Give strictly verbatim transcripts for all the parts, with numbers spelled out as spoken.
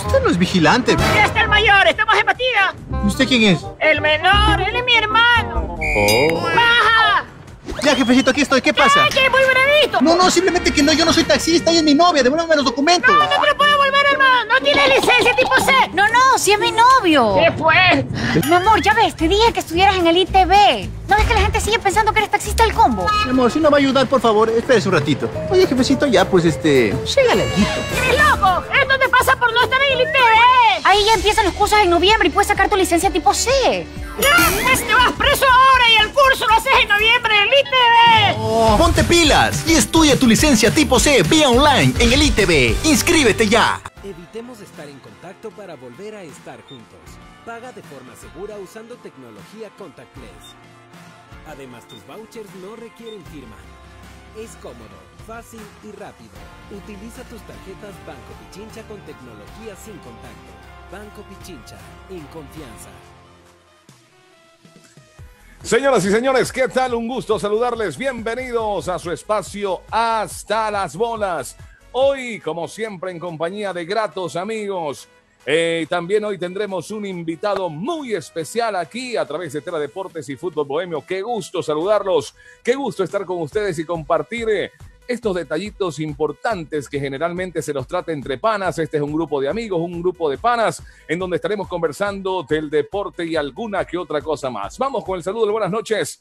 Usted no es vigilante. ¡Ya está el mayor! ¡Estamos en batida! ¿Y usted quién es? ¡El menor! ¡Él es mi hermano! Oh. ¡Baja! Ya, jefecito, aquí estoy. ¿Qué pasa? ¡Ay, qué muy bonito! No, no, simplemente que no, yo no soy taxista, ella es mi novia. Devuélveme los documentos. No, no te lo puedo volver, hermano. No tiene licencia tipo C. No, no, si es mi novio. ¿Qué fue? Mi amor, ya ves, te dije que estudiaras en el I T B. ¿No ves que la gente sigue pensando que eres taxista del combo? Mi amor, si no va a ayudar, por favor, espérese un ratito. Oye, jefecito, ya, pues, este... Llégale alguito. ¡Eres loco! ¡Esto te pasa por no estar en el I T B! Ahí ya empiezan los cursos en noviembre y puedes sacar tu licencia tipo C. ¡Ya! ¡Te vas preso ahora y el curso lo haces en noviembre en el I T B! Oh. Ponte pilas y estudia tu licencia tipo C vía online en el I T B. ¡Inscríbete ya! Evitemos estar en contacto para volver a estar juntos. Paga de forma segura usando tecnología contactless. Además, tus vouchers no requieren firma. Es cómodo, fácil y rápido. Utiliza tus tarjetas Banco Pichincha con tecnología sin contacto. Banco Pichincha, en confianza. Señoras y señores, ¿qué tal? Un gusto saludarles. Bienvenidos a su espacio Hasta las Bolas. Hoy, como siempre, en compañía de gratos amigos. Eh, también hoy tendremos un invitado muy especial aquí a través de Tela Deportes y Fútbol Bohemio. Qué gusto saludarlos, qué gusto estar con ustedes y compartir eh, estos detallitos importantes que generalmente se los trata entre panas. Este es un grupo de amigos, un grupo de panas, en donde estaremos conversando del deporte y alguna que otra cosa más. Vamos con el saludo de buenas noches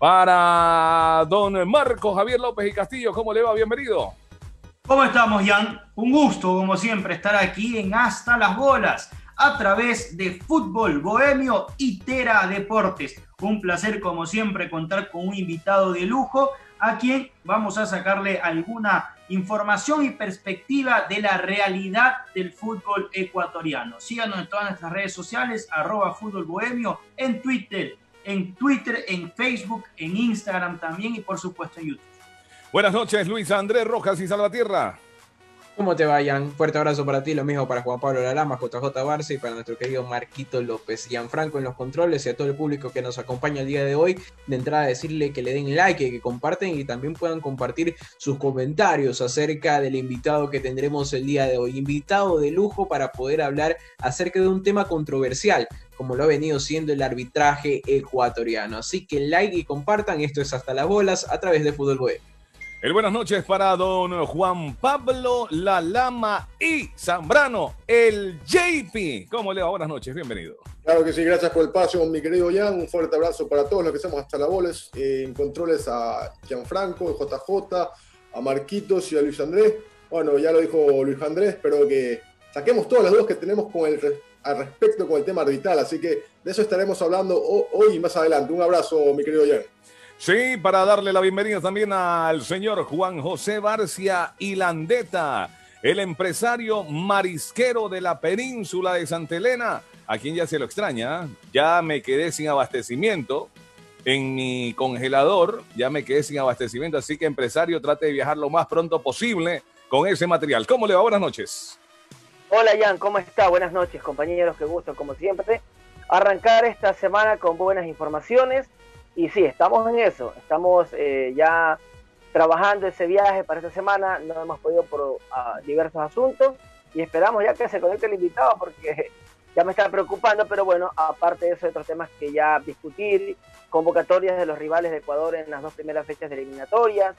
para don Marco Javier López y Castillo. ¿Cómo le va? Bienvenido. ¿Cómo estamos, Jan? Un gusto, como siempre, estar aquí en Hasta las Bolas, a través de Fútbol Bohemio y Tera Deportes. Un placer, como siempre, contar con un invitado de lujo, a quien vamos a sacarle alguna información y perspectiva de la realidad del fútbol ecuatoriano. Síganos en todas nuestras redes sociales, arroba Fútbol Bohemio, en Twitter, en Twitter, en Facebook, en Instagram también y, por supuesto, en YouTube. Buenas noches, Luis Andrés Rojas y Salvatierra. ¿Cómo te vayan? Fuerte abrazo para ti, lo mismo para Juan Pablo Lalama, J J Barça y para nuestro querido Marquito López. Gianfranco en los controles y a todo el público que nos acompaña el día de hoy. De entrada decirle que le den like, que comparten y también puedan compartir sus comentarios acerca del invitado que tendremos el día de hoy. Invitado de lujo para poder hablar acerca de un tema controversial, como lo ha venido siendo el arbitraje ecuatoriano. Así que like y compartan, esto es Hasta las Bolas a través de Fútbol Bohemio. El buenas noches para don Juan Pablo Lalama y Zambrano, el J P. ¿Cómo le va? Buenas noches, bienvenido. Claro que sí, gracias por el paso, mi querido Jan. Un fuerte abrazo para todos los que estamos Hasta las Bolas. Eh, en controles a Gianfranco, J J, a Marquitos y a Luis Andrés. Bueno, ya lo dijo Luis Andrés, espero que saquemos todas las dudas que tenemos con el, al respecto con el tema arbitral. Así que de eso estaremos hablando hoy y más adelante. Un abrazo, mi querido Jan. Sí, para darle la bienvenida también al señor Juan José Barcia Landeta, el empresario marisquero de la península de Santa Elena, a quien ya se lo extraña. Ya me quedé sin abastecimiento en mi congelador, ya me quedé sin abastecimiento, así que empresario, trate de viajar lo más pronto posible con ese material. ¿Cómo le va? Buenas noches. Hola, Jan, ¿cómo está? Buenas noches, compañeros, qué gusto, como siempre, arrancar esta semana con buenas informaciones. Y sí, estamos en eso, estamos eh, ya trabajando ese viaje para esta semana, no hemos podido por uh, diversos asuntos y esperamos ya que se conecte el invitado porque ya me está preocupando, pero bueno, aparte de eso hay otros temas que ya discutir, convocatorias de los rivales de Ecuador en las dos primeras fechas de eliminatorias,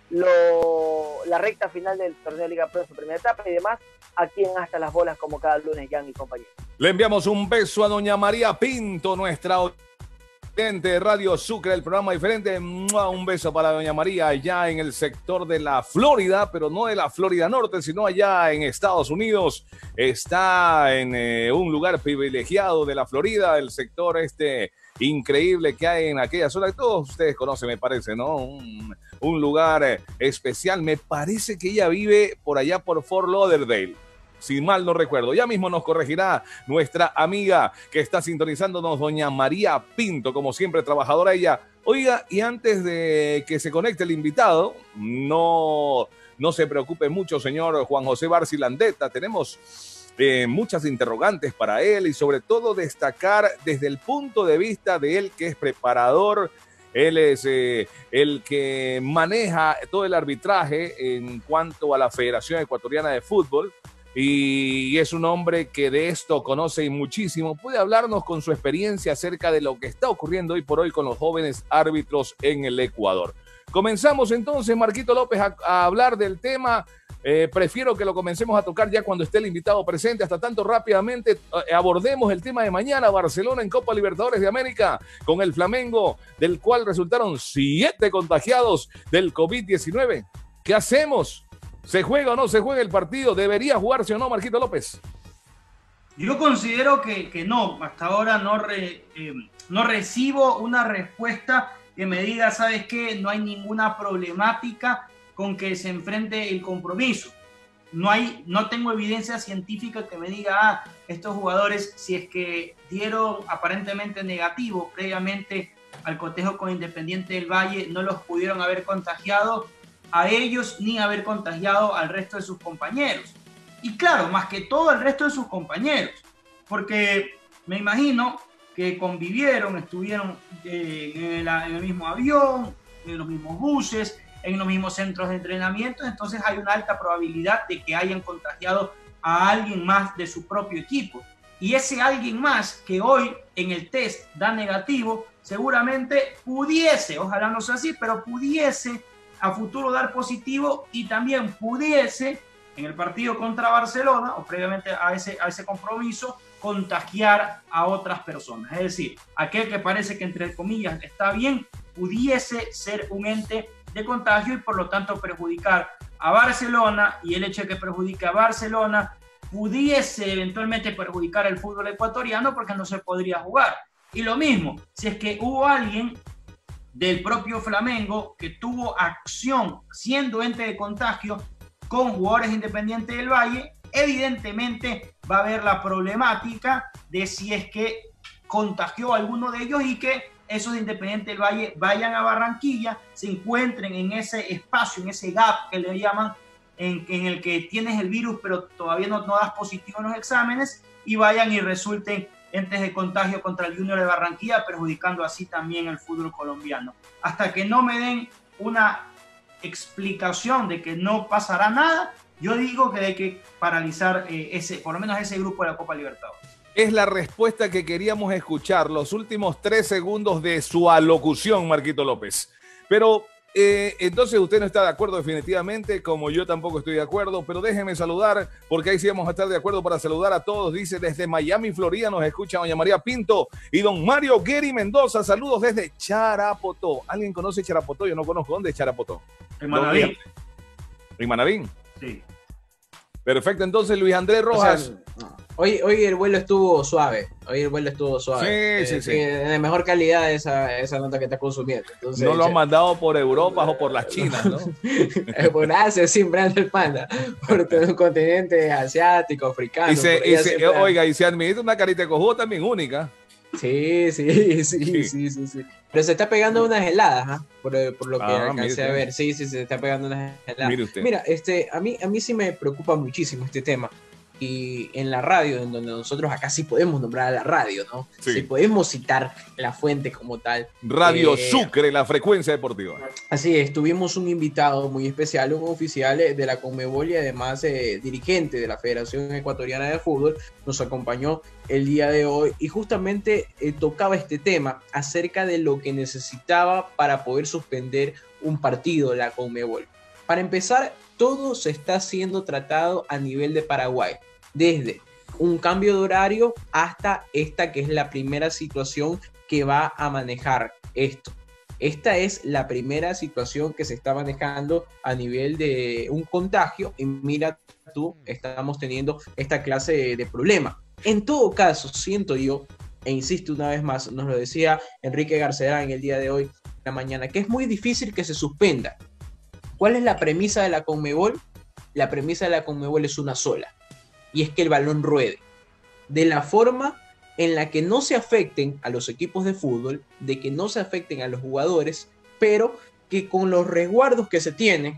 lo, la recta final del torneo de Liga Pro en su primera etapa y demás, aquí en Hasta las Bolas como cada lunes, Jan y compañeros. Le enviamos un beso a doña María Pinto, nuestra de Radio Sucre, el programa diferente. Un beso para doña María allá en el sector de la Florida, pero no de la Florida Norte, sino allá en Estados Unidos. Está en eh, un lugar privilegiado de la Florida, el sector este increíble que hay en aquella zona que todos ustedes conocen, me parece, ¿no? Un, un lugar eh, especial. Me parece que ella vive por allá por Fort Lauderdale, si mal no recuerdo. Ya mismo nos corregirá nuestra amiga que está sintonizándonos, doña María Pinto, como siempre, trabajadora ella. Oiga, y antes de que se conecte el invitado, no, no se preocupe mucho, señor Juan José Barcia Landeta. Tenemos eh, muchas interrogantes para él y sobre todo destacar desde el punto de vista de él que es preparador. Él es eh, el que maneja todo el arbitraje en cuanto a la Federación Ecuatoriana de Fútbol. y es un hombre que de esto conoce y muchísimo. Puede hablarnos con su experiencia acerca de lo que está ocurriendo hoy por hoy con los jóvenes árbitros en el Ecuador. Comenzamos entonces, Marquito López, a, a hablar del tema. Eh, prefiero que lo comencemos a tocar ya cuando esté el invitado presente. Hasta tanto, rápidamente eh, abordemos el tema de mañana. Barcelona en Copa Libertadores de América con el Flamengo, del cual resultaron siete contagiados del COVID diecinueve. ¿Qué hacemos? ¿Se juega o no se juega el partido? ¿Debería jugarse o no, Marquito López? Yo considero que, que no. Hasta ahora no, re, eh, no recibo una respuesta que me diga, ¿sabes qué? No hay ninguna problemática con que se enfrente el compromiso. No hay, no tengo evidencia científica que me diga, ah, estos jugadores, si es que dieron aparentemente negativo previamente al cotejo con Independiente del Valle, no los pudieron haber contagiado a ellos ni haber contagiado al resto de sus compañeros. Y claro, más que todo al resto de sus compañeros, porque me imagino que convivieron, estuvieron eh, en, el, en el mismo avión, en los mismos buses, en los mismos centros de entrenamiento, entonces hay una alta probabilidad de que hayan contagiado a alguien más de su propio equipo. Y ese alguien más que hoy en el test da negativo, seguramente pudiese, ojalá no sea así, pero pudiese a futuro dar positivo y también pudiese en el partido contra Barcelona o previamente a ese, a ese compromiso contagiar a otras personas. Es decir, aquel que parece que entre comillas está bien, pudiese ser un ente de contagio y por lo tanto perjudicar a Barcelona, y el hecho de que perjudique a Barcelona pudiese eventualmente perjudicar el fútbol ecuatoriano porque no se podría jugar. Y lo mismo, si es que hubo alguien del propio Flamengo que tuvo acción siendo ente de contagio con jugadores Independientes del Valle, evidentemente va a haber la problemática de si es que contagió a alguno de ellos y que esos de Independiente del Valle vayan a Barranquilla, se encuentren en ese espacio, en ese gap que le llaman, en, en el que tienes el virus pero todavía no, no das positivo en los exámenes, y vayan y resulten entes de contagio contra el Junior de Barranquilla, perjudicando así también al fútbol colombiano. Hasta que no me den una explicación de que no pasará nada, yo digo que hay que paralizar eh, ese, por lo menos ese grupo de la Copa Libertadores. Es la respuesta que queríamos escuchar, los últimos tres segundos de su alocución, Marquito López. Pero eh, entonces usted no está de acuerdo definitivamente, como yo tampoco estoy de acuerdo, pero déjeme saludar, porque ahí sí vamos a estar de acuerdo para saludar a todos. Dice, desde Miami, Florida, nos escucha doña María Pinto y don Mario Gueri Mendoza. Saludos desde Charapotó. ¿Alguien conoce Charapotó? Yo no conozco. ¿Dónde es Charapotó? En Manavín. ¿En Manavín? Sí. Perfecto, entonces Luis Andrés Rojas. O sea, hoy, hoy el vuelo estuvo suave. Hoy el vuelo estuvo suave. Sí, eh, sí, sí. De mejor calidad esa, esa nota que está consumiendo. Entonces, no lo han mandado por Europa o por las Chinas, ¿no? Por Asia, simbrando el panda. Por todo un continente asiático, africano. Y se, y se, siempre... Oiga, y se administra una carita de cojudo también única. Sí, sí, sí, sí, sí, sí, sí. Pero se está pegando unas heladas, ¿eh? por, por lo que ah, alcancé a ver. Sí, sí, se está pegando unas heladas. Mire usted. Mira, este, a mí, a mí sí me preocupa muchísimo este tema. Y en la radio, en donde nosotros acá sí podemos nombrar a la radio, ¿no? Sí, sí podemos citar la fuente como tal. Radio eh, Sucre, la frecuencia deportiva. Así es, tuvimos un invitado muy especial, un oficial de la Conmebol y además eh, dirigente de la Federación Ecuatoriana de Fútbol, nos acompañó el día de hoy y justamente eh, tocaba este tema acerca de lo que necesitaba para poder suspender un partido la Conmebol. Para empezar, todo se está siendo tratado a nivel de Paraguay, desde un cambio de horario hasta esta que es la primera situación que va a manejar esto. Esta es la primera situación que se está manejando a nivel de un contagio y mira tú, estamos teniendo esta clase de, de problema. En todo caso, siento yo, e insisto una vez más, nos lo decía Enrique García en el día de hoy, en la mañana, que es muy difícil que se suspenda. ¿Cuál es la premisa de la Conmebol? La premisa de la Conmebol es una sola, y es que el balón ruede, de la forma en la que no se afecten a los equipos de fútbol, de que no se afecten a los jugadores, pero que con los resguardos que se tienen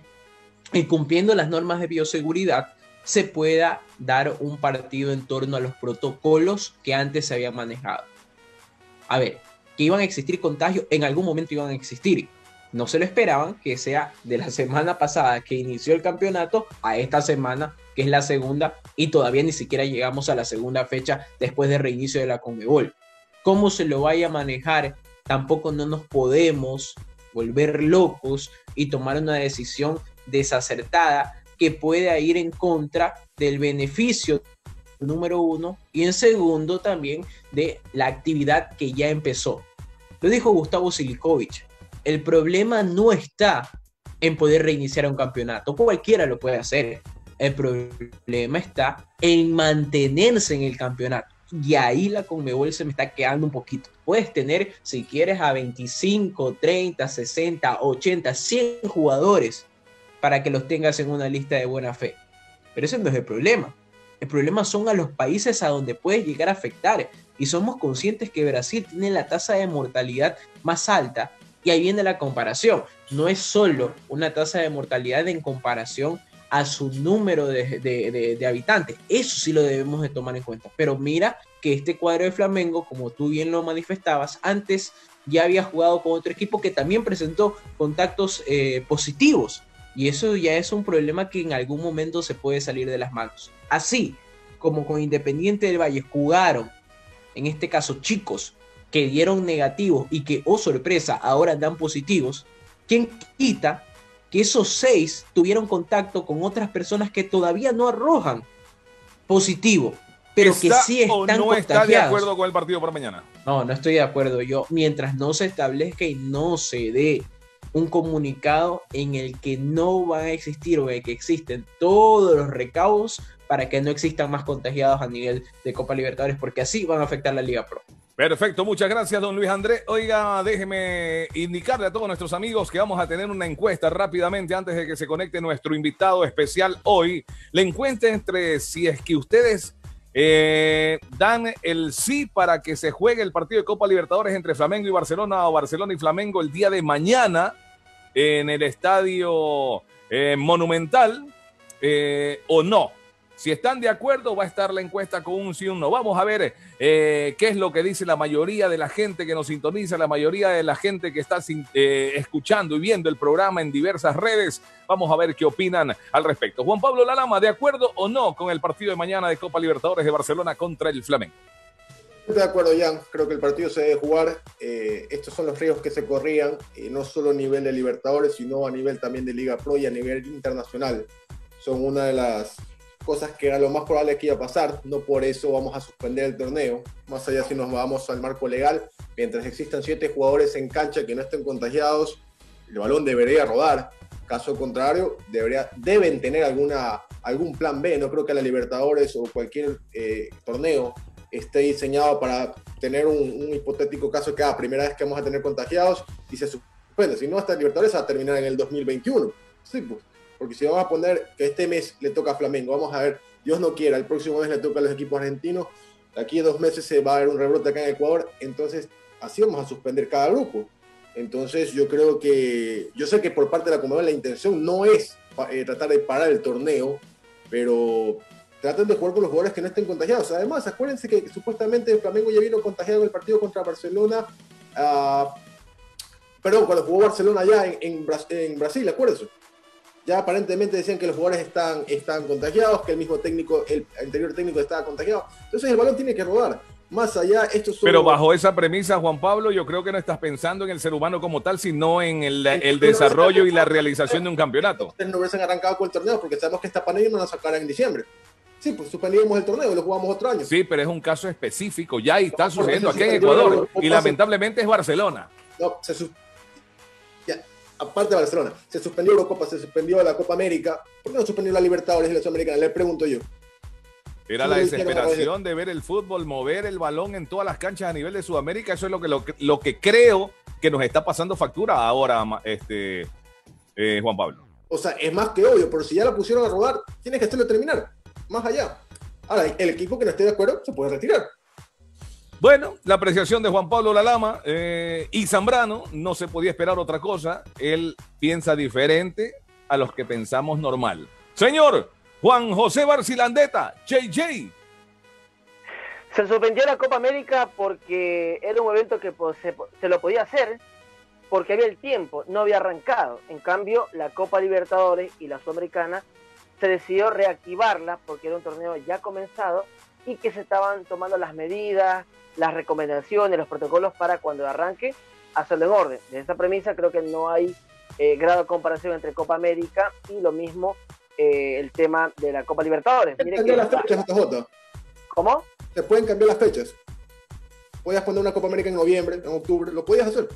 y cumpliendo las normas de bioseguridad, se pueda dar un partido en torno a los protocolos que antes se habían manejado. A ver, que iban a existir contagios, en algún momento iban a existir. no se lo esperaban que sea de la semana pasada que inició el campeonato a esta semana, que es la segunda, y todavía ni siquiera llegamos a la segunda fecha después del reinicio de la Conmebol. ¿Cómo se lo vaya a manejar? Tampoco no nos podemos volver locos y tomar una decisión desacertada que pueda ir en contra del beneficio número uno y en segundo también de la actividad que ya empezó. Lo dijo Gustavo Silikovic, el problema no está en poder reiniciar un campeonato, cualquiera lo puede hacer, el problema está en mantenerse en el campeonato. Y ahí la Conmebol se me está quedando un poquito. Puedes tener, si quieres, a veinticinco, treinta, sesenta, ochenta, cien jugadores para que los tengas en una lista de buena fe. Pero ese no es el problema. El problema son a los países a donde puedes llegar a afectar. Y somos conscientes que Brasil tiene la tasa de mortalidad más alta. Y ahí viene la comparación. No es solo una tasa de mortalidad en comparación a su número de, de, de, de habitantes. Eso sí lo debemos de tomar en cuenta. Pero mira que este cuadro de Flamengo, como tú bien lo manifestabas, antes ya había jugado con otro equipo que también presentó contactos eh, positivos. Y eso ya es un problema que en algún momento se puede salir de las manos. Así como con Independiente del Valle jugaron, en este caso chicos, que dieron negativos y que, oh sorpresa, ahora dan positivos, ¿quién quita que esos seis tuvieron contacto con otras personas que todavía no arrojan positivo, pero que sí están o no contagiados? ¿Está de acuerdo con el partido para mañana? No, no estoy de acuerdo yo. Mientras no se establezca y no se dé un comunicado en el que no van a existir o en el que existen todos los recaudos para que no existan más contagiados a nivel de Copa Libertadores, porque así van a afectar la Liga Pro. Perfecto, muchas gracias, don Luis Andrés. Oiga, déjeme indicarle a todos nuestros amigos que vamos a tener una encuesta rápidamente antes de que se conecte nuestro invitado especial hoy. La encuesta entre si es que ustedes eh, dan el sí para que se juegue el partido de Copa Libertadores entre Flamengo y Barcelona o Barcelona y Flamengo el día de mañana en el Estadio eh, Monumental eh, o no. Si están de acuerdo, va a estar la encuesta con un sí o un no. Vamos a ver eh, qué es lo que dice la mayoría de la gente que nos sintoniza, la mayoría de la gente que está eh, escuchando y viendo el programa en diversas redes. Vamos a ver qué opinan al respecto. Juan Pablo Lalama, ¿de acuerdo o no con el partido de mañana de Copa Libertadores de Barcelona contra el Flamengo? Estoy de acuerdo, Jan. Creo que el partido se debe jugar. Eh, estos son los riesgos que se corrían, eh, no solo a nivel de Libertadores, sino a nivel también de Liga Pro y a nivel internacional. Son una de las cosas que era lo más probable que iba a pasar. No por eso vamos a suspender el torneo. Más allá si nos vamos al marco legal, mientras existan siete jugadores en cancha que no estén contagiados, el balón debería rodar. Caso contrario, debería, deben tener alguna, algún plan B. No creo que la Libertadores o cualquier eh, torneo esté diseñado para tener un, un hipotético caso que a ah, primera vez que vamos a tener contagiados y se suspende. Si no, hasta Libertadores va a terminar en el dos mil veintiuno. Sí, pues. Porque si vamos a poner que este mes le toca a Flamengo, vamos a ver, Dios no quiera, el próximo mes le toca a los equipos argentinos, aquí dos meses se va a haber un rebrote acá en Ecuador, entonces así vamos a suspender cada grupo. Entonces yo creo que, yo sé que por parte de la Conmebol la intención no es eh, tratar de parar el torneo, pero traten de jugar con los jugadores que no estén contagiados. Además, acuérdense que supuestamente el Flamengo ya vino contagiado en el partido contra Barcelona, uh, perdón, cuando jugó Barcelona allá en, en, Bras en Brasil, acuérdense. Ya aparentemente decían que los jugadores están, están contagiados, que el mismo técnico, el anterior técnico estaba contagiado. Entonces el balón tiene que rodar. Más allá, esto es solo... Pero bajo esa premisa, Juan Pablo, yo creo que no estás pensando en el ser humano como tal, sino en el, el desarrollo y la realización de un campeonato. Ustedes no hubiesen arrancado con el torneo porque sabemos que esta pandemia no la sacarán en diciembre. Sí, pues suspendimos el torneo y lo jugamos otro año. Sí, pero es un caso específico. Ya está sucediendo aquí en Ecuador y lamentablemente es Barcelona. No, se suspendió. Aparte de Barcelona, se suspendió Eurocopa, se suspendió la Copa América. ¿Por qué no suspendió la Libertadores y la Sudamericana? Le pregunto yo. Era la desesperación de ver el fútbol, mover el balón en todas las canchas a nivel de Sudamérica. Eso es lo que, lo, lo que creo que nos está pasando factura ahora, este, eh, Juan Pablo. O sea, es más que obvio, pero si ya la pusieron a rodar, tienes que hacerlo terminar. Más allá. Ahora, el equipo que no esté de acuerdo se puede retirar. Bueno, la apreciación de Juan Pablo Lalama eh, y Zambrano, no se podía esperar otra cosa. Él piensa diferente a los que pensamos normal. Señor Juan José Barcilandeta, J J. Se suspendió la Copa América porque era un evento que pues, se, se lo podía hacer porque había el tiempo, no había arrancado. En cambio, la Copa Libertadores y la Sudamericana se decidió reactivarla porque era un torneo ya comenzado y que se estaban tomando las medidas, las recomendaciones, los protocolos para cuando arranque hacerlo en orden. De esa premisa creo que no hay eh, grado de comparación entre Copa América y lo mismo eh, el tema de la Copa Libertadores. Se pueden cambiar las fechas, J J. ¿Cómo? Se pueden cambiar las fechas. Podías poner una Copa América en noviembre, en octubre, lo podías hacer.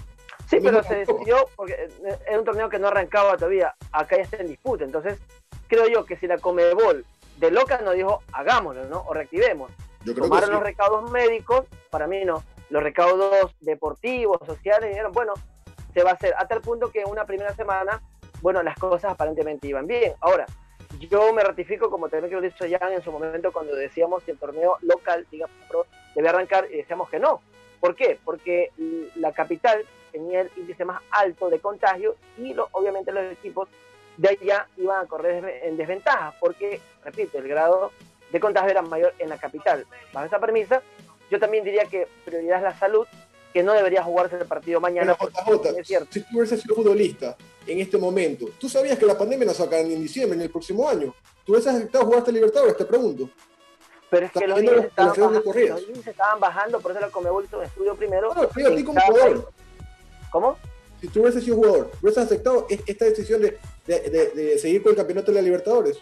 Sí, pero se decidió porque era un torneo que no arrancaba todavía, acá ya está en disputa, entonces creo yo que si la Conmebol de loca nos dijo hagámoslo, ¿no? O reactivemos. Yo creo Tomaron que sí. los recaudos médicos, para mí no, los recaudos deportivos, sociales, y dijeron, bueno, se va a hacer, hasta el punto que una primera semana, bueno, las cosas aparentemente iban bien. Ahora, yo me ratifico, como también lo hizo Jan en su momento cuando decíamos que el torneo local, digamos, debe arrancar, y decíamos que no. ¿Por qué? Porque la capital tenía el índice más alto de contagio y lo, obviamente los equipos de allá iban a correr en desventaja, porque, repito, el grado de contagio era mayor en la capital. Bajo esa premisa, yo también diría que prioridad es la salud, que no debería jugarse el partido mañana. Bueno, J J, es cierto. Si tú hubieses sido futbolista en este momento, tú sabías que la pandemia nos saca en diciembre, en el próximo año. ¿Tú hubieses aceptado jugar hasta Libertadores? Te pregunto. Pero es que los índices índices estaban, estaban, baja, estaban bajando, por eso la Conmebol hizo un estudio primero. No, pero a ti como jugador. ¿Cómo? Si tú hubieses sido jugador, ¿hubieses aceptado esta decisión de, de, de, de seguir con el campeonato de la Libertadores?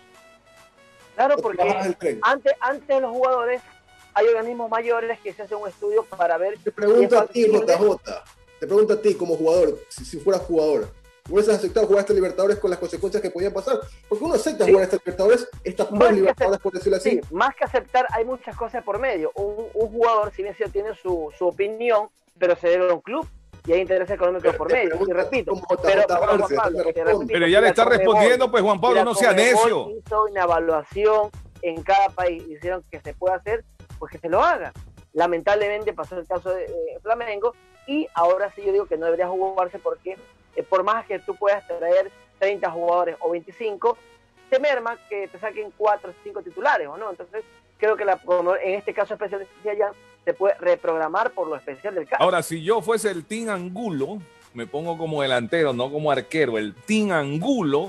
Claro, porque antes, antes de los jugadores hay organismos mayores que se hacen un estudio para ver... Te pregunto a ti, J J, te pregunto a ti como jugador, si, si fueras jugador, ¿hubieses aceptado jugar hasta Libertadores con las consecuencias que podían pasar? Porque uno acepta sí. jugar hasta Libertadores, estas por Libertadores, por decirlo así. Sí, más que aceptar, hay muchas cosas por medio. Un, un jugador, si bien sí tiene su, su opinión, pero se debe a un club y hay intereses económicos por medio. Y repito, pero, pero, Pablo, repito, pero ya le está respondiendo, pues Juan Pablo, no sea necio. Hizo una evaluación en cada país, hicieron que se pueda hacer, pues que se lo haga. Lamentablemente pasó el caso de eh, Flamengo y ahora sí yo digo que no debería jugarse porque eh, por más que tú puedas traer treinta jugadores o veinticinco, te merma que te saquen cuatro o cinco titulares, ¿o no? Entonces creo que la, en este caso especial ya se puede reprogramar por lo especial del caso. Ahora, si yo fuese el Team Angulo, me pongo como delantero, no como arquero, el Team Angulo,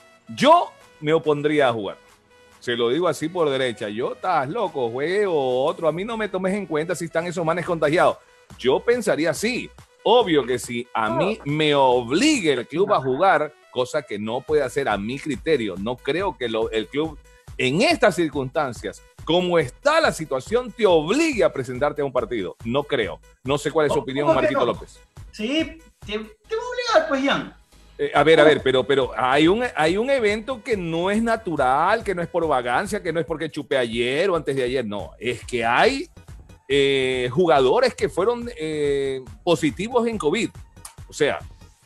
yo me opondría a jugar. Se lo digo así por derecha. Yo, estás loco, juegue o otro. A mí no me tomes en cuenta si están esos manes contagiados. Yo pensaría así. Obvio que si a mí me obligue el club a jugar, cosa que no puede hacer a mi criterio, no creo que lo, el club en estas circunstancias, como está la situación, te obligue a presentarte a un partido. No creo. No sé cuál es su opinión, Marquito no? López. Sí, te, te va a obligar, pues, Jan. Eh, a ver, a ver, pero, pero hay, un, hay un evento que no es natural, que no es por vagancia, que no es porque chupé ayer o antes de ayer, no. Es que hay eh, jugadores que fueron eh, positivos en COVID. O sea...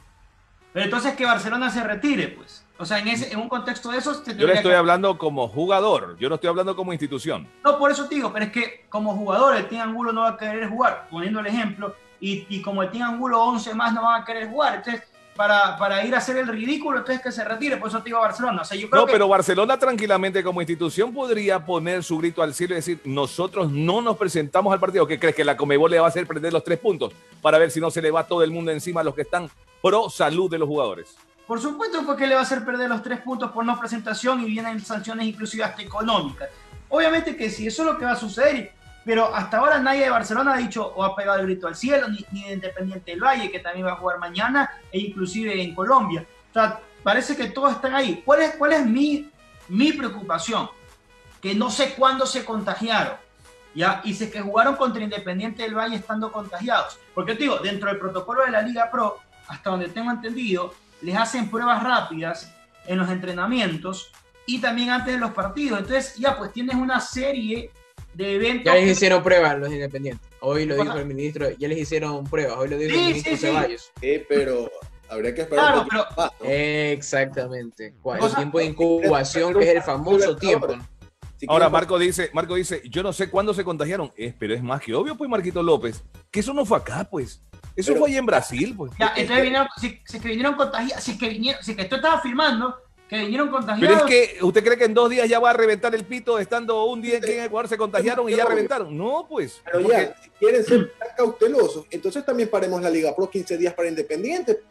Pero entonces que Barcelona se retire, pues. O sea, en, ese, en un contexto de esos... Te yo le estoy que... hablando como jugador, yo no estoy hablando como institución. No, por eso te digo, pero es que como jugador el Team Angulo no va a querer jugar, poniendo el ejemplo, y, y como el Team Angulo once más no van a querer jugar, entonces... Para, para ir a hacer el ridículo, entonces que se retire, por eso te digo Barcelona. O sea, yo creo no, que... pero Barcelona tranquilamente como institución podría poner su grito al cielo y decir, nosotros no nos presentamos al partido. ¿Qué crees? ¿Que la Conmebol le va a hacer perder los tres puntos? Para ver si no se le va todo el mundo encima a los que están pro salud de los jugadores. Por supuesto, porque le va a hacer perder los tres puntos por no presentación y vienen sanciones inclusive hasta económicas. Obviamente que sí, eso es lo que va a suceder. Pero hasta ahora nadie de Barcelona ha dicho o ha pegado el grito al cielo, ni, ni de Independiente del Valle, que también va a jugar mañana, e inclusive en Colombia. O sea, parece que todos están ahí. ¿Cuál es, cuál es mi, mi preocupación? Que no sé cuándo se contagiaron, ¿ya? Y sé que jugaron contra Independiente del Valle estando contagiados. Porque te digo, dentro del protocolo de la Liga Pro, hasta donde tengo entendido, les hacen pruebas rápidas en los entrenamientos y también antes de los partidos. Entonces, ya, pues tienes una serie... de eventos. Ya les hicieron pruebas los Independientes. Hoy lo dijo el ministro, ya les hicieron pruebas. Hoy lo dijo sí, el ministro sí, Ceballos. Sí, pero habría que esperar claro, un poquito pero... más, ¿no? Exactamente. ¿Cuál? El tiempo de incubación, que es el famoso tiempo. Si Ahora, Marco dice, Marco dice, yo no sé cuándo se contagiaron, es, pero es más que obvio, pues, Marquito López, que eso no fue acá, pues. Eso pero, fue ahí en Brasil, pues. Ya, entonces vinieron, si, si que vinieron contagiados, si que vinieron, si que tú estabas filmando, que vinieron contagiados. Pero es que, ¿usted cree que en dos días ya va a reventar el pito estando un día en que en Ecuador se contagiaron y ya reventaron? No, pues. Pero porque... ya, si quieren ser tan cautelosos, entonces también paremos la Liga Pro quince días para Independiente.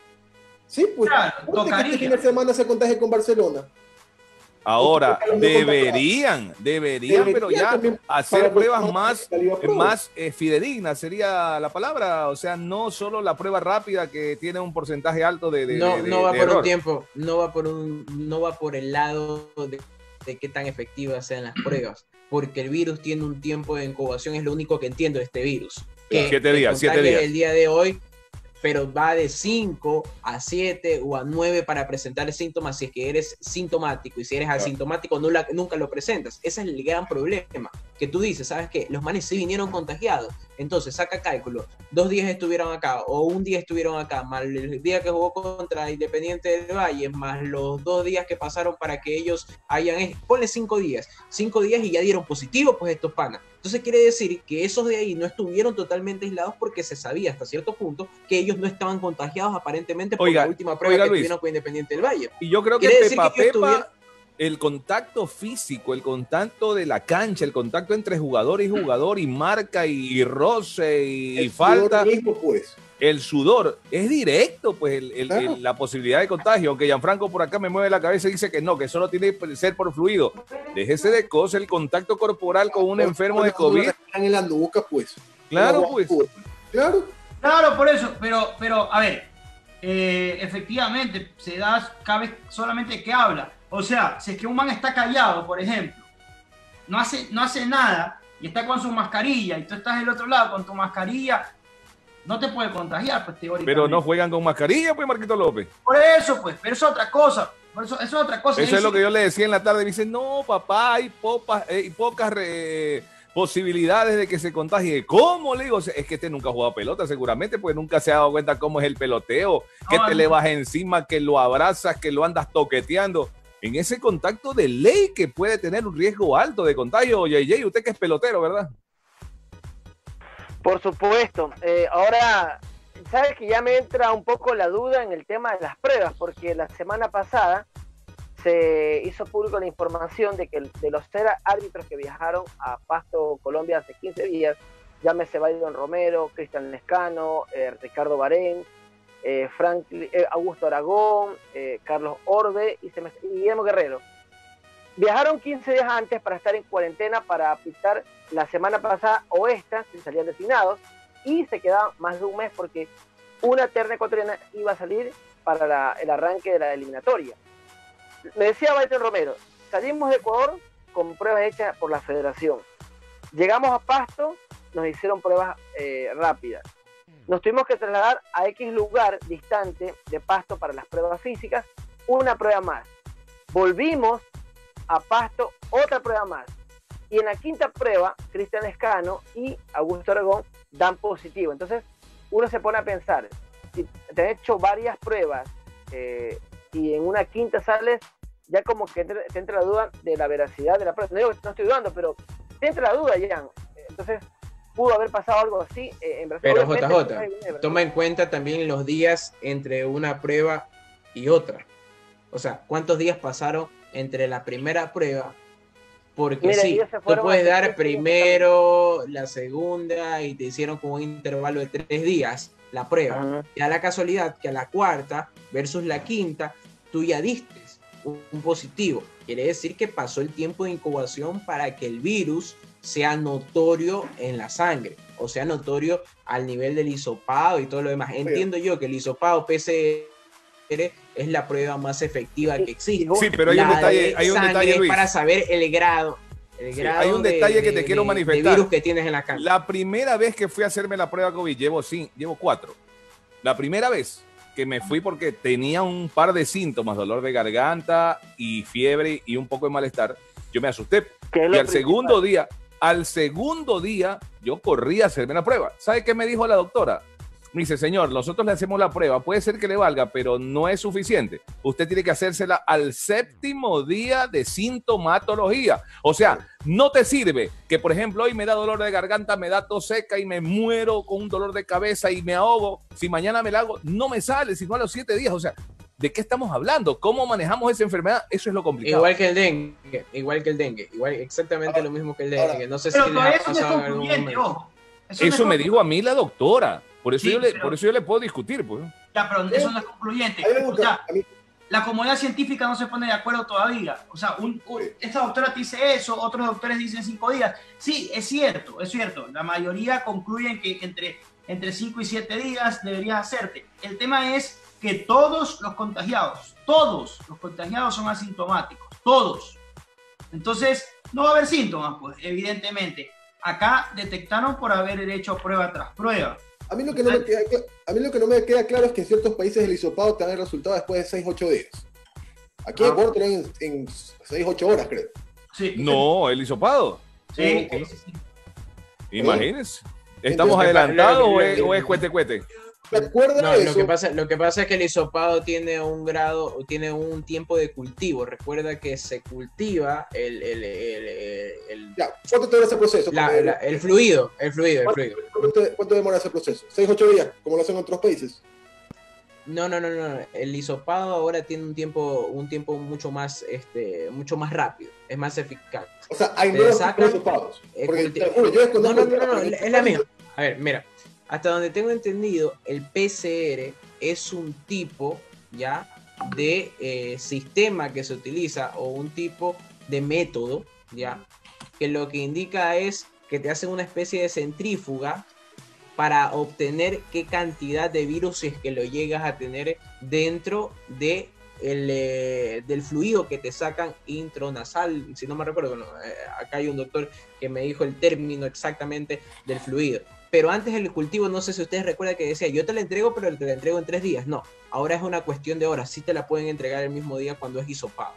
Sí, pues. Claro, ¿Por qué este fin de semana se contagie con Barcelona? Ahora, deberían, deberían, deberían, pero ya hacer pruebas más, más eh, fidedignas sería la palabra. O sea, no solo la prueba rápida que tiene un porcentaje alto de, de no, de, no va de por error. un tiempo, no va por un, no va por el lado de, de qué tan efectivas sean las pruebas, porque el virus tiene un tiempo de incubación, es lo único que entiendo de este virus. Que siete días, siete días. El día de hoy, pero va de cinco a siete o a nueve para presentar síntomas si es que eres sintomático, y si eres asintomático no la, nunca lo presentas. Ese es el gran problema, que tú dices, ¿sabes qué? Los manes sí vinieron contagiados, entonces saca cálculo, dos días estuvieron acá o un día estuvieron acá, más el día que jugó contra Independiente del Valle, más los dos días que pasaron para que ellos hayan, ponle cinco días, cinco días y ya dieron positivo pues estos panas. Entonces quiere decir que esos de ahí no estuvieron totalmente aislados porque se sabía hasta cierto punto que ellos no estaban contagiados aparentemente por oiga, la última prueba oiga, que Luis, tuvieron con Independiente del Valle. Y yo creo que Pepa que Pepa, tuvieron... el contacto físico, el contacto de la cancha, el contacto entre jugador y jugador, y marca y, y roce y, y falta, mismo, pues. el sudor, es directo, pues el, el, Claro. el, la posibilidad de contagio. Aunque Gianfranco por acá me mueve la cabeza y dice que no, que solo tiene que ser por fluido. Déjese de cosas, el contacto corporal con un enfermo de COVID. En la nuca, pues. Claro, pues. Claro. Claro, por eso, pero, pero a ver, eh, efectivamente, se da, cabe solamente que habla. O sea, si es que un man está callado, por ejemplo, no hace, no hace nada y está con su mascarilla y tú estás del otro lado con tu mascarilla, no te puede contagiar, pues teóricamente. Pero no juegan con mascarilla, pues, Marquito López. Por eso, pues, pero eso es otra cosa. Por eso, eso es otra cosa. Eso es lo que yo le decía en la tarde. Me dice, no, papá, hay, popas, hay pocas re- posibilidades de que se contagie. ¿Cómo? Le digo, es que este nunca ha jugado pelota, seguramente, pues nunca se ha dado cuenta cómo es el peloteo, que No, te no. le vas encima, que lo abrazas, que lo andas toqueteando. En ese contacto de ley que puede tener un riesgo alto de contagio. J J, usted que es pelotero, ¿verdad? Por supuesto. Eh, ahora, sabes que ya me entra un poco la duda en el tema de las pruebas, porque la semana pasada se hizo público la información de que de los seis árbitros que viajaron a Pasto, Colombia, hace quince días, llámese Byron Romero, Cristian Lescano, eh, Ricardo Barén, eh, Franklin, eh, Augusto Aragón, eh, Carlos Orbe y, se me, y Guillermo Guerrero. Viajaron quince días antes para estar en cuarentena para aplicar la semana pasada o esta, si salían designados, y se quedaban más de un mes porque una terna ecuatoriana iba a salir para la, el arranque de la eliminatoria. Me decía Byron Romero, salimos de Ecuador con pruebas hechas por la federación. Llegamos a Pasto, nos hicieron pruebas eh, rápidas. Nos tuvimos que trasladar a X lugar distante de Pasto para las pruebas físicas, una prueba más. Volvimos a Pasto, otra prueba más. Y en la quinta prueba, Cristian Escano y Augusto Aragón dan positivo. Entonces, uno se pone a pensar, si te han hecho varias pruebas eh, y en una quinta sales, ya como que te, te entra la duda de la veracidad de la prueba. No digo que no estoy dudando, pero te entra la duda, Jan. Entonces, pudo haber pasado algo así eh, en Brasil. Pero Obviamente, J J, toma en cuenta también los días entre una prueba y otra. O sea, ¿cuántos días pasaron entre la primera prueba? Porque Mira, sí, ellos se tú fueron puedes hace dar tres días primero, la segunda y te hicieron con un intervalo de tres días la prueba. Ajá. Y a la casualidad que a la cuarta versus la quinta, tú ya diste un, un positivo. Quiere decir que pasó el tiempo de incubación para que el virus sea notorio en la sangre, o sea notorio al nivel del hisopado y todo lo demás. Entiendo yo que el hisopado P C R es la prueba más efectiva que existe. Sí, pero hay un La detalle, de hay un sangre detalle, es Luis. para saber el grado. El Sí, grado hay un de- detalle que de- te quiero de- manifestar. de virus que tienes en la cancha. La primera vez que fui a hacerme la prueba COVID, llevo, sí, llevo cuatro. La primera vez que me fui porque tenía un par de síntomas, dolor de garganta y fiebre y un poco de malestar, yo me asusté. Que es Y lo al principal. segundo día, al segundo día, yo corrí a hacerme la prueba. ¿Sabe qué me dijo la doctora? Me dice, señor, nosotros le hacemos la prueba, puede ser que le valga, pero no es suficiente. Usted tiene que hacérsela al séptimo día de sintomatología. O sea, no te sirve que, por ejemplo, hoy me da dolor de garganta, me da tos seca y me muero con un dolor de cabeza y me ahogo. Si mañana me la hago, no me sale, sino a los siete días. O sea, ¿de qué estamos hablando? ¿Cómo manejamos esa enfermedad? Eso es lo complicado. Igual que el dengue, igual que el dengue, igual exactamente ahora, lo mismo que el dengue. Ahora, no sé si pero les ha eso pasado es en algún momento. ojo. Eso, eso me dijo a mí la doctora. Por eso, sí, yo, le, pero, por eso yo le puedo discutir. Pues. Ya, pero eso no es concluyente. O sea, la comunidad científica no se pone de acuerdo todavía. O sea, un, un, esta doctora te dice eso, otros doctores dicen cinco días. Sí, es cierto, es cierto. La mayoría concluyen que entre, entre cinco y siete días deberías hacerte. El tema es que todos los contagiados, todos los contagiados son asintomáticos. Todos. Entonces, no va a haber síntomas, pues, evidentemente. Acá detectaron por haber hecho prueba tras prueba. A mí, lo que no me queda, a mí lo que no me queda claro es que en ciertos países el hisopado te da el resultado después de seis a ocho días. Aquí en Ecuador te en, en seis a ocho horas, creo. Sí. No, el hisopado. Sí, sí, sí. Imagínense. ¿Estamos adelantados o es, o es cuete cuete? ¿Recuerda no, eso? Lo que, pasa, lo que pasa es que el hisopado tiene un grado, tiene un tiempo de cultivo. Recuerda que se cultiva el... el, el, el, el ya, ¿cuánto te dura ese proceso? La, la, el fluido, el fluido, el fluido. ¿Cuánto, cuánto demora ese proceso? ¿seis a ocho días, como lo hacen en otros países? No, no, no, no. El hisopado ahora tiene un tiempo, un tiempo mucho más, este, mucho más rápido. Es más eficaz. O sea, hay nuevos hisopados. Porque, te juro, yo no, no, no, no, no, es la misma. A ver, mira. Hasta donde tengo entendido, el P C R es un tipo ya de eh, sistema que se utiliza o un tipo de método ya que lo que indica es que te hacen una especie de centrífuga para obtener qué cantidad de virus es que lo llegas a tener dentro de el, eh, del fluido que te sacan intranasal, si no me recuerdo. Bueno, eh, acá hay un doctor que me dijo el término exactamente del fluido. Pero antes el cultivo, no sé si ustedes recuerdan que decía, yo te la entrego, pero te la entrego en tres días. No, ahora es una cuestión de horas. Sí te la pueden entregar el mismo día cuando es hisopado.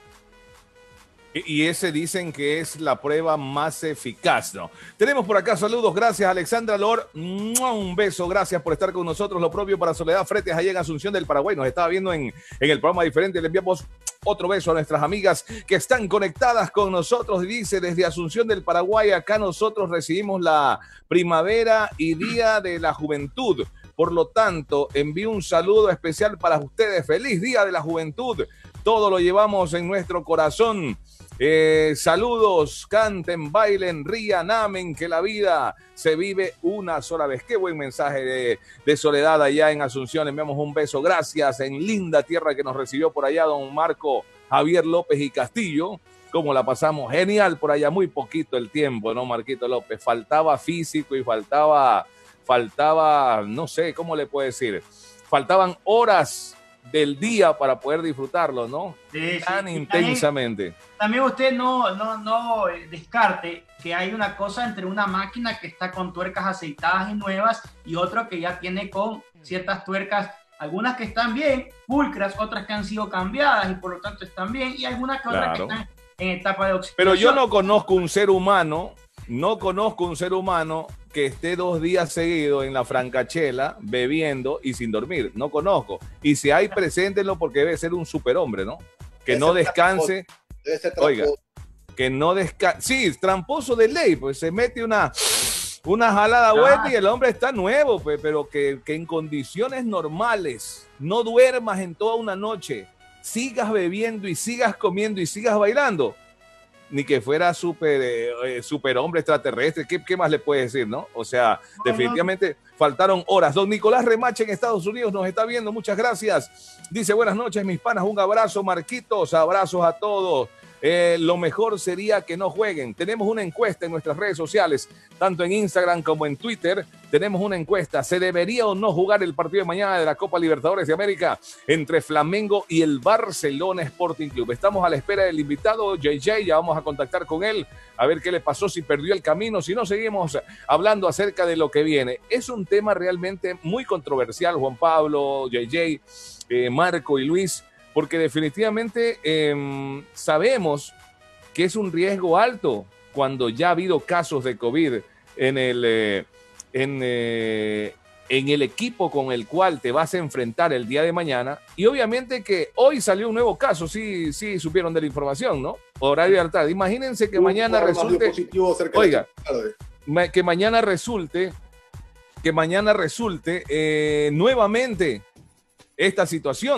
Y ese dicen que es la prueba más eficaz, ¿no? Tenemos por acá saludos, gracias Alexandra Lor, un beso, gracias por estar con nosotros, lo propio para Soledad Fretes allá en Asunción del Paraguay, nos estaba viendo en, en el programa diferente, le enviamos otro beso a nuestras amigas que están conectadas con nosotros, y dice desde Asunción del Paraguay, acá nosotros recibimos la primavera y Día de la Juventud. Por lo tanto, envío un saludo especial para ustedes. Feliz Día de la Juventud. Todo lo llevamos en nuestro corazón. Eh, saludos, canten, bailen, rían, amen, que la vida se vive una sola vez. Qué buen mensaje de, de Soledad allá en Asunción. Le enviamos un beso. Gracias en linda tierra que nos recibió por allá don Marco Javier López y Castillo. Cómo la pasamos genial por allá. Muy poquito el tiempo, ¿no, Marquito López? Faltaba físico y faltaba... faltaba, no sé, ¿cómo le puedo decir? Faltaban horas del día para poder disfrutarlo, ¿no? Sí, Tan sí. intensamente. También, también usted no, no, no descarte que hay una cosa entre una máquina que está con tuercas aceitadas y nuevas y otra que ya tiene con ciertas tuercas, algunas que están bien, pulcras, otras que han sido cambiadas y por lo tanto están bien, y algunas que otras Claro. que están en etapa de oxidación. Pero yo no conozco un ser humano, no conozco un ser humano que esté dos días seguidos en la francachela bebiendo y sin dormir. No conozco. Y si hay, preséntenlo porque debe ser un superhombre, ¿no? Que Debe no ser descanse. Debe ser Oiga, tramposo. que no descanse. Sí, tramposo de ley, pues se mete una, una jalada Ah. vuelta y el hombre está nuevo, pues, pero que, que en condiciones normales no duermas en toda una noche, sigas bebiendo y sigas comiendo y sigas bailando. Ni que fuera super, eh, super hombre extraterrestre, ¿Qué, ¿qué más le puede decir, no? O sea, No, definitivamente faltaron horas. Don Nicolás Remache en Estados Unidos nos está viendo, muchas gracias. Dice, buenas noches, mis panas, un abrazo, Marquitos, abrazos a todos. Eh, lo mejor sería que no jueguen. Tenemos una encuesta en nuestras redes sociales, tanto en Instagram como en Twitter. Tenemos una encuesta. ¿Se debería o no jugar el partido de mañana de la Copa Libertadores de América entre Flamengo y el Barcelona Sporting Club? Estamos a la espera del invitado J J. Ya vamos a contactar con él a ver qué le pasó, si perdió el camino. Si no, seguimos hablando acerca de lo que viene. Es un tema realmente muy controversial, Juan Pablo, J J, eh, Marco y Luis, porque definitivamente eh, sabemos que es un riesgo alto cuando ya ha habido casos de COVID en el, eh, en, eh, en el equipo con el cual te vas a enfrentar el día de mañana. Y obviamente que hoy salió un nuevo caso, sí, sí supieron de la información, ¿no? Horario de la tarde. Imagínense que Un mañana programa resulte... positivo cerca Oiga, de la tarde. ma- que mañana resulte, que mañana resulte eh, nuevamente esta situación.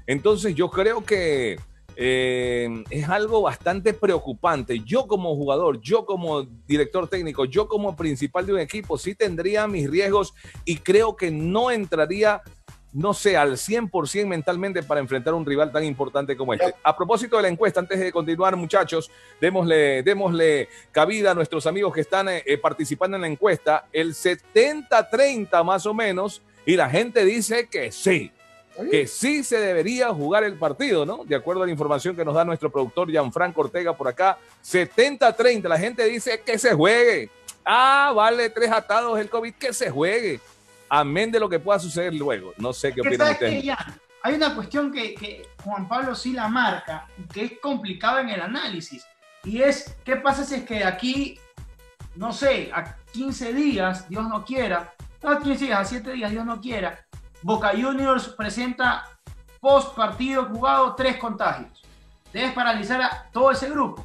Entonces yo creo que eh, es algo bastante preocupante. Yo como jugador, yo como director técnico, yo como principal de un equipo, sí tendría mis riesgos y creo que no entraría, no sé, al cien por ciento mentalmente para enfrentar un rival tan importante como este. A propósito de la encuesta, antes de continuar, muchachos, démosle, démosle cabida a nuestros amigos que están eh, participando en la encuesta. El setenta treinta más o menos, y la gente dice que sí, que sí se debería jugar el partido, ¿no? De acuerdo a la información que nos da nuestro productor Gianfranco Ortega por acá, setenta treinta, la gente dice que se juegue. Ah, vale, tres atados el COVID, que se juegue. Amén de lo que pueda suceder luego. No sé qué opinan ustedes. Hay una cuestión que, que Juan Pablo sí la marca, que es complicada en el análisis, y es, ¿qué pasa si es que aquí, no sé, a quince días, Dios no quiera, no a quince días, a siete días, Dios no quiera, Boca Juniors presenta post partido jugado tres contagios? Debes paralizar a todo ese grupo,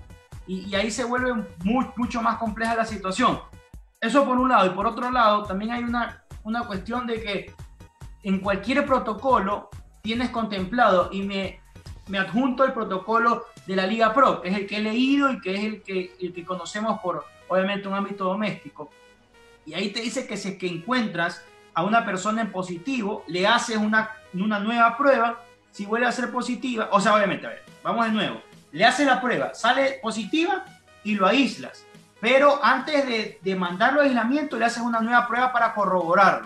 y, y ahí se vuelve muy, mucho más compleja la situación. Eso por un lado, y por otro lado también hay una, una cuestión de que en cualquier protocolo tienes contemplado, y me, me adjunto el protocolo de la Liga Pro, que es el que he leído y que es el que, el que conocemos por, obviamente, un ámbito doméstico. Y ahí te dice que si es que encuentras a una persona en positivo, le haces una, una nueva prueba. Si vuelve a ser positiva, o sea, obviamente, a ver, vamos de nuevo, le haces la prueba, sale positiva y lo aíslas. Pero antes de, de mandarlo a aislamiento, le haces una nueva prueba para corroborarlo.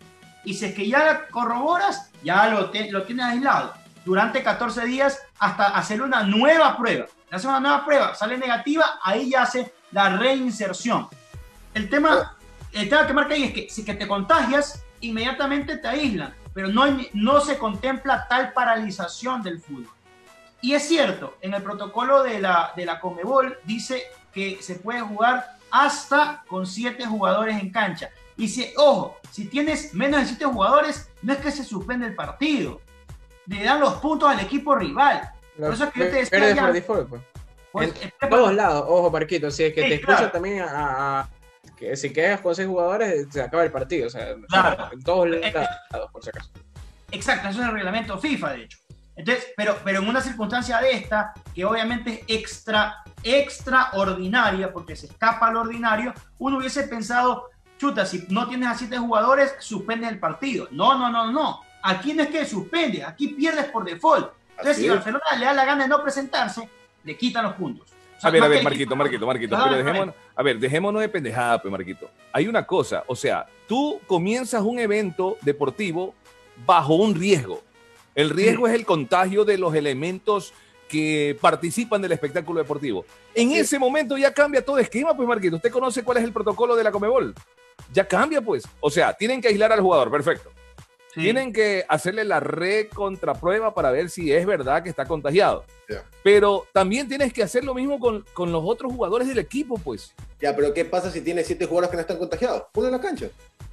Y si es que ya corroboras, ya lo, te, lo tienes aislado. Durante catorce días hasta hacer una nueva prueba. Le haces una nueva prueba, sale negativa, ahí ya hace la reinserción. El tema, el tema que marca ahí es que si que te contagias, inmediatamente te aíslan. Pero no, no se contempla tal paralización del fútbol. Y es cierto, en el protocolo de la, de la Conmebol dice que se puede jugar hasta con siete jugadores en cancha. Y si, ojo, si tienes menos de siete jugadores, no es que se suspende el partido. Le dan los puntos al equipo rival. Por eso es que yo te decía ya, default, pues. Pues, en todos lados, ojo, Marquito, si es que sí, te escucha, claro, también a, a que si quedas con seis jugadores, se acaba el partido. O sea, claro, en todos lados, por si acaso. Exacto, eso es el reglamento FIFA, de hecho. Entonces, pero, pero en una circunstancia de esta, que obviamente es extra, extraordinaria, porque se escapa al ordinario, uno hubiese pensado, chuta, si no tienes a siete jugadores, suspendes el partido. No, no, no, no. Aquí no es que suspendes, aquí pierdes por default. Entonces, si Barcelona le da la gana de no presentarse, le quitan los puntos. O sea, a ver, no a ver, que Marquito, Marquito, Marquito, pero dejémonos, a ver, dejémonos de pendejada, pues, Marquito. Hay una cosa, o sea, tú comienzas un evento deportivo bajo un riesgo. El riesgo sí. es el contagio de los elementos que participan del espectáculo deportivo. En sí. ese momento ya cambia todo esquema, pues, Marquito. ¿Usted conoce cuál es el protocolo de la Conmebol? Ya cambia, pues. O sea, tienen que aislar al jugador, perfecto. Sí. Tienen que hacerle la recontraprueba para ver si es verdad que está contagiado. Yeah. Pero también tienes que hacer lo mismo con, con los otros jugadores del equipo, pues. Ya, pero ¿qué pasa si tienes siete jugadores que no están contagiados? Ponlo en la cancha.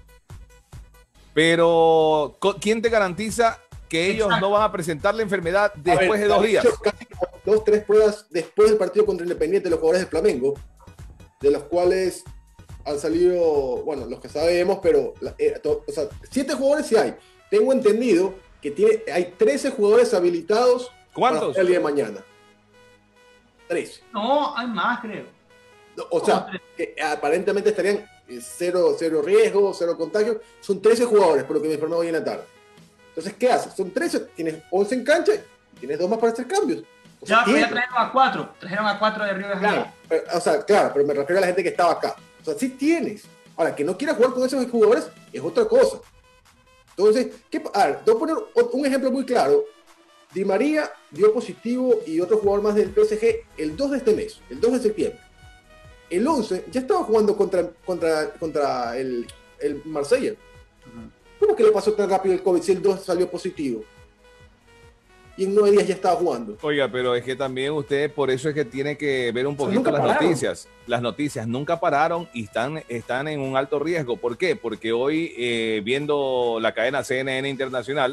Pero, ¿quién te garantiza que ellos Exacto. no van a presentar la enfermedad después ver, de dos días? Casi dos, tres pruebas después del partido contra Independiente de los jugadores de Flamengo, de los cuales han salido, bueno, los que sabemos, pero eh, to, o sea, siete jugadores sí hay. Tengo entendido que tiene, hay trece jugadores habilitados. ¿Cuántos? Para el día de mañana. trece. No, hay más, creo. No, o sea, que aparentemente estarían cero, cero riesgo, cero contagio. Son trece jugadores, por lo que me informó hoy en la tarde. Entonces, ¿qué haces? Son trece, tienes once en cancha y tienes dos más para hacer cambios. O sea, ya, ya trajeron a cuatro, trajeron a cuatro de Río de Janeiro. Claro, pero, o sea, claro, pero me refiero a la gente que estaba acá. O sea, sí tienes. Ahora, que no quieras jugar con esos jugadores es otra cosa. Entonces, ¿qué? A ver, te voy a poner un ejemplo muy claro. Di María dio positivo y otro jugador más del P S G el dos de este mes, el dos de septiembre. El once ya estaba jugando contra, contra, contra el, el Marsella. Uh-huh. ¿Cómo que le pasó tan rápido el COVID si el dos salió positivo? Y en nueve días ya estaba jugando. Oiga, pero es que también usted, por eso es que tiene que ver un poquito o sea, las pararon. noticias. Las noticias nunca pararon y están, están en un alto riesgo. ¿Por qué? Porque hoy, eh, viendo la cadena C N N Internacional,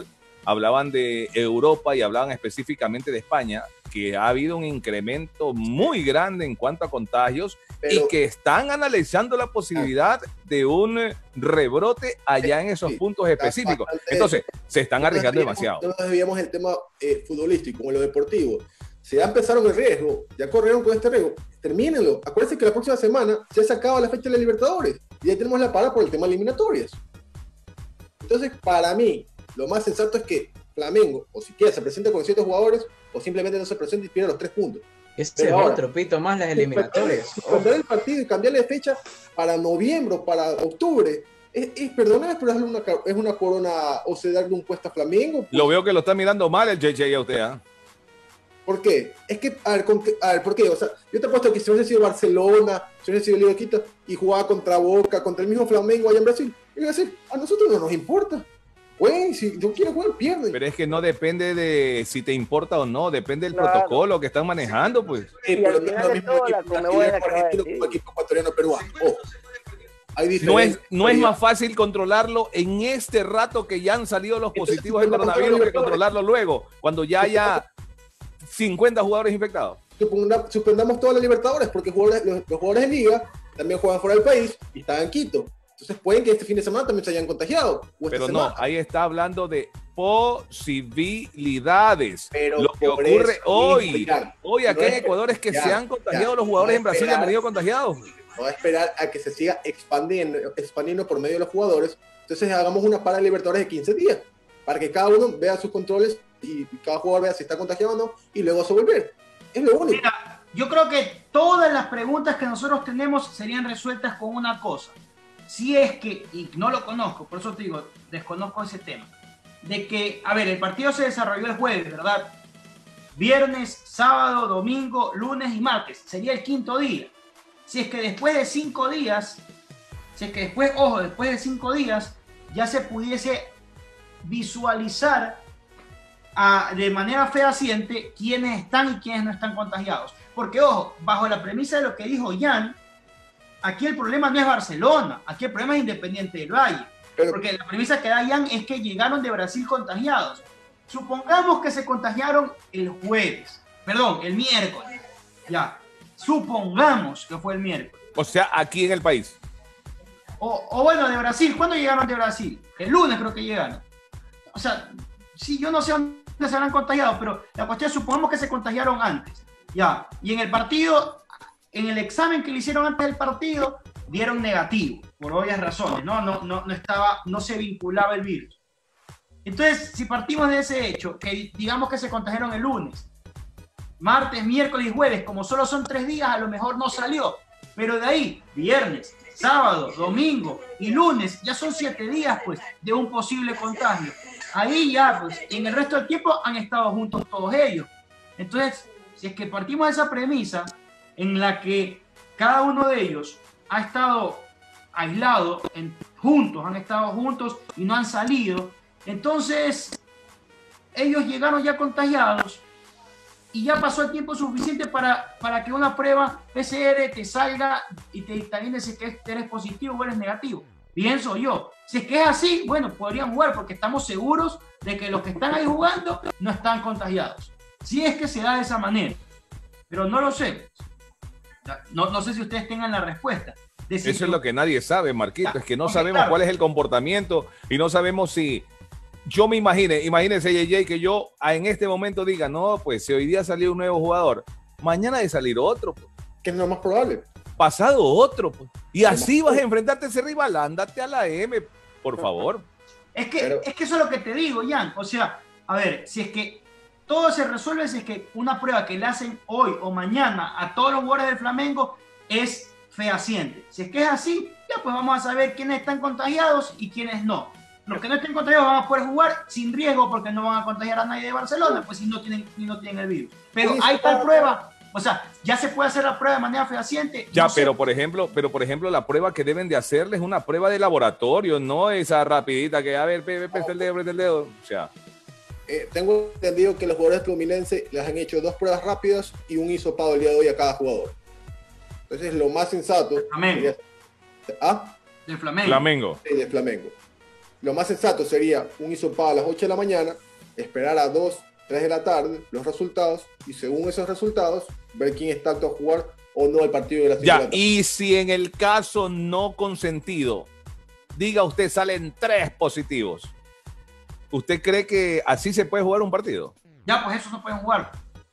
hablaban de Europa y hablaban específicamente de España, que ha habido un incremento muy grande en cuanto a contagios pero, y que están analizando la posibilidad de un rebrote allá en esos sí, puntos específicos. Entonces, se están arriesgando demasiado. No nos desviamos el tema eh, futbolístico, en lo deportivo. Si ya empezaron el riesgo, ya corrieron con este riesgo, termínenlo. Acuérdense que la próxima semana ya se acaba la fecha de la Libertadores y ya tenemos la parada por el tema de eliminatorias. Entonces, para mí, lo más sensato es que Flamengo, o siquiera se presente con ciertos jugadores, o simplemente no se presente y pierda los tres puntos. Este es otro pito más las eliminatorias. Suspender el partido y cambiarle de fecha para noviembre o para octubre. Es, es perdóname, pero es una, es una corona, o sea, darle un puesto a Flamengo. Pues. Lo veo que lo está mirando mal el J J a usted, ¿ah? ¿eh? ¿Por qué? Es que, a ver, con, a ver, ¿por qué? O sea, yo te he puesto que si hubiese sido Barcelona, si hubiese sido Liga Quito y jugaba contra Boca, contra el mismo Flamengo allá en Brasil, yo iba a decir, a nosotros no nos importa. Güey, si yo quiero jugar, pierde. Pero es que no depende de si te importa o no, depende del claro. protocolo que están manejando, pues. Sí, pero no es lo mismo equipo equipo ecuatoriano peruano. Oh. No es, no es más fácil controlarlo en este rato que ya han salido los positivos del coronavirus que controlarlo luego, cuando ya haya cincuenta jugadores infectados. Suspendamos todas las Libertadores porque jugadores, los, los jugadores de Liga también juegan fuera del país y están en Quito. Entonces pueden que este fin de semana también se hayan contagiado. Pero no, ahí está hablando de posibilidades. Pero lo que ocurre eso, hoy, hoy acá no en Ecuador es que ya, se han contagiado ya, los jugadores no en Brasil y han venido contagiados. No va a esperar a que se siga expandiendo, expandiendo por medio de los jugadores. Entonces hagamos una para Libertadores de quince días para que cada uno vea sus controles y cada jugador vea si está contagiado o no y luego se volver. Es lo único. Mira, yo creo que todas las preguntas que nosotros tenemos serían resueltas con una cosa. Si es que, y no lo conozco, por eso te digo, desconozco ese tema, de que, a ver, el partido se desarrolló el jueves, ¿verdad? Viernes, sábado, domingo, lunes y martes, sería el quinto día. Si es que después de cinco días, si es que después, ojo, después de cinco días, ya se pudiese visualizar a, de manera fehaciente quiénes están y quiénes no están contagiados. Porque, ojo, bajo la premisa de lo que dijo Jan, aquí el problema no es Barcelona, aquí el problema es Independiente del Valle. Pero, porque la premisa que da Jan es que llegaron de Brasil contagiados. Supongamos que se contagiaron el jueves, perdón, el miércoles. Ya, supongamos que fue el miércoles. O sea, aquí en el país. O, o bueno, de Brasil, ¿cuándo llegaron de Brasil? El lunes creo que llegaron. O sea, sí, yo no sé dónde se habrán contagiado, pero la cuestión es, supongamos que se contagiaron antes. Ya, y en el partido... En el examen que le hicieron antes del partido, dieron negativo, por obvias razones, ¿no? No, no, no, estaba, no se vinculaba el virus. Entonces, si partimos de ese hecho, que digamos que se contagiaron el lunes, martes, miércoles y jueves, como solo son tres días, a lo mejor no salió, pero de ahí, viernes, sábado, domingo y lunes, ya son siete días, pues, de un posible contagio. Ahí ya, pues, en el resto del tiempo han estado juntos todos ellos. Entonces, si es que partimos de esa premisa, en la que cada uno de ellos ha estado aislado, en, juntos, han estado juntos y no han salido. Entonces, ellos llegaron ya contagiados y ya pasó el tiempo suficiente para, para que una prueba P C R te salga y te dictamine si que eres positivo o eres negativo. Pienso yo. Si es que es así, bueno, podrían jugar porque estamos seguros de que los que están ahí jugando no están contagiados. Si es que se da de esa manera. Pero no lo sé. No, no sé si ustedes tengan la respuesta. Decir, eso es lo que nadie sabe, Marquito, ya, es que no sabemos claro. cuál es el comportamiento y no sabemos si... Yo me imagine, imagínense, J J, que yo en este momento diga, no, pues si hoy día salió un nuevo jugador, mañana de salir otro. Pues. Que es lo más probable. Pasado otro. Pues. Y así vas a enfrentarte a ese rival, ándate a la M, por favor. Es que, Pero... es que eso es lo que te digo, Jan. O sea, a ver, si es que todo se resuelve, si es que una prueba que le hacen hoy o mañana a todos los jugadores del Flamengo es fehaciente. Si es que es así, ya pues vamos a saber quiénes están contagiados y quiénes no. Los que no estén contagiados van a poder jugar sin riesgo porque no van a contagiar a nadie de Barcelona, pues si no tienen, si no tienen el virus. Pero hay tal prueba, o sea, ya se puede hacer la prueba de manera fehaciente. Ya, no pero sé. por ejemplo, pero por ejemplo, la prueba que deben de hacerles es una prueba de laboratorio, no esa rapidita que a ver, presta el dedo, presta el dedo. O sea. Eh, tengo entendido que los jugadores fluminenses les han hecho dos pruebas rápidas y un hisopado el día de hoy a cada jugador. Entonces, lo más sensato. Flamengo. Sería, ¿ah? Del Flamengo. Flamengo. Sí, del Flamengo. Lo más sensato sería un hisopado a las ocho de la mañana esperar a dos, tres de la tarde los resultados y según esos resultados ver quién está apto a jugar o no el partido de la Ya, y si en el caso no consentido, diga usted, salen tres positivos, ¿usted cree que así se puede jugar un partido? Ya, pues esos no pueden jugar.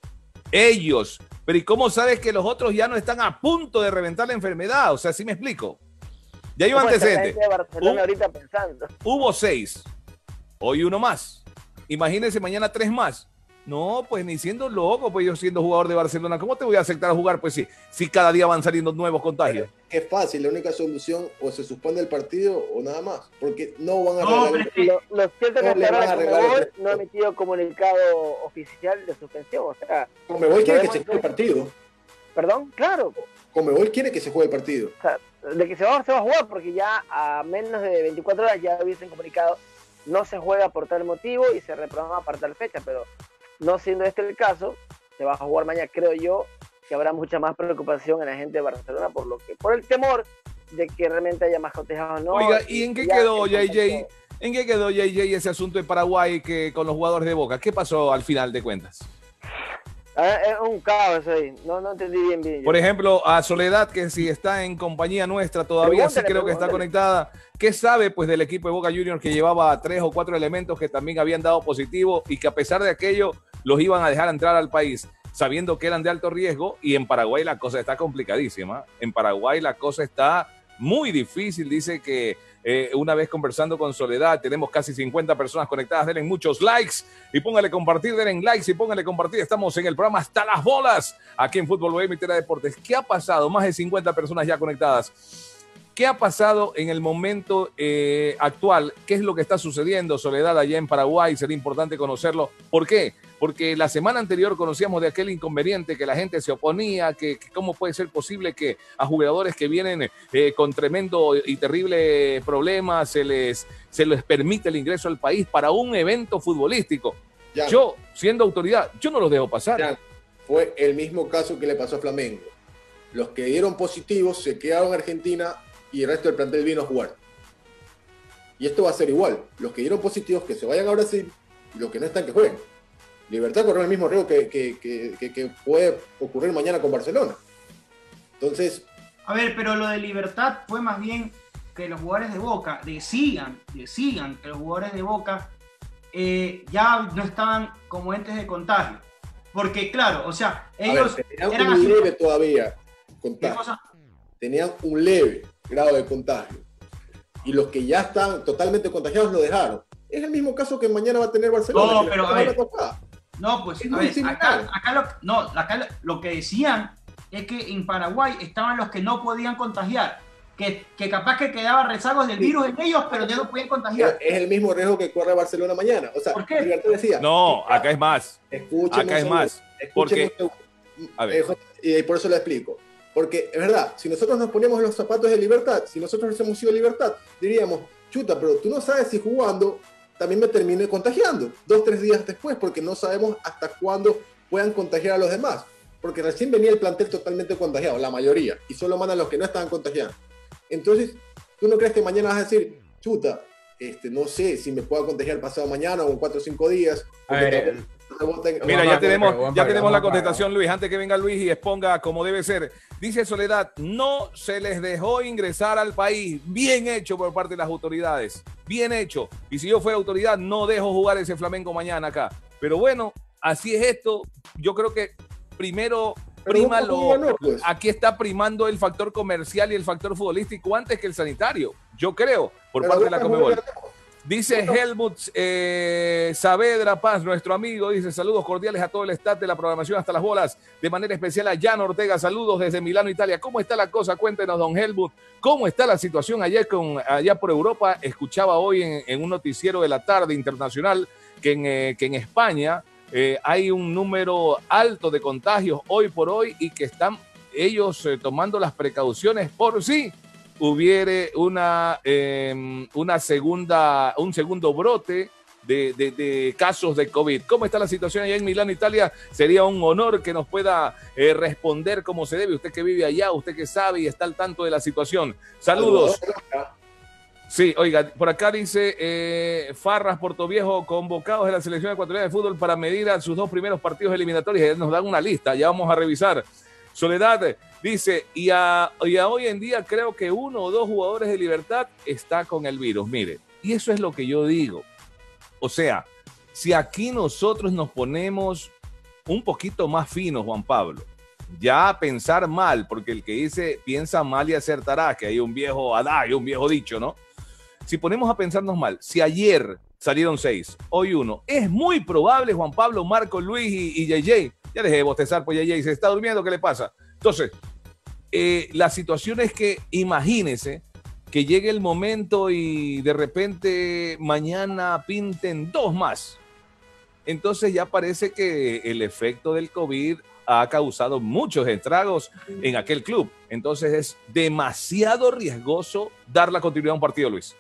Ellos, pero ¿y cómo sabes que los otros ya no están a punto de reventar la enfermedad? O sea, ¿sí me explico? Ya hay un antecedente. Barcelona ahorita pensando. Hubo seis, hoy uno más. Imagínense mañana tres más. No, pues ni siendo loco, pues yo siendo jugador de Barcelona, ¿cómo te voy a aceptar a jugar? Pues sí, si cada día van saliendo nuevos contagios. Es fácil, la única solución o se suspende el partido o nada más, porque no van a no, arreglar. pero lo, lo cierto es no que le van a la arreglar Conmebol el- no ha emitido comunicado oficial de suspensión, o sea... Conmebol quiere que se podemos- juegue el partido. ¿Perdón? Claro. Conmebol quiere que se juegue el partido. O sea, de que se va, se va a jugar, porque ya a menos de veinticuatro horas ya hubiesen comunicado, no se juega por tal motivo y se reprograma para tal fecha, pero no siendo este el caso, se va a jugar mañana, creo yo, que habrá mucha más preocupación en la gente de Barcelona por lo que, por el temor de que realmente haya más contagiados, ¿no? Oiga, ¿y en qué ya quedó, el J J? contexto- ¿En qué quedó, J J, ese asunto de Paraguay que con los jugadores de Boca? ¿Qué pasó al final de cuentas? Ah, es un caos ahí, no, no entendí bien bien. Por ejemplo, a Soledad, que si está en compañía nuestra todavía, sí Pregúntale, creo que está pregúntale. conectada. ¿Qué sabe pues del equipo de Boca Juniors que llevaba tres o cuatro elementos que también habían dado positivo y que a pesar de aquello los iban a dejar entrar al país, sabiendo que eran de alto riesgo? Y en Paraguay la cosa está complicadísima. En Paraguay la cosa está muy difícil. Dice que eh, una vez conversando con Soledad, tenemos casi cincuenta personas conectadas. Denle muchos likes y póngale compartir, denle likes y póngale compartir. Estamos en el programa Hasta las Bolas, aquí en Fútbol Bohemio y Tera Deportes. ¿Qué ha pasado? Más de cincuenta personas ya conectadas. ¿Qué ha pasado en el momento eh, actual? ¿Qué es lo que está sucediendo, Soledad, allá en Paraguay? Sería importante conocerlo. ¿Por qué? Porque la semana anterior conocíamos de aquel inconveniente que la gente se oponía, que, que cómo puede ser posible que a jugadores que vienen eh, con tremendo y terrible problema se les, se les permite el ingreso al país para un evento futbolístico. Ya. Yo, siendo autoridad, yo no los dejo pasar. Ya, fue el mismo caso que le pasó a Flamengo. Los que dieron positivos se quedaron en Argentina y el resto del plantel vino a jugar. Y esto va a ser igual. Los que dieron positivos que se vayan a Brasil y los que no están que jueguen. Libertad corre el mismo riesgo que, que, que, que, que puede ocurrir mañana con Barcelona. Entonces, A ver, pero lo de Libertad fue más bien que los jugadores de Boca decían, decían que los jugadores de Boca eh, ya no estaban como entes de contagio. Porque claro, o sea, ellos a ver, tenían eran un así. leve todavía ¿Qué contagio. cosa? Tenían un leve grado de contagio. Y los que ya están totalmente contagiados lo dejaron. Es el mismo caso que mañana va a tener Barcelona. No, que pero la a ver. semana pasada. No, pues Es a muy ver, similar. acá, acá, lo, no, acá lo, lo que decían es que en Paraguay estaban los que no podían contagiar, que, que capaz que quedaban rezagos del virus en ellos, pero ya no podían contagiar. Es el mismo riesgo que corre Barcelona mañana. O sea, ¿Por qué? Libertad decía. No, acá es más. Escúcheme Acá un es segundo, más. escúcheme Porque, un segundo. a ver. Eh, J- y por eso lo explico. Porque es verdad, si nosotros nos ponemos los zapatos de Libertad, si nosotros hemos sido Libertad, diríamos, chuta, pero tú no sabes si jugando también me termine contagiando dos, tres días después, porque no sabemos hasta cuándo puedan contagiar a los demás. Porque recién venía el plantel totalmente contagiado, la mayoría, y solo mandan los que no estaban contagiando. Entonces, ¿tú no crees que mañana vas a decir, chuta, este, no sé si me pueda contagiar pasado mañana o en cuatro o cinco días? A ver, Porque reboten- Mira, Vamos ya a- tenemos, vamos ya a- tenemos la vamos a- contestación, Luis. Antes que venga Luis y exponga como debe ser. Dice Soledad, no se les dejó ingresar al país. Bien hecho por parte de las autoridades. Bien hecho. Y si yo fuera autoridad, no dejo jugar ese Flamengo mañana acá. Pero bueno, así es esto. Yo creo que primero Pero prima Boca lo... ganó, pues. Aquí está primando el factor comercial y el factor futbolístico antes que el sanitario. Yo creo, por Pero parte de la Boca Conmebol. ganó. Dice Helmut eh, Saavedra Paz, nuestro amigo, dice saludos cordiales a todo el staff de la programación Hasta las Bolas, de manera especial a Jan Ortega, saludos desde Milano, Italia. ¿Cómo está la cosa? Cuéntenos, don Helmut, ¿cómo está la situación allá, con, allá por Europa? Escuchaba hoy en, en un noticiero de la tarde internacional que en, eh, que en España eh, hay un número alto de contagios hoy por hoy y que están ellos eh, tomando las precauciones por sí hubiere una, eh, una segunda, un segundo brote de, de, de casos de COVID. ¿Cómo está la situación allá en Milán, Italia? Sería un honor que nos pueda eh, responder como se debe. Usted que vive allá, usted que sabe y está al tanto de la situación. Saludos. Sí, oiga, por acá dice eh, Farras Portoviejo, convocados de la selección ecuatoriana de fútbol para medir a sus dos primeros partidos eliminatorios. Nos dan una lista, ya vamos a revisar. Soledad dice, y a, y a hoy en día creo que uno o dos jugadores de Libertad está con el virus. Mire, y eso es lo que yo digo. O sea, si aquí nosotros nos ponemos un poquito más finos, Juan Pablo, ya a pensar mal, porque el que dice piensa mal y acertará, que hay un viejo adagio, un viejo dicho, ¿no? Si ponemos a pensarnos mal, si ayer salieron seis, hoy uno, es muy probable, Juan Pablo, Marco, Luis y, y J J, ya dejé de bostezar, pues J J se está durmiendo, ¿qué le pasa? Entonces, eh, la situación es que imagínese que llegue el momento y de repente mañana pinten dos más. Entonces ya parece que el efecto del COVID ha causado muchos estragos en aquel club. Entonces es demasiado riesgoso dar la continuidad a un partido, Luis.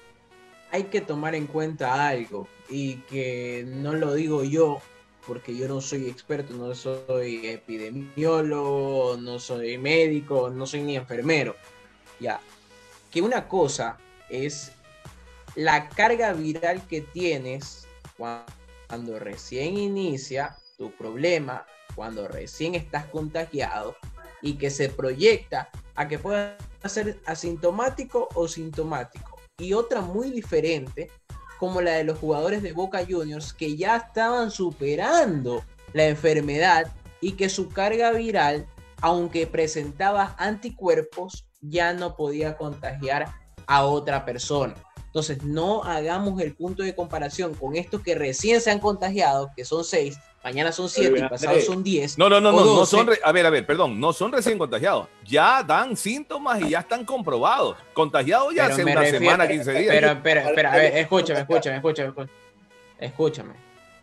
Hay que tomar en cuenta algo, y que no lo digo yo, porque yo no soy experto, no soy epidemiólogo, no soy médico, no soy ni enfermero. Ya, que una cosa es la carga viral que tienes cuando recién inicia tu problema, cuando recién estás contagiado, y que se proyecta a que pueda ser asintomático o sintomático. Y otra muy diferente, como la de los jugadores de Boca Juniors, que ya estaban superando la enfermedad y que su carga viral, aunque presentaba anticuerpos, ya no podía contagiar a otra persona. Entonces, no hagamos el punto de comparación con estos que recién se han contagiado, que son seis, mañana son siete y pasado son diez. No, no, no, no, no son, re, a ver, a ver, perdón, no son recién contagiados. Ya dan síntomas y ya están comprobados. Contagiados ya hace una refiero, semana, quince días. Pero, espera, espera, a ver, escúchame, escúchame, escúchame, escúchame.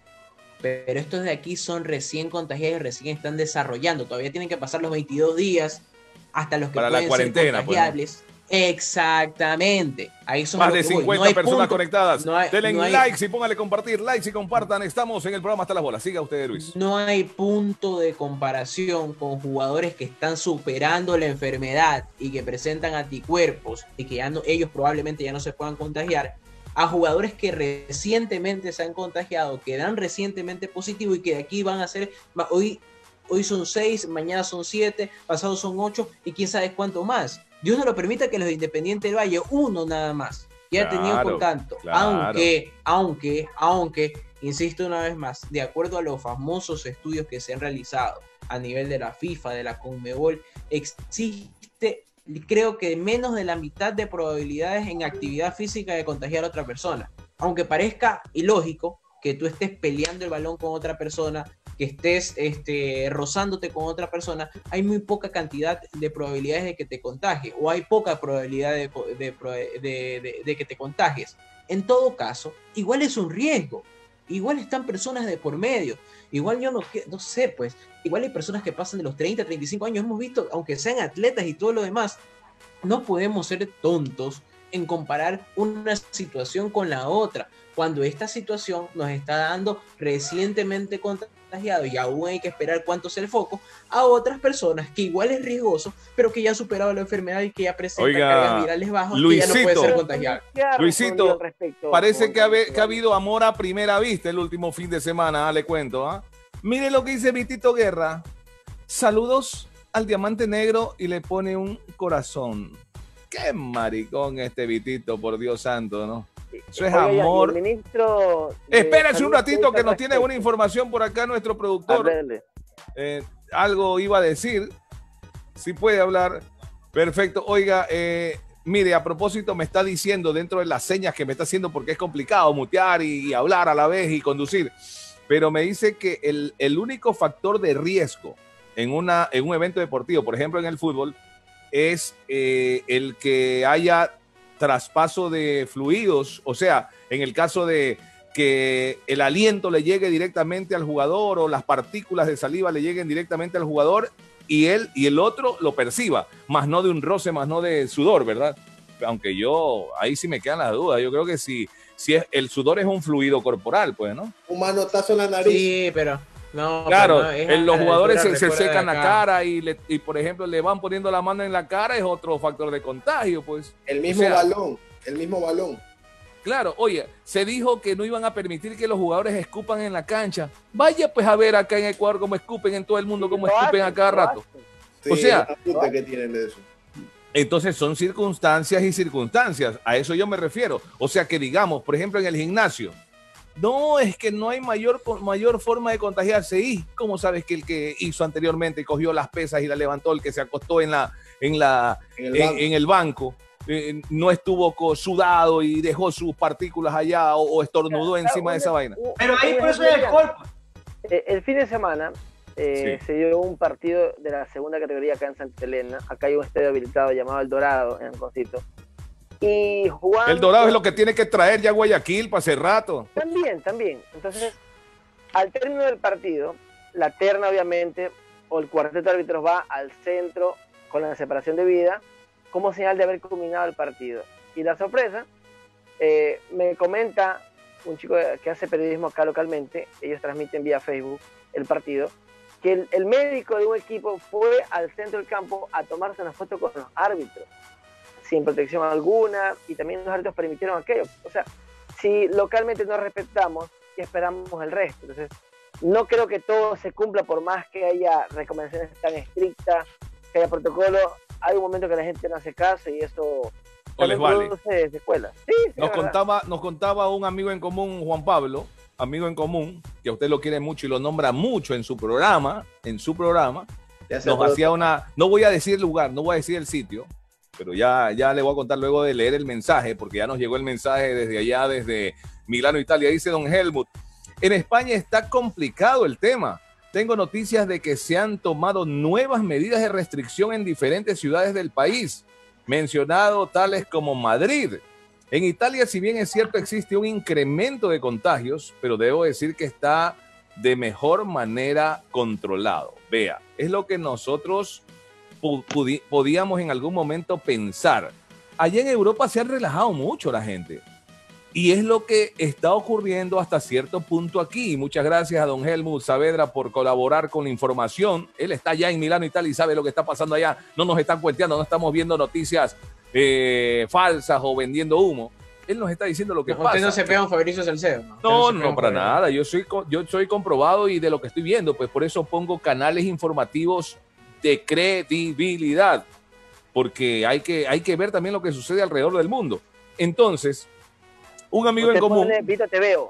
Pero estos de aquí son recién contagiados y recién están desarrollando. Todavía tienen que pasar los veintidós días hasta los que para pueden la cuarentena, ser contagiables. Pues, ¿no? Exactamente. Ahí son más de cincuenta no personas punto, conectadas. No hay, Denle no hay, likes y póngale compartir, likes y compartan. Estamos en el programa Hasta las Bolas. Siga usted, Luis. No hay punto de comparación con jugadores que están superando la enfermedad y que presentan anticuerpos y que ya no, ellos probablemente ya no se puedan contagiar, a jugadores que recientemente se han contagiado, que dan recientemente positivo y que de aquí van a ser hoy, hoy son seis, mañana son siete, pasado son ocho y quién sabe cuánto más. Dios no lo permita que los de Independiente del Valle, uno nada más, que haya tenido contacto, claro. aunque, aunque, aunque, insisto una vez más, de acuerdo a los famosos estudios que se han realizado a nivel de la FIFA, de la Conmebol, existe, creo que menos de la mitad de probabilidades en actividad física de contagiar a otra persona. Aunque parezca ilógico que tú estés peleando el balón con otra persona, que estés este, rozándote con otra persona, hay muy poca cantidad de probabilidades de que te contagies, o hay poca probabilidad de, de, de, de, de que te contagies. En todo caso, igual es un riesgo, igual están personas de por medio, igual yo no, no sé, pues, igual hay personas que pasan de los treinta, treinta y cinco años, hemos visto, aunque sean atletas y todo lo demás, no podemos ser tontos en comparar una situación con la otra, cuando esta situación nos está dando recientemente contagiado y aún hay que esperar cuánto sea el foco, a otras personas que igual es riesgoso, pero que ya han superado la enfermedad y que ya presentan cargas virales bajas, Luisito, que ya no puede ser contagiado. Luisito, parece que ha, que ha habido amor a primera vista el último fin de semana, ah, le cuento. ¿ah? Mire lo que dice Vitito Guerra. Saludos al Diamante Negro y le pone un corazón. Qué maricón este Vitito, por Dios santo, ¿no? Eso es Oye, amor. Ministro Espérense un ratito que nos tiene una información por acá nuestro productor. Eh, algo iba a decir. Si puede hablar. Perfecto. Oiga, eh, mire, a propósito me está diciendo dentro de las señas que me está haciendo porque es complicado mutear y, y hablar a la vez y conducir. Pero me dice que el, el único factor de riesgo en, una, en un evento deportivo, por ejemplo en el fútbol, es eh, el que haya traspaso de fluidos, o sea, en el caso de que el aliento le llegue directamente al jugador o las partículas de saliva le lleguen directamente al jugador y él y el otro lo perciba, más no de un roce, más no de sudor, ¿verdad? Aunque yo, ahí sí me quedan las dudas, yo creo que si, si es, el sudor es un fluido corporal, pues, ¿no? Un manotazo en la nariz. Sí, pero... No, claro, no, en los jugadores se, se secan la cara y, le, y, por ejemplo, le van poniendo la mano en la cara, es otro factor de contagio, pues. El mismo o sea, balón. el mismo balón. Claro, oye, se dijo que no iban a permitir que los jugadores escupan en la cancha. Vaya pues a ver acá en Ecuador cómo escupen en todo el mundo, cómo escupen a cada rato. Sí, o sea, la puta que tienen de eso. Entonces son circunstancias y circunstancias, a eso yo me refiero. O sea que digamos, por ejemplo, en el gimnasio, no, es que no hay mayor, mayor forma de contagiarse. ¿Y cómo sabes que el que hizo anteriormente cogió las pesas y la levantó, el que se acostó en, la, en, la, en, el, en, banco. en el banco, eh, no estuvo sudado y dejó sus partículas allá o, o estornudó claro, encima de esa vaina? Pero ahí por eso es el cuerpo. El fin de semana eh, sí. se dio un partido de la segunda categoría acá en Santa Elena. Acá hay un estadio habilitado llamado El Dorado, en Concito. Y Juan, el Dorado es lo que tiene que traer ya Guayaquil para hace rato. También, también. Entonces, al término del partido, la terna obviamente, o el cuarteto de árbitros va al centro con la separación de vida, como señal de haber culminado el partido. Y la sorpresa, eh, me comenta un chico que hace periodismo acá localmente, ellos transmiten vía Facebook el partido, que el, el médico de un equipo fue al centro del campo a tomarse una foto con los árbitros, sin protección alguna, y también los árbitros permitieron aquello. O sea, si localmente no respetamos, ¿qué esperamos el resto? Entonces, no creo que todo se cumpla por más que haya recomendaciones tan estrictas, que haya protocolo. Hay un momento que la gente no hace caso y eso o les vale. Secuelas. Sí, sí, nos, contaba, nos contaba un amigo en común, Juan Pablo, amigo en común, que a usted lo quiere mucho y lo nombra mucho en su programa, en su programa, nos hacía una, no voy a decir el lugar, no voy a decir el sitio, pero ya, ya le voy a contar luego de leer el mensaje, porque ya nos llegó el mensaje desde allá, desde Milano, Italia. Dice don Helmut, en España está complicado el tema. Tengo noticias de que se han tomado nuevas medidas de restricción en diferentes ciudades del país, mencionado tales como Madrid. En Italia, si bien es cierto, existe un incremento de contagios, pero debo decir que está de mejor manera controlado. Vea, es lo que nosotros podíamos en algún momento pensar. Allá en Europa se ha relajado mucho la gente y es lo que está ocurriendo hasta cierto punto aquí. Muchas gracias a don Helmut Saavedra por colaborar con la información. Él está allá en Milano, Italia, y sabe lo que está pasando allá. No nos están cuenteando, no estamos viendo noticias eh, falsas o vendiendo humo. Él nos está diciendo lo que no, pasa. Usted no se pega un Fabricio Salcedo. No, no, no, no para nada. Yo soy, yo soy comprobado y de lo que estoy viendo, pues por eso pongo canales informativos de credibilidad, porque hay que, hay que ver también lo que sucede alrededor del mundo. Entonces, un amigo en común... Pone, Vito, te veo.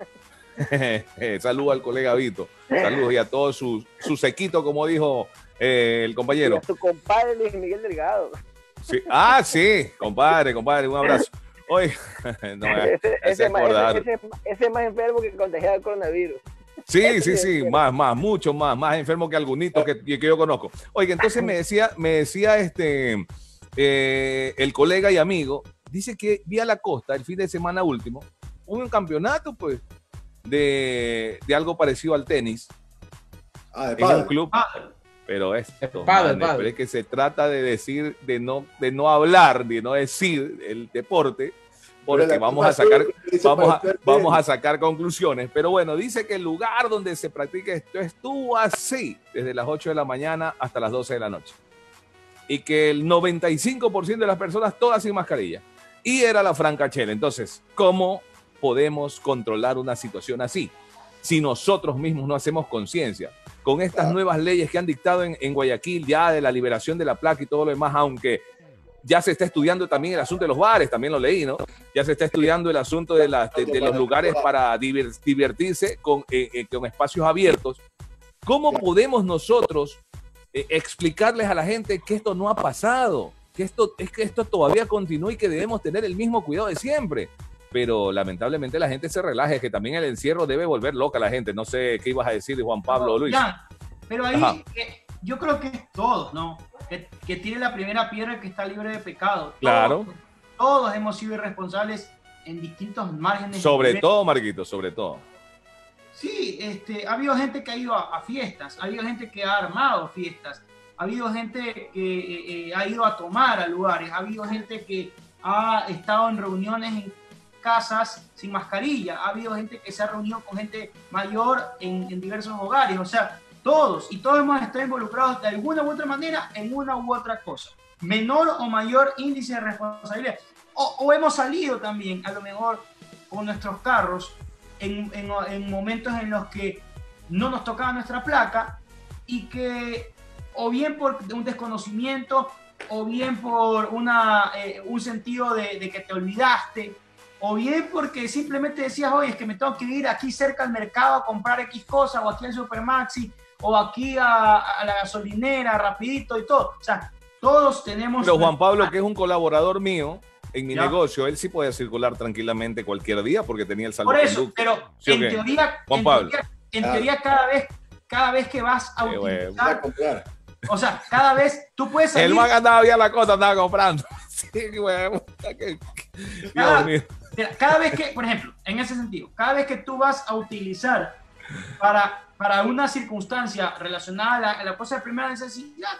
Saludos al colega Vito. Saludos y a todo su, su sequito, como dijo eh, el compañero. Y a tu compadre Luis Miguel Delgado. Sí. Ah, sí, compadre, compadre, un abrazo. Oye, no, ese, ese, es más, ese, ese, ese es más enfermo que contagiado el coronavirus. Sí, sí, sí, más, más, mucho más, más enfermo que algunitos que, que yo conozco. Oiga, entonces me decía, me decía este, eh, el colega y amigo, dice que vía la costa el fin de semana último, hubo un campeonato, pues, de, de algo parecido al tenis. Ah, de en un club. Ah. Pero esto, padre, man, pero es que se trata de decir, de no, de no hablar, de no decir el deporte, porque vamos a sacar, vamos a, vamos a sacar conclusiones. Pero bueno, dice que el lugar donde se practica esto estuvo así desde las ocho de la mañana hasta las doce de la noche. Y que el noventa y cinco por ciento de las personas todas sin mascarilla. Y era la francachela. Entonces, ¿cómo podemos controlar una situación así? Si nosotros mismos no hacemos conciencia. Con estas claro. nuevas leyes que han dictado en, en Guayaquil, ya de la liberación de la placa y todo lo demás, aunque ya se está estudiando también el asunto de los bares, también lo leí, ¿no? Ya se está estudiando el asunto de, la, de, de los lugares para divertirse con, eh, eh, con espacios abiertos. ¿Cómo podemos nosotros eh, explicarles a la gente que esto no ha pasado? Que esto, es que esto todavía continúa y que debemos tener el mismo cuidado de siempre. Pero lamentablemente la gente se relaja, es que también el encierro debe volver loca a la gente. No sé qué ibas a decir de Juan Pablo o Luis. Ya, pero ahí eh, yo creo que es todos, ¿no? Que, que tiene la primera piedra que está libre de pecado. Claro. Todos, todos hemos sido irresponsables en distintos márgenes. Sobre todo, Marquito, sobre todo. Sí, este, ha habido gente que ha ido a, a fiestas, ha habido gente que ha armado fiestas, ha habido gente que eh, eh, ha ido a tomar a lugares, ha habido gente que ha estado en reuniones en casas sin mascarilla, ha habido gente que se ha reunido con gente mayor en, en diversos hogares, o sea, todos y todos hemos estado involucrados de alguna u otra manera en una u otra cosa, menor o mayor índice de responsabilidad. o, o hemos salido también, a lo mejor, con nuestros carros en, en, en momentos en los que no nos tocaba nuestra placa y que o bien por un desconocimiento o bien por una, eh, un sentido de, de que te olvidaste, o bien porque simplemente decías, oye, es que me tengo que ir aquí cerca al mercado a comprar X cosa, o aquí al Supermaxi, o aquí a, a la gasolinera, rapidito y todo. O sea, todos tenemos... Pero Juan Pablo, que es un colaborador mío en mi ¿Ya? negocio, él sí puede circular tranquilamente cualquier día porque tenía el salvoconducto. Por eso, pero ¿Sí en, o qué? teoría, Juan en, Pablo. teoría, en Ah. teoría cada vez, cada vez que vas a Qué huevo. Va a utilizar, comprar. o sea, cada vez tú puedes salir... El man andaba bien la cosa, andaba comprando. Sí, huevo. Cada, Dios mío. mira, cada vez que, por ejemplo, en ese sentido, cada vez que tú vas a utilizar para, para una circunstancia relacionada a la, a la cosa de primera necesidad,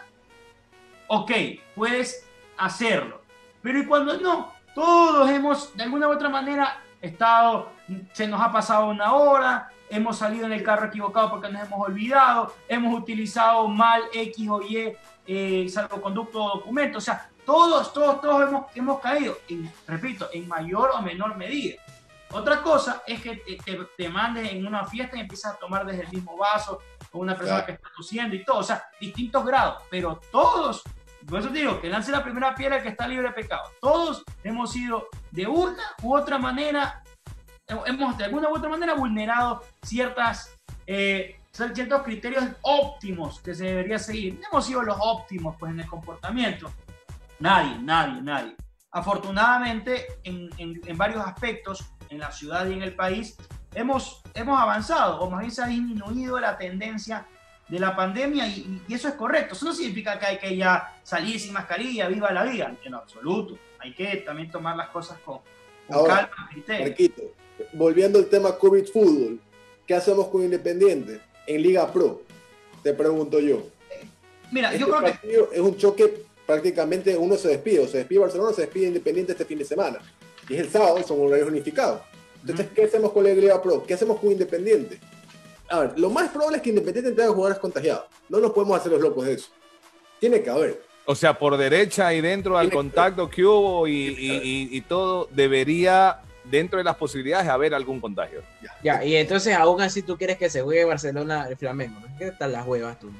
ok, puedes hacerlo. Pero y cuando no, todos hemos, de alguna u otra manera, estado, se nos ha pasado una hora, hemos salido en el carro equivocado porque nos hemos olvidado, hemos utilizado mal X o Y, eh, salvoconducto o documento, o sea, todos, todos, todos hemos, hemos caído, en, repito, en mayor o menor medida. Otra cosa es que te, te, te mandes en una fiesta y empiezas a tomar desde el mismo vaso con una persona Claro. que está tosiendo y todo, o sea, distintos grados, pero todos, por eso te digo, que lance la primera piedra el que está libre de pecado. Todos hemos sido de una u otra manera, hemos de alguna u otra manera vulnerado ciertas, eh, ciertos criterios óptimos que se debería seguir. No hemos sido los óptimos pues, en el comportamiento. Nadie, nadie, nadie. Afortunadamente, en, en, en varios aspectos, en la ciudad y en el país, hemos, hemos avanzado, o más bien se ha disminuido la tendencia de la pandemia y, y eso es correcto. Eso no significa que hay que ya salir sin mascarilla, viva la vida, en absoluto. Hay que también tomar las cosas con, con Ahora, calma, criterio. Marquito, volviendo al tema COVID Fútbol, ¿qué hacemos con Independiente en Liga Pro? Te pregunto yo. Mira, Este yo creo que partido es un choque, prácticamente uno se despide, o se despide Barcelona, se despide Independiente este fin de semana. Y es el sábado, son horarios unificados. Entonces, ¿qué hacemos con la Liga Pro? ¿Qué hacemos con Independiente? A ver, lo más probable es que Independiente tenga jugadores contagiados. No nos podemos hacer los locos de eso. Tiene que haber. O sea, por derecha y dentro del contacto que hubo y, y, y, y todo, debería, dentro de las posibilidades, haber algún contagio. Ya, y entonces aún así tú quieres que se juegue Barcelona el Flamengo, ¿no? ¿Qué tal las huevas tú?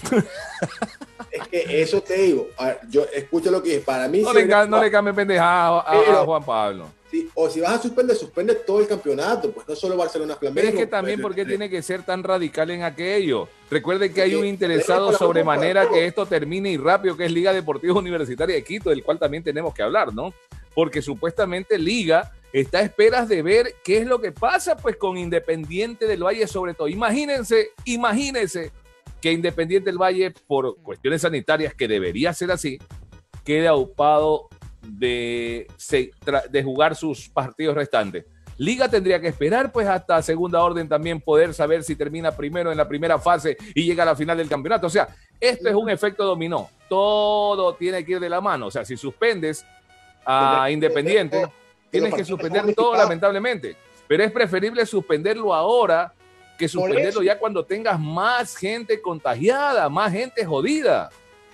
Es que eso te digo. A ver, yo escucho lo que dije. Para mí, No, sí le, debería ca- no jugar. le cambie pendejada a, a- Pero- a Juan Pablo. Sí, o si vas a suspender, suspende todo el campeonato, pues no solo Barcelona Flamengo. Pero es que también, pues, ¿por qué tiene que ser tan radical en aquello? Recuerde que hay un Porque interesado tenemos la sobremanera culpa de que esto termine y rápido, que es Liga Deportiva Universitaria de Quito, del cual también tenemos que hablar, ¿no? Porque supuestamente Liga está a esperas de ver qué es lo que pasa, pues, con Independiente del Valle, sobre todo. Imagínense, imagínense que Independiente del Valle, por cuestiones sanitarias, que debería ser así, quede aupado de, se- tra- de jugar sus partidos restantes. Liga tendría que esperar pues hasta segunda orden también poder saber si termina primero en la primera fase y llega a la final del campeonato. O sea, esto es un efecto dominó. Todo tiene que ir de la mano. O sea, si suspendes a Independiente, tienes que suspender todo lamentablemente. Pero es preferible suspenderlo ahora que suspenderlo ya cuando tengas más gente contagiada, más gente jodida.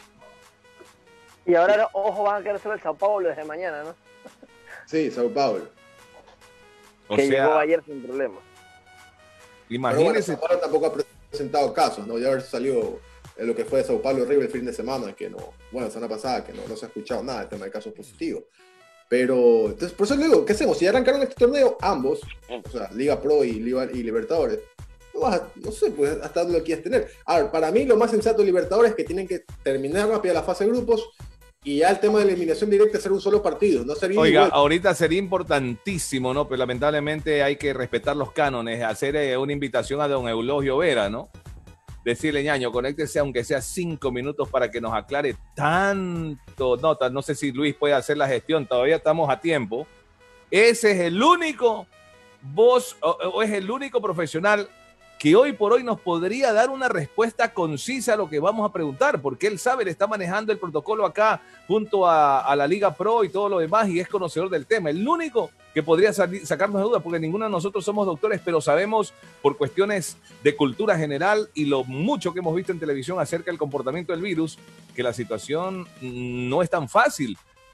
Y ahora, ojo, van a querer solo el Sao Paulo desde mañana, ¿no? Sí, Sao Paulo. O que sea, llegó ayer sin problema. imagínense. Pero bueno, ahora tampoco ha presentado casos, ¿no? Ya haber salido en lo que fue de Sao Paulo horrible el fin de semana, que no, bueno, la semana pasada, que no, no se ha escuchado nada del tema de casos positivos. Pero, entonces, por eso le digo, ¿qué hacemos? Si ya arrancaron este torneo, ambos, o sea, Liga Pro y, Liga, y Libertadores, no, vas a- no sé, pues, hasta dónde lo quieres tener. A ver, para mí lo más sensato de Libertadores es que tienen que terminar rápido la fase de grupos y ya el tema de la eliminación directa es ser un solo partido, no sería Oiga, igual. ahorita sería importantísimo, ¿no? Pero lamentablemente hay que respetar los cánones, hacer eh, una invitación a don Eulogio Vera, ¿no? Decirle, ñaño, conéctese aunque sea cinco minutos para que nos aclare tanto. No, ta- no sé si Luis puede hacer la gestión, todavía estamos a tiempo. Ese es el único voz, o, o es el único profesional que hoy por hoy nos podría dar una respuesta concisa a lo que vamos a preguntar, porque él sabe, le está manejando el protocolo acá junto a, a la Liga Pro y todo lo demás y es conocedor del tema. El único que podría salir- sacarnos de dudas, porque ninguno de nosotros somos doctores, pero sabemos por cuestiones de cultura general y lo mucho que hemos visto en televisión acerca del comportamiento del virus, que la situación mm, no es tan fácil,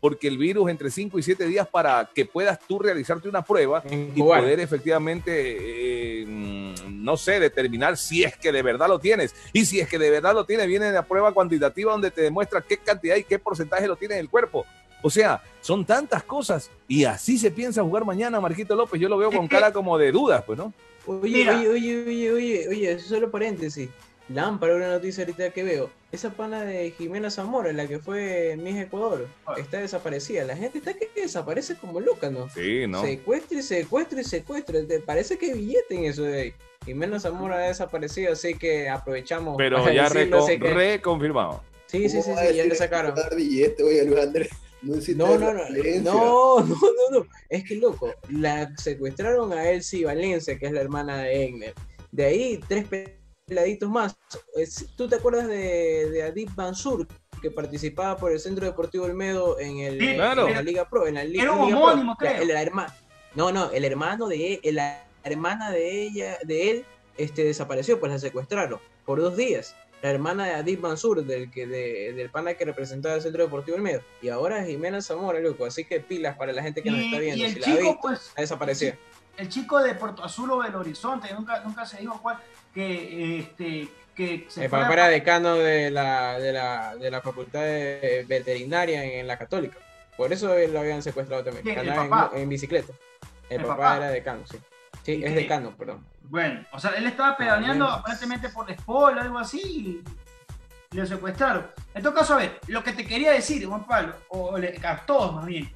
porque el virus entre cinco y siete días para que puedas tú realizarte una prueba En y Cuba. poder efectivamente, eh, no sé, determinar si es que de verdad lo tienes. Y si es que de verdad lo tienes, viene la prueba cuantitativa donde te demuestra qué cantidad y qué porcentaje lo tienes en el cuerpo. O sea, son tantas cosas y así se piensa jugar mañana Marquito López. Yo lo veo con cara como de dudas, pues, ¿no? Oye, Mira. oye, oye, oye, oye, oye, solo paréntesis. Lámpara, una noticia ahorita que veo. Esa pana de Jimena Zamora, la que fue Miss Ecuador, está desaparecida. La gente está que desaparece como loca, ¿no? Sí, ¿no? Secuestra y secuestra y secuestra. Te parece que hay billete en eso de ahí. Jimena Zamora ha desaparecido, así que aprovechamos. Pero para ya decirlo, reco- así que- reconfirmado. Sí, sí, sí, ¿Cómo va sí, a ya le decir sacaron. dar billete, oye, Luis Andrés? No, existe No, no, la no, violencia. no, no, no, no, es que loco, la secuestraron a Elsie Valencia, que es la hermana de Egner. De ahí, tres peladitos más. Es- ¿Tú te acuerdas de, de Adib Mansur, que participaba por el Centro Deportivo Olmedo en, el, Sí, en claro. la Liga Pro? En la li- Era un Liga homónimo, Pro. La- creo. la herma- no, no, el hermano de él, la hermana de ella, de él, este, desapareció, pues la secuestraron por dos días. La hermana de Adib Mansur, del, que, de, del pana que representaba el Centro Deportivo Olmedo. Y ahora Jimena Zamora, loco. Así que pilas para la gente que nos Y, está viendo. y el Si la ha chico, visto, pues, ha desaparecido. el chico de Puerto Azul o del Horizonte, nunca, nunca se dijo cuál, que, este, que se El fue papá a- era decano de la, de la, de la Facultad de Veterinaria en la Católica. Por eso lo habían secuestrado también. Sí, el Andaba papá. en, en bicicleta. El, El papá, papá. era decano, sí. Sí, ¿Y es qué? decano, perdón. Bueno, o sea, él estaba pedaleando Ah, bien. aparentemente por la espalda, algo así, y lo secuestraron. En todo caso, a ver, lo que te quería decir, Juan Pablo, o le- a todos más bien,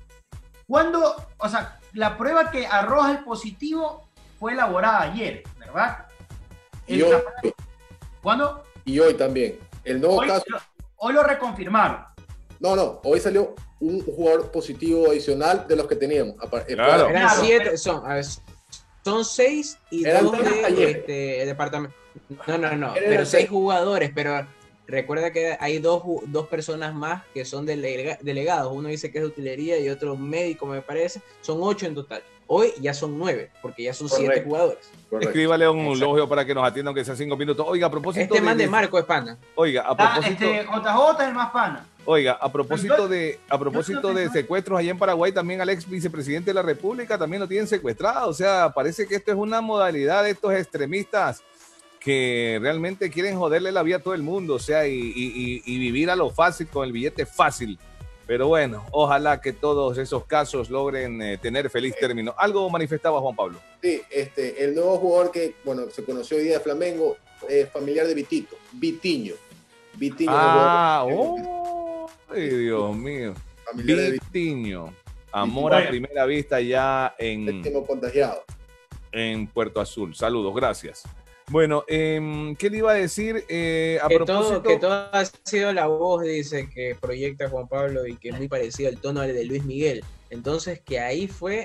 cuando, o sea, la prueba que arroja el positivo fue elaborada ayer, ¿verdad? Y El- hoy, la- ¿Cuándo? y hoy también. El nuevo Hoy, caso. lo- hoy lo reconfirmaron. No, no, hoy salió un jugador positivo adicional de los que teníamos. Apar- eh, Claro. Eran Claro, siete, pero- son, a ver, son seis y Eran dos tres de ayer. este, departamento. No, no, no, Eran pero tres. seis jugadores, pero recuerda que hay dos, ju- dos personas más que son delega- delegados. Uno dice que es de utilería y otro médico, me parece. Son ocho en total. Hoy ya son nueve, porque ya son siete Correcto. jugadores. Correcto. Escríbale un Exacto. elogio para que nos atiendan aunque sea cinco minutos. Oiga, a propósito Este man de de, Marco es pana. oiga, a Ah, propósito, este, J J es el más pana. oiga, a propósito Yo- de, a propósito yo- de yo- secuestros allá en Paraguay, también al ex vicepresidente de la República también lo tienen secuestrado. O sea, parece que esto es una modalidad de estos extremistas que realmente quieren joderle la vida a todo el mundo, o sea, y, y- y- y vivir a lo fácil con el billete fácil. Pero bueno, ojalá que todos esos casos logren eh, tener feliz término. Algo manifestaba Juan Pablo. Sí, este, el nuevo jugador que, bueno, se conoció hoy día de Flamengo es familiar de Vitito, Vitiño. Vitiño. Ah, el jugador, oh, ay, Dios mío. familiar de Vitiño, Vitiño. Amor a Bueno. primera vista ya en, séptimo contagiado. en Puerto Azul. Saludos, gracias. Bueno, em, ¿qué le iba a decir? Eh, a Que propósito, todo, que todo ha sido la voz, dice, que proyecta Juan Pablo y que es muy parecido al tono al de Luis Miguel. Entonces, que ahí fue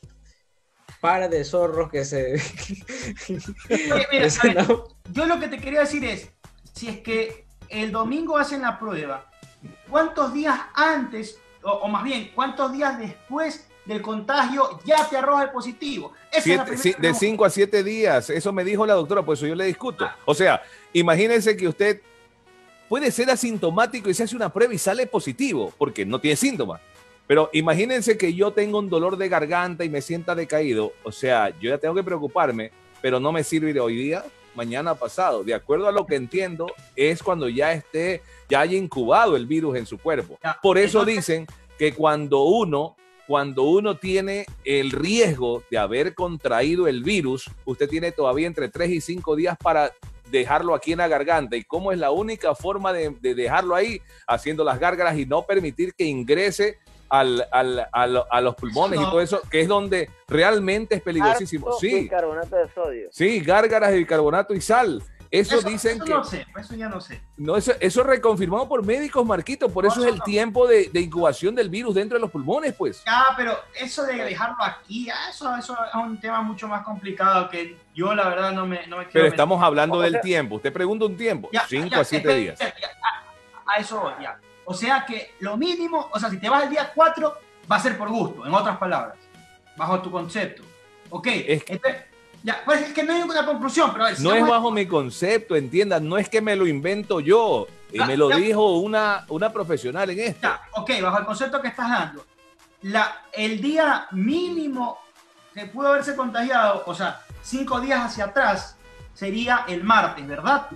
para de zorros que se... Oye, mira, Eso a ver, no. yo lo que te quería decir es, si es que el domingo hacen la prueba, ¿cuántos días antes, o, o más bien, cuántos días después del contagio ya te arroja el positivo? Esa es la siete- primera sí, de pregunta. cinco a siete días, eso me dijo la doctora, por eso yo le discuto. O sea, imagínense que usted puede ser asintomático y se hace una prueba y sale positivo, porque no tiene síntomas. Pero imagínense que yo tengo un dolor de garganta y me sienta decaído, o sea, yo ya tengo que preocuparme, pero no me sirve de hoy día, mañana pasado. De acuerdo a lo que entiendo, es cuando ya esté, ya haya incubado el virus en su cuerpo. Ya, Por eso entonces- dicen que cuando uno, cuando uno tiene el riesgo de haber contraído el virus, usted tiene todavía entre tres y cinco días para dejarlo aquí en la garganta. ¿Y cómo es la única forma de, de dejarlo ahí? Haciendo las gárgaras y no permitir que ingrese al, al, al- a los pulmones No. y todo eso, que es donde realmente es peligrosísimo. Harto Sí, bicarbonato de sodio. sí, gárgaras de bicarbonato y sal. Eso, Eso, dicen eso que... no sé, eso ya no sé. No, eso, eso es reconfirmado por médicos, Marquito. Por No, eso es eso el no. tiempo de, de incubación del virus dentro de los pulmones, pues. Ah, pero eso de dejarlo aquí, ah, eso, eso es un tema mucho más complicado que yo la verdad no me, no me quiero Pero meter. estamos hablando O del sea- tiempo. Usted pregunta un tiempo, Ya, cinco ya, a siete espera, días. espera, a, a eso voy, ya. O sea que lo mínimo, o sea, si te vas el día cuatro, va a ser por gusto, en otras palabras, bajo tu concepto. Ok, Es- entonces, Ya, pues es que no hay ninguna conclusión, pero a ver, si no es vamos a- bajo mi concepto, entiendan, no es que me lo invento yo, eh, Ya, me lo ya. dijo una, una profesional en esto. Ya, ok, bajo el concepto que estás dando, la, el día mínimo que pudo haberse contagiado, o sea, cinco días hacia atrás, sería el martes, ¿verdad?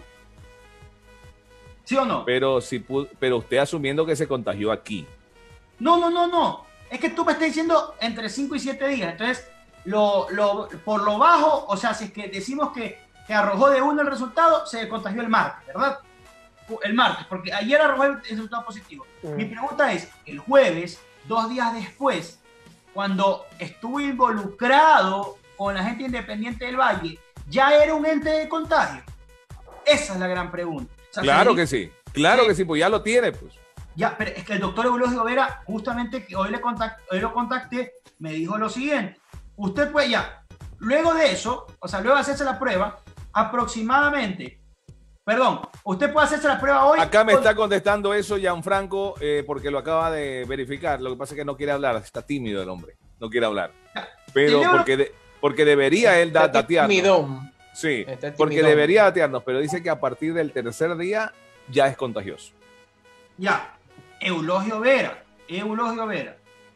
¿Sí o no? Pero, si pu- pero usted asumiendo que se contagió aquí. No, no, no, no. Es que tú me estás diciendo entre cinco y siete días. Entonces, lo, lo, por lo bajo, o sea, si es que decimos que, que arrojó de uno el resultado, se contagió el martes, ¿verdad? El martes, porque ayer arrojó el resultado positivo. Mm. Mi pregunta es, el jueves, dos días después, cuando estuvo involucrado con la gente independiente del Valle, ¿ya era un ente de contagio? Esa es la gran pregunta. O sea, Claro se- que sí, claro Sí. que sí, pues ya lo tiene, pues. Ya, pero es que el doctor Eulogio Vera, justamente que hoy, le contact- hoy lo contacté, me dijo lo siguiente. Usted puede ya, luego de eso, o sea, luego de hacerse la prueba, aproximadamente, perdón, usted puede hacerse la prueba hoy. Acá me con- está contestando eso Gianfranco eh, porque lo acaba de verificar. Lo que pasa es que no quiere hablar, está tímido el hombre, no quiere hablar. Pero Tenemos- porque, de- porque debería él da- Está datearnos. timidón. Sí, Está porque timidón. debería datearnos, pero dice que a partir del tercer día ya es contagioso. Ya, Eulogio Vera, Eulogio Vera.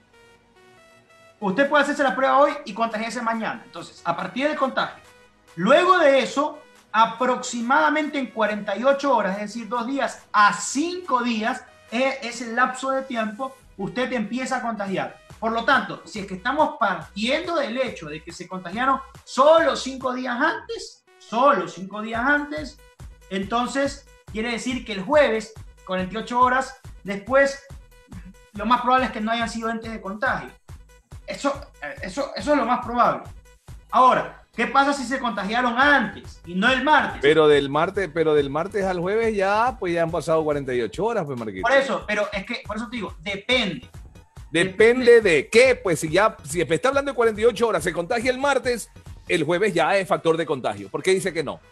Usted puede hacerse la prueba hoy y contagiarse mañana. Entonces, a partir del contagio. Luego de eso, aproximadamente en cuarenta y ocho horas, es decir, dos días a cinco días, es, es el lapso de tiempo, usted empieza a contagiar. Por lo tanto, si es que estamos partiendo del hecho de que se contagiaron solo cinco días antes, solo cinco días antes, entonces quiere decir que el jueves, cuarenta y ocho horas después, lo más probable es que no hayan sido entes de contagio. Eso, eso, eso es lo más probable. Ahora, ¿qué pasa si se contagiaron antes y no el martes? Pero del martes, pero del martes al jueves ya, pues ya han pasado cuarenta y ocho horas, pues Marquito. Por eso, pero es que, por eso te digo, depende. Depende de qué, pues si ya, si me está hablando de cuarenta y ocho horas, se contagia el martes, el jueves ya es factor de contagio. ¿Por qué dice que no?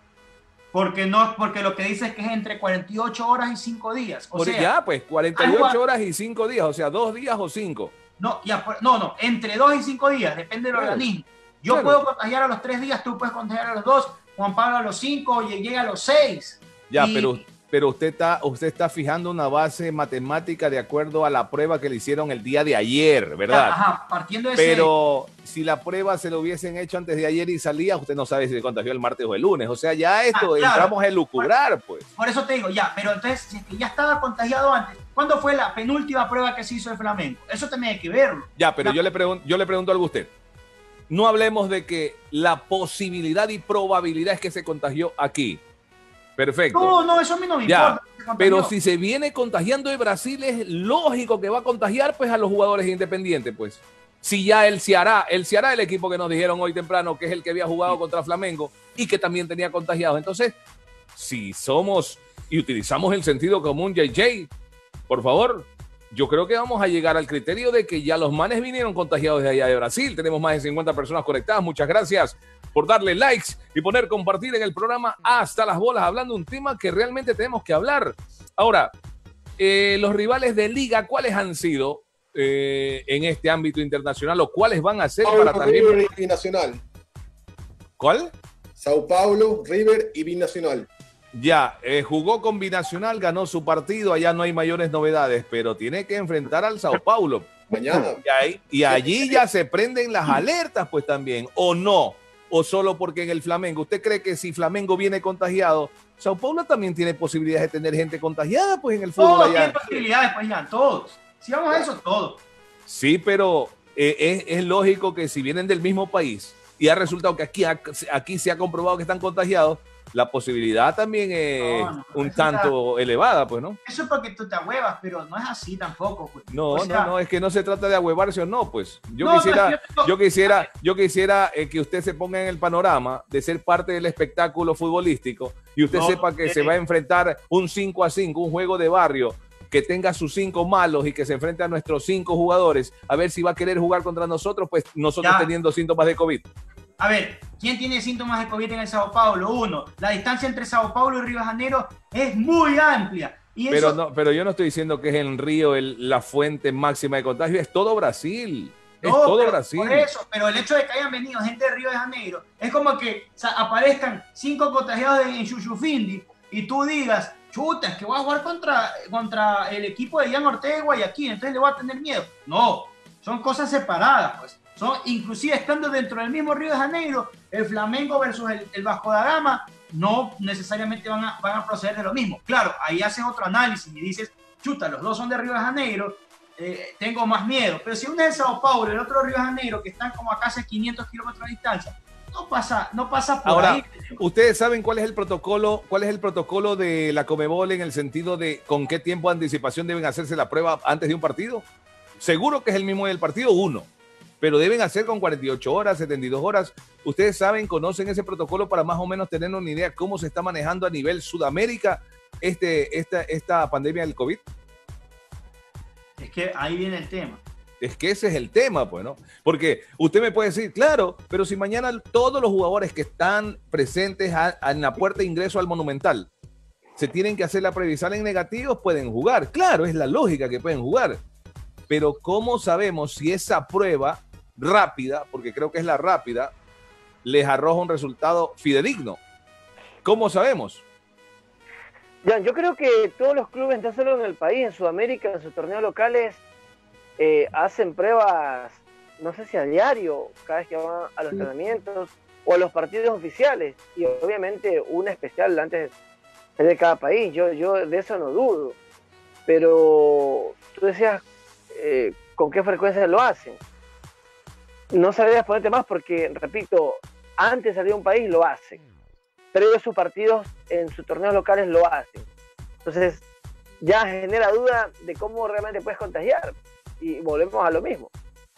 Porque no, porque lo que dice es que es entre cuarenta y ocho horas y cinco días. O Por sea, ya, pues cuarenta y algo ocho a- horas y cinco días, o sea, dos días o cinco. No, ya, por- no, no, entre dos y cinco días, depende del Claro. organismo. Yo Claro. puedo contagiar a los tres días, tú puedes contagiar a los dos, Juan Pablo a los cinco, y llega a los seis. Ya, Y- pero, pero usted está, usted está fijando una base matemática de acuerdo a la prueba que le hicieron el día de ayer, ¿verdad? Ajá, partiendo de ese- Pero si la prueba se lo hubiesen hecho antes de ayer y salía, usted no sabe si se contagió el martes o el lunes. O sea, ya esto Ah, claro. entramos a elucubrar, pues. Por eso te digo, ya, pero entonces, si es que ya estaba contagiado antes, ¿cuándo fue la penúltima prueba que se hizo el Flamengo? Eso también hay que verlo. Ya, pero La- yo le, pregun- yo le pregunto algo a usted. No hablemos de que la posibilidad y probabilidad es que se contagió aquí. Perfecto. No, no, eso a mí no me Ya, importa. se contagió. pero si se viene contagiando de Brasil, es lógico que va a contagiar pues a los jugadores independientes, pues. Si ya el Ceará, el Ceará el equipo que nos dijeron hoy temprano que es el que había jugado contra Flamengo y que también tenía contagiados. Entonces, si somos y utilizamos el sentido común, J J, por favor, yo creo que vamos a llegar al criterio de que ya los manes vinieron contagiados de allá de Brasil. Tenemos más de cincuenta personas conectadas. Muchas gracias por darle likes y poner compartir en el programa Hasta las Bolas, hablando de un tema que realmente tenemos que hablar. Ahora, eh, los rivales de liga, ¿cuáles han sido eh, en este ámbito internacional o cuáles van a ser para Paulo, también... River y Binacional. ¿Cuál? Sao Paulo, River y Binacional. Ya, eh, jugó con Binacional, ganó su partido, allá no hay mayores novedades, pero tiene que enfrentar al Sao Paulo. Mañana. Y, ahí- y allí ya se prenden las alertas, pues también, o no, o solo porque en el Flamengo. ¿Usted cree que si Flamengo viene contagiado, Sao Paulo también tiene posibilidades de tener gente contagiada, pues en el fútbol Todos allá? tienen posibilidades, pues ya, todos. Si vamos a eso, todos. Sí, pero eh, es, es lógico que si vienen del mismo país y ha resultado que aquí, ha- aquí se ha comprobado que están contagiados, la posibilidad también es No, no, un eso tanto elevada, pues, ¿no? Eso es porque tú te ahuevas, pero no es así tampoco. Pues. No, O sea, no, no, es que no se trata de ahuevarse o no, pues. Yo No, no, quisiera, es que yo- yo quisiera, yo quisiera eh, que usted se ponga en el panorama de ser parte del espectáculo futbolístico y usted No, sepa que eh, se va a enfrentar un cinco a cinco, un juego de barrio que tenga sus cinco malos y que se enfrente a nuestros cinco jugadores, a ver si va a querer jugar contra nosotros, pues nosotros Ya. teniendo síntomas de COVID. A ver, ¿quién tiene síntomas de COVID en el Sao Paulo? Uno, la distancia entre Sao Paulo y Río de Janeiro es muy amplia. Y Pero, eso, no, pero yo no estoy diciendo que es en Río el- la fuente máxima de contagio, es todo Brasil. Es todo pero, Brasil. Por eso, pero el hecho de que hayan venido gente de Río de Janeiro, es como que o sea, aparezcan cinco contagiados en Chuchufindi y tú digas, chuta, es que voy a jugar contra, contra el equipo de Ian Ortega de Guayaquil, entonces le voy a tener miedo. No, son cosas separadas, pues. Son, inclusive estando dentro del mismo Río de Janeiro, el Flamengo versus el, el Vasco da Gama, no necesariamente van a, van a proceder de lo mismo. Claro, ahí haces otro análisis y dices, chuta, los dos son de Río de Janeiro, eh, tengo más miedo. Pero si uno es de Sao Paulo y el otro de Río de Janeiro, que están como a casi quinientos kilómetros de distancia, no pasa, no pasa por Ahora, ahí. ¿ustedes saben cuál es el protocolo, cuál es el protocolo de la Conmebol en el sentido de con qué tiempo de anticipación deben hacerse la prueba antes de un partido? Seguro que es el mismo del partido, uno. Pero deben hacer con cuarenta y ocho horas, setenta y dos horas. ¿Ustedes saben, conocen ese protocolo para más o menos tener una idea cómo se está manejando a nivel Sudamérica este, esta, esta pandemia del COVID? Es que ahí viene el tema. Es que ese es el tema, pues, ¿no? Porque usted me puede decir, claro, pero si mañana todos los jugadores que están presentes a, a en la puerta de ingreso al Monumental se tienen que hacer la previsal en negativos, pueden jugar. Claro, es la lógica que pueden jugar. Pero ¿cómo sabemos si esa prueba rápida, porque creo que es la rápida, les arroja un resultado fidedigno? ¿Cómo sabemos? Ya, yo creo que todos los clubes, no solo en el país, en Sudamérica, en sus torneos locales, eh, hacen pruebas, no sé si a diario, cada vez que van a los entrenamientos o a los partidos oficiales, y obviamente una especial antes de cada país. Yo, yo de eso no dudo. Pero tú decías, eh, ¿con qué frecuencia lo hacen? No sabría responderte más porque, repito, antes de salir a un país lo hacen, pero ellos sus partidos en sus torneos locales lo hacen. Entonces ya genera duda de cómo realmente puedes contagiar y volvemos a lo mismo.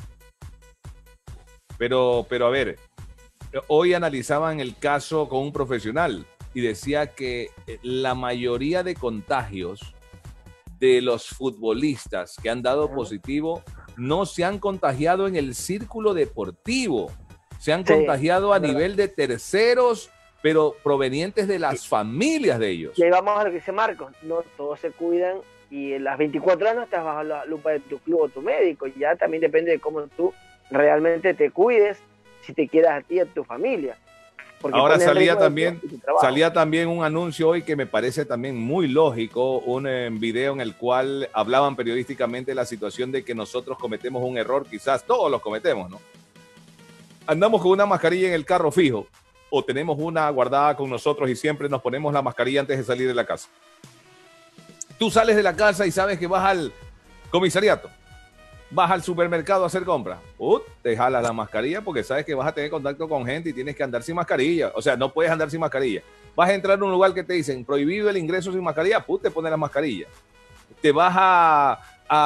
Pero, pero a ver, hoy analizaban el caso con un profesional y decía que la mayoría de contagios de los futbolistas que han dado positivo no se han contagiado en el círculo deportivo, se han sí, contagiado a nivel de terceros, pero provenientes de las sí. familias de ellos. Y ahí vamos a lo que dice Marcos, no todos se cuidan y en las veinticuatro horas no estás bajo la lupa de tu club o tu médico, ya también depende de cómo tú realmente te cuides, si te quieras a ti y a tu familia. Ahora salía también, salía también un anuncio hoy que me parece también muy lógico, un eh, video en el cual hablaban periodísticamente de la situación de que nosotros cometemos un error, quizás todos los cometemos, ¿no? Andamos con una mascarilla en el carro fijo o tenemos una guardada con nosotros y siempre nos ponemos la mascarilla antes de salir de la casa. Tú sales de la casa y sabes que vas al comisariato, vas al supermercado a hacer compras, uh, te jalas la mascarilla porque sabes que vas a tener contacto con gente y tienes que andar sin mascarilla. O sea, no puedes andar sin mascarilla. Vas a entrar a un lugar que te dicen prohibido el ingreso sin mascarilla, pues te pones la mascarilla. Te vas a,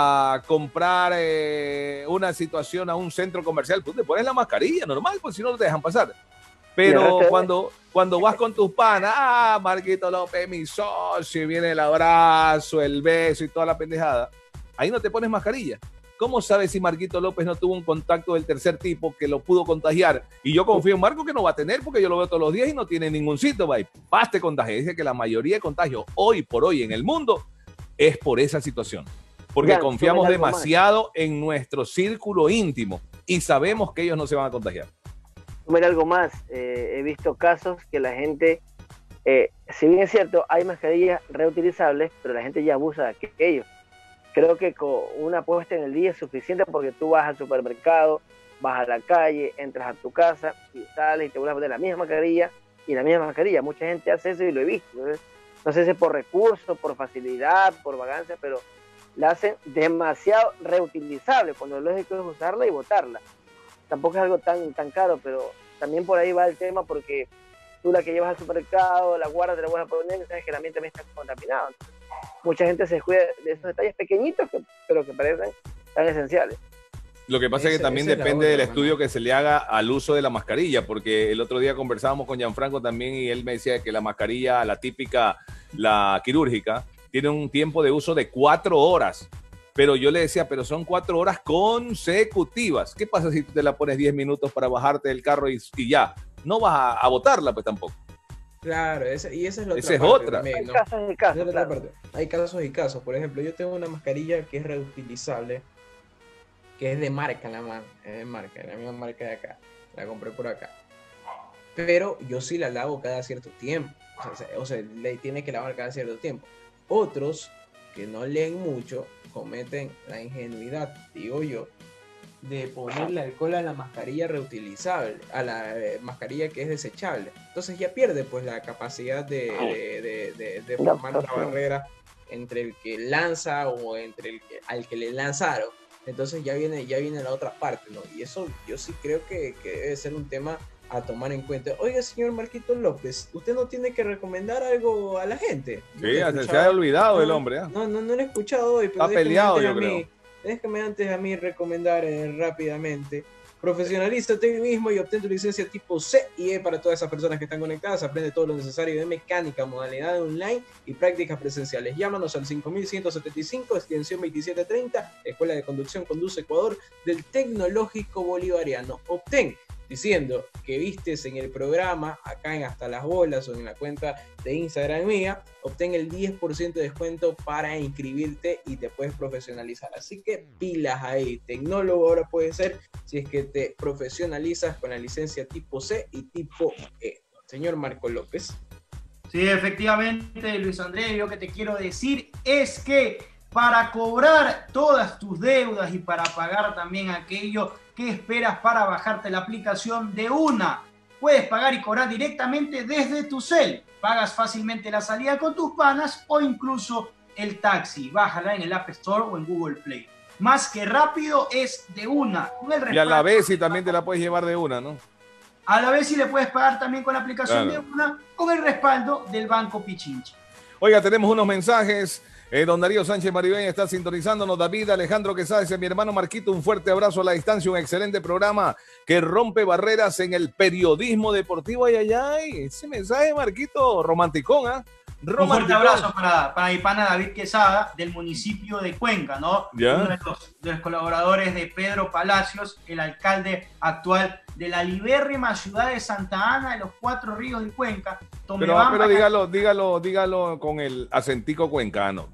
a comprar eh, una situación a un centro comercial, pues te pones la mascarilla, normal, pues si no, no te dejan pasar. Pero cuando, cuando vas con tus panas, ah, Marquito López, mi socio, y viene el abrazo, el beso y toda la pendejada, ahí no te pones mascarilla. ¿Cómo sabes si Marquito López no tuvo un contacto del tercer tipo que lo pudo contagiar? Y yo confío en Marco que no va a tener porque yo lo veo todos los días y no tiene ningún síntoma. Y basta contagiar. Dice que la mayoría de contagios hoy por hoy en el mundo es por esa situación. Porque ya, confiamos demasiado más en nuestro círculo íntimo y sabemos que ellos no se van a contagiar. Comer algo más. Eh, he visto casos que la gente, eh, si bien es cierto, hay mascarillas reutilizables, pero la gente ya abusa de aquello. Creo que con una puesta en el día es suficiente porque tú vas al supermercado, vas a la calle, entras a tu casa y sales y te vuelves a poner la misma mascarilla y la misma mascarilla. Mucha gente hace eso y lo he visto. ¿no? No sé si es por recursos, por facilidad, por vagancia, pero la hacen demasiado reutilizable cuando lo lógico es usarla y botarla. Tampoco es algo tan, tan caro, pero también por ahí va el tema porque tú la que llevas al supermercado, la guardas, te la vas a poner y sabes que el ambiente también está contaminado. Entonces, mucha gente se cuida de esos detalles pequeñitos, que, pero que parecen tan esenciales. Lo que pasa ese, es que también depende del estudio que se le haga al uso de la mascarilla, porque el otro día conversábamos con Gianfranco también y él me decía que la mascarilla, la típica, la quirúrgica, tiene un tiempo de uso de cuatro horas. Pero yo le decía, pero son cuatro horas consecutivas. ¿Qué pasa si tú te la pones diez minutos para bajarte del carro y, y ya? No vas a, a botarla, pues tampoco. Claro, ese, y esa es la esa otra es parte otra. También, ¿no? Hay casos y casos, Esa es la claro. otra parte. Hay casos y casos. Por ejemplo, yo tengo una mascarilla que es reutilizable, que es de marca la mano, es de marca, la misma marca de acá, la compré por acá. Pero yo sí la lavo cada cierto tiempo, o sea, o sea, le tiene que lavar cada cierto tiempo. Otros que no leen mucho cometen la ingenuidad, digo yo, de ponerle alcohol a la mascarilla reutilizable, a la eh, mascarilla que es desechable. Entonces ya pierde pues la capacidad de, de, de, de, de formar una barrera entre el que lanza o entre el que, al que le lanzaron. Entonces ya viene, ya viene la otra parte, ¿no? Y eso yo sí creo que, que debe ser un tema a tomar en cuenta. Oiga, señor Marquito López, ¿usted no tiene que recomendar algo a la gente? Sí, no se ha olvidado no, el hombre. ¿eh? No, no, no lo he escuchado hoy. Pero está peleado, yo a creo. Mí, déjame antes a mí recomendar eh, rápidamente. Profesionalízate hoy mismo y obtén tu licencia tipo C y E para todas esas personas que están conectadas. Aprende todo lo necesario de mecánica, modalidad online y prácticas presenciales. Llámanos al cinco mil ciento setenta y cinco, extensión veintisiete treinta, Escuela de Conducción Conduce Ecuador del Tecnológico Bolivariano. Obtén diciendo que vistes en el programa, acá en Hasta las Bolas o en la cuenta de Instagram mía, obtén el diez por ciento de descuento para inscribirte y te puedes profesionalizar. Así que pilas ahí. Tecnólogo ahora puede ser si es que te profesionalizas con la licencia tipo C y tipo E. Señor Marco López. Sí, efectivamente, Luis Andrés, yo que te quiero decir es que para cobrar todas tus deudas y para pagar también aquello que esperas para bajarte la aplicación de una, puedes pagar y cobrar directamente desde tu cel. Pagas fácilmente la salida con tus panas o incluso el taxi. Bájala en el App Store o en Google Play. Más que rápido es de una. Con el y a la vez si también te la puedes llevar de una, ¿no? A la vez si le puedes pagar también con la aplicación claro. de una, con el respaldo del Banco Pichincha. Oiga, tenemos unos mensajes. Eh, don Darío Sánchez Maribeña está sintonizándonos. David Alejandro Quesada dice: mi hermano Marquito, un fuerte abrazo a la distancia, un excelente programa que rompe barreras en el periodismo deportivo. Ay, ay, ay, ese mensaje, Marquito, romanticón, ¿ah? ¿eh? Un fuerte abrazo para, para mi pana David Quesada, del municipio de Cuenca, ¿no? ¿Ya? Uno de los, de los colaboradores de Pedro Palacios, el alcalde actual de la libérrima ciudad de Santa Ana de los Cuatro Ríos de Cuenca. Pero, pero dígalo, dígalo, dígalo con el acentico cuencano.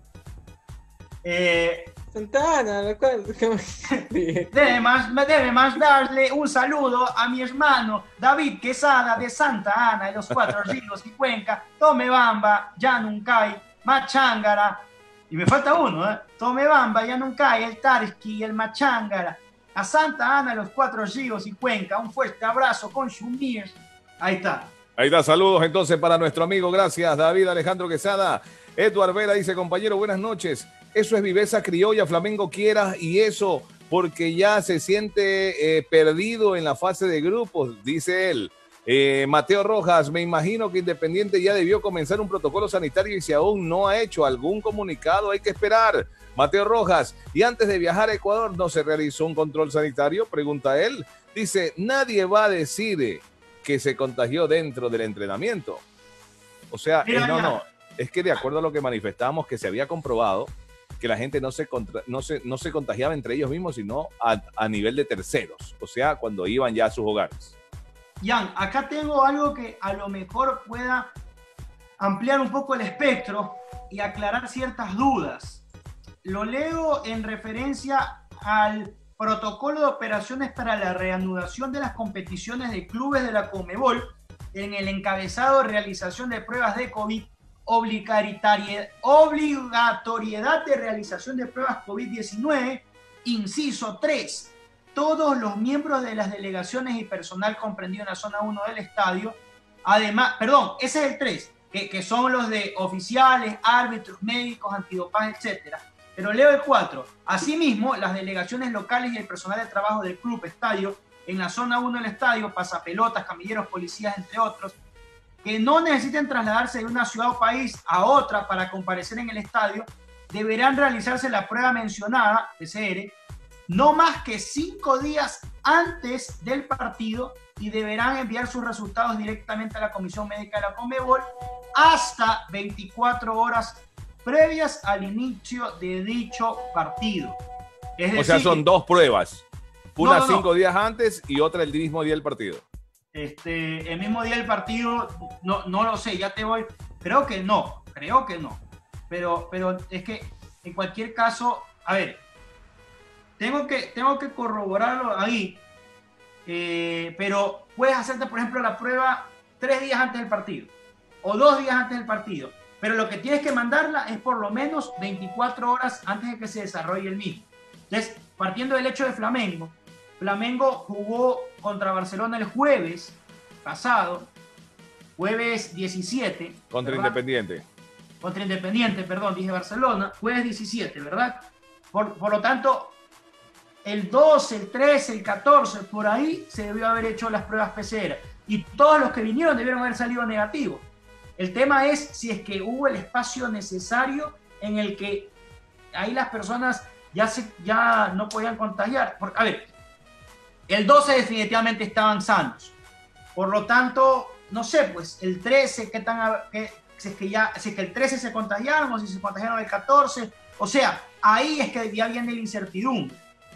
Eh, Santa Ana, lo cual... debe, más, debe más darle un saludo a mi hermano David Quesada de Santa Ana de los Cuatro Ríos y Cuenca, Tomebamba, Yanuncay, Machángara, y me falta uno, ¿eh? Tomebamba, Yanuncay, el Tarqui, el Machángara, a Santa Ana de los Cuatro Ríos y Cuenca, un fuerte abrazo con Shumir. Ahí está. Ahí está, saludos entonces para nuestro amigo, gracias David Alejandro Quesada. Edward Vera dice: compañero, buenas noches. Eso es viveza criolla, Flamengo quiera, y eso porque ya se siente eh, perdido en la fase de grupos, dice él. Eh, Mateo Rojas: me imagino que Independiente ya debió comenzar un protocolo sanitario y si aún no ha hecho algún comunicado hay que esperar. Mateo Rojas: y antes de viajar a Ecuador no se realizó un control sanitario, pregunta él. Dice: nadie va a decir que se contagió dentro del entrenamiento. O sea, eh, no, no, es que de acuerdo a lo que manifestamos, que se había comprobado que la gente no se, contra, no se, no se contagiaba entre ellos mismos, sino a, a nivel de terceros, o sea, cuando iban ya a sus hogares. Jan, acá tengo algo que a lo mejor pueda ampliar un poco el espectro y aclarar ciertas dudas. Lo leo en referencia al protocolo de operaciones para la reanudación de las competiciones de clubes de la Conmebol en el encabezado de realización de pruebas de COVID, obligatoriedad de realización de pruebas COVID diecinueve, inciso tres. Todos los miembros de las delegaciones y personal comprendido en la zona uno del estadio, además, perdón, ese es el tres, que, que son los de oficiales, árbitros, médicos, antidopaje, etcétera. Pero leo el cuatro. Asimismo, las delegaciones locales y el personal de trabajo del club estadio en la zona uno del estadio, pasapelotas, camilleros, policías, entre otros, que no necesiten trasladarse de una ciudad o país a otra para comparecer en el estadio, deberán realizarse la prueba mencionada, P C R, no más que cinco días antes del partido y deberán enviar sus resultados directamente a la Comisión Médica de la Conmebol hasta veinticuatro horas previas al inicio de dicho partido. Es decir, o sea, son dos pruebas, una no, no, cinco no. días antes y otra el mismo día del partido. Este, el mismo día del partido, no, no lo sé, ya te voy, creo que no, creo que no, pero, pero es que en cualquier caso, a ver, tengo que, tengo que corroborarlo ahí, eh, pero puedes hacerte, por ejemplo, la prueba tres días antes del partido o dos días antes del partido, pero lo que tienes que mandarla es por lo menos veinticuatro horas antes de que se desarrolle el mismo. Entonces, partiendo del hecho de Flamengo, Flamengo jugó contra Barcelona el jueves pasado, jueves diecisiete. Contra ¿verdad? Independiente. Contra Independiente, perdón, dije Barcelona, jueves diecisiete, ¿verdad? Por, por lo tanto, el doce, el trece, el catorce, por ahí se debió haber hecho las pruebas P C R. Y todos los que vinieron debieron haber salido negativos. El tema es si es que hubo el espacio necesario en el que ahí las personas ya, se, ya no podían contagiar. Porque, a ver, el doce definitivamente estaban sanos. Por lo tanto, no sé, pues el trece, ¿qué tan, qué, si, es que ya, si es que el trece se contagiaron o si se contagiaron el catorce? O sea, ahí es que ya viene la incertidumbre.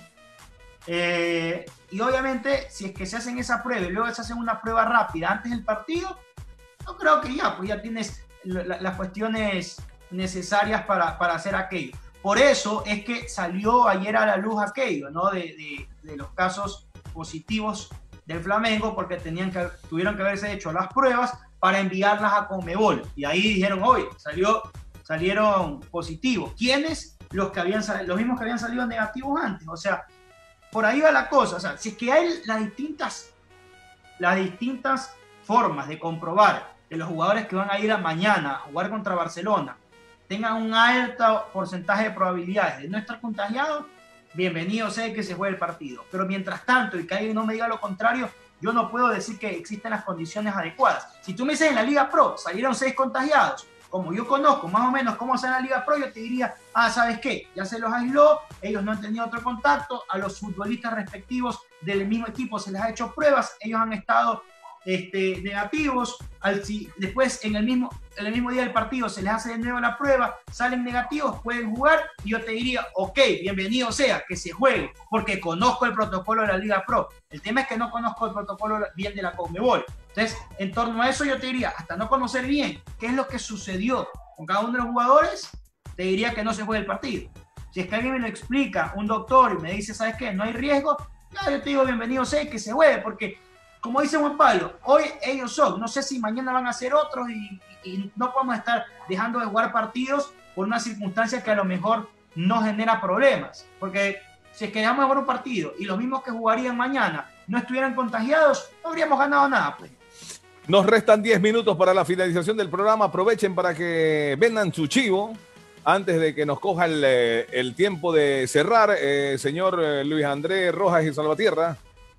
Eh, y obviamente, si es que se hacen esa prueba y luego se hacen una prueba rápida antes del partido, yo creo que ya, pues ya tienes la, las cuestiones necesarias para, para hacer aquello. Por eso es que salió ayer a la luz aquello, ¿no? De, de, de los casos positivos del Flamengo, porque tenían que, tuvieron que haberse hecho las pruebas para enviarlas a Conmebol. Y ahí dijeron, hoy salió, salieron positivos. ¿Quiénes? Los, que habían, los mismos que habían salido negativos antes. O sea, por ahí va la cosa. O sea, si es que hay las distintas, las distintas formas de comprobar que los jugadores que van a ir a mañana a jugar contra Barcelona tengan un alto porcentaje de probabilidades de no estar contagiados, bienvenido sea que se juegue el partido. Pero mientras tanto, y que alguien no me diga lo contrario, yo no puedo decir que existen las condiciones adecuadas. Si tú me dices en la Liga Pro salieron seis contagiados, como yo conozco más o menos cómo está en la Liga Pro, yo te diría, ah, ¿sabes qué? Ya se los aisló, ellos no han tenido otro contacto, a los futbolistas respectivos del mismo equipo se les ha hecho pruebas, ellos han estado este, negativos, al, si, después en el, mismo, en el mismo día del partido se les hace de nuevo la prueba, salen negativos, pueden jugar, y yo te diría, ok, bienvenido sea, que se juegue, porque conozco el protocolo de la Liga Pro. El tema es que no conozco el protocolo bien de la Conmebol. Entonces, en torno a eso yo te diría, hasta no conocer bien qué es lo que sucedió con cada uno de los jugadores, te diría que no se juegue el partido. Si es que alguien me lo explica, un doctor, y me dice, ¿sabes qué? No hay riesgo, ya yo te digo, bienvenido sea, que se juegue, porque como dice Juan Pablo, hoy ellos son, no sé si mañana van a ser otros y, y no podemos estar dejando de jugar partidos por una circunstancia que a lo mejor no genera problemas. Porque si es que dejamos de jugar un partido y los mismos que jugarían mañana no estuvieran contagiados, no habríamos ganado nada, pues. Nos restan diez minutos para la finalización del programa. Aprovechen para que vendan su chivo antes de que nos coja el, el tiempo de cerrar. Eh, señor Luis Andrés Rojas y Salvatierra.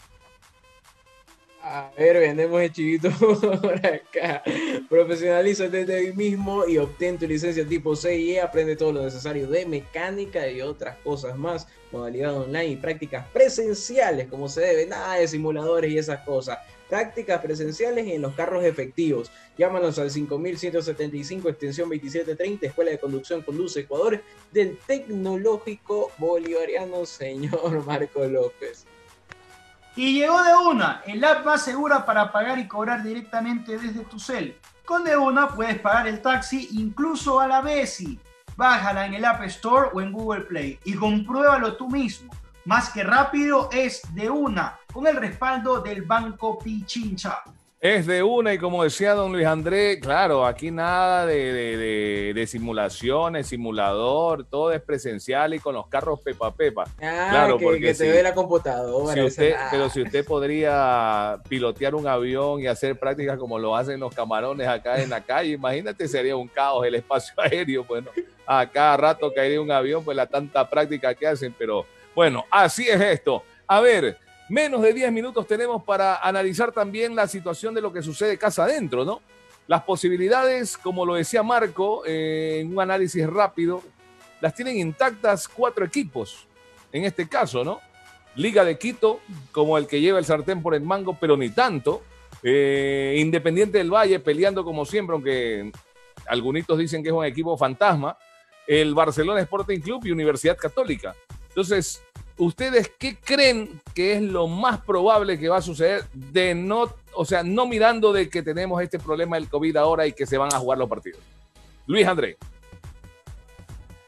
A ver, vendemos el chivito por acá. Profesionalízate de ti mismo y obtén tu licencia tipo C y E. Aprende todo lo necesario de mecánica y otras cosas más. Modalidad online y prácticas presenciales, como se debe. Nada de simuladores y esas cosas. Prácticas presenciales en los carros efectivos. Llámanos al cinco mil ciento setenta y cinco, extensión veintisiete treinta, Escuela de Conducción Conduce Ecuador, del Tecnológico Bolivariano, señor Marco López. Y llegó De Una, el app más segura para pagar y cobrar directamente desde tu cel. Con De Una puedes pagar el taxi incluso a la Besi. Bájala en el App Store o en Google Play y compruébalo tú mismo. Más que rápido es De Una, con el respaldo del Banco Pichincha. Es De Una y como decía don Luis Andrés, claro, aquí nada de, de, de, de simulaciones, simulador, todo es presencial y con los carros Pepa Pepa. Ah, claro, que, porque que si, te ve la computadora. Si usted, ah. Pero si usted podría pilotear un avión y hacer prácticas como lo hacen los camarones acá en la calle, imagínate, sería un caos el espacio aéreo. Bueno, a cada rato caería un avión, pues la tanta práctica que hacen, pero bueno, así es esto. A ver, menos de diez minutos tenemos para analizar también la situación de lo que sucede casa adentro, ¿no? Las posibilidades, como lo decía Marco, eh, en un análisis rápido, las tienen intactas cuatro equipos, en este caso, ¿no? Liga de Quito, como el que lleva el sartén por el mango, pero ni tanto. Eh, Independiente del Valle, peleando como siempre, aunque algunos dicen que es un equipo fantasma. El Barcelona Sporting Club y Universidad Católica. Entonces, ¿ustedes qué creen que es lo más probable que va a suceder de no, o sea, no mirando de que tenemos este problema del COVID ahora y que se van a jugar los partidos? Luis Andrés.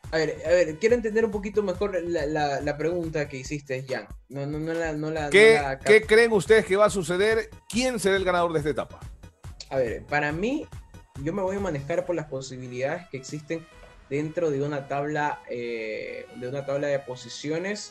A ver, a ver, quiero entender un poquito mejor la, la, la pregunta que hiciste, Jan. No, no, no la, no la, ¿Qué, no la... ¿Qué creen ustedes que va a suceder? ¿Quién será el ganador de esta etapa? A ver, para mí, yo me voy a manejar por las posibilidades que existen dentro de una tabla, eh, de una tabla de posiciones,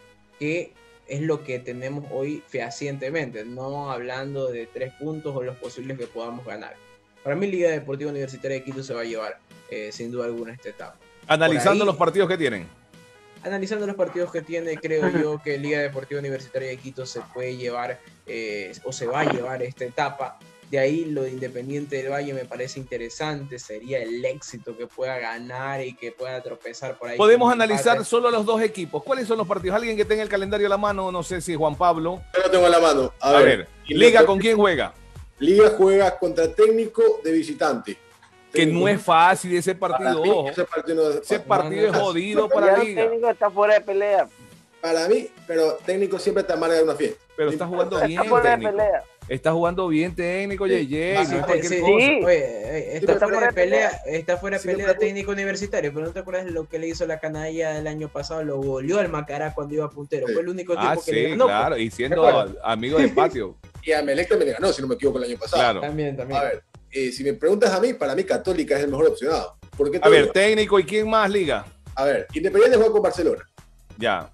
que es lo que tenemos hoy fehacientemente, no hablando de tres puntos o los posibles que podamos ganar. Para mí, Liga Deportiva Universitaria de Quito se va a llevar, eh, sin duda alguna, esta etapa. Analizando ahí, los partidos que tienen. Analizando los partidos que tiene, creo yo que Liga Deportiva Universitaria de Quito se puede llevar, eh, o se va a llevar esta etapa. De ahí lo de Independiente del Valle me parece interesante, sería el éxito que pueda ganar y que pueda tropezar por ahí. Podemos analizar solo los dos equipos. ¿Cuáles son los partidos? Alguien que tenga el calendario a la mano, no sé si Juan Pablo. Yo lo tengo a la mano. A, a ver, ver, ¿Liga con quién juega? Liga juega contra Técnico de visitante. Que Técnico. No es fácil ese partido, Mí, ojo. Ese partido, no es, ese partido no, es no, jodido no, para el Liga. El técnico está fuera de pelea. Para mí, pero Técnico siempre te amarga de una fiesta. Pero está jugando bien, está fuera técnico. de pelea. Está jugando bien técnico, Sí. J J, Ah, no es sí, cualquier sí, cosa. sí. Oye, está, Sí, fuera de pelea, pelea. está fuera de Sí, pelea pero- técnico universitario, pero ¿no te acuerdas de lo que le hizo la canalla del año pasado? Lo goleó al Macará cuando iba puntero. Sí. Fue el único Ah, tiempo que le sí, ganó. claro, y siendo Recuerda. amigo de patio. Y a Melec también le ganó, si no me equivoco, el año pasado. Claro. También, también. A ver, eh, si me preguntas a mí, para mí Católica es el mejor opcionado. ¿Por qué te A lo ver, digo? técnico, ¿y quién más, Liga? A ver, Independiente juega con Barcelona. Ya.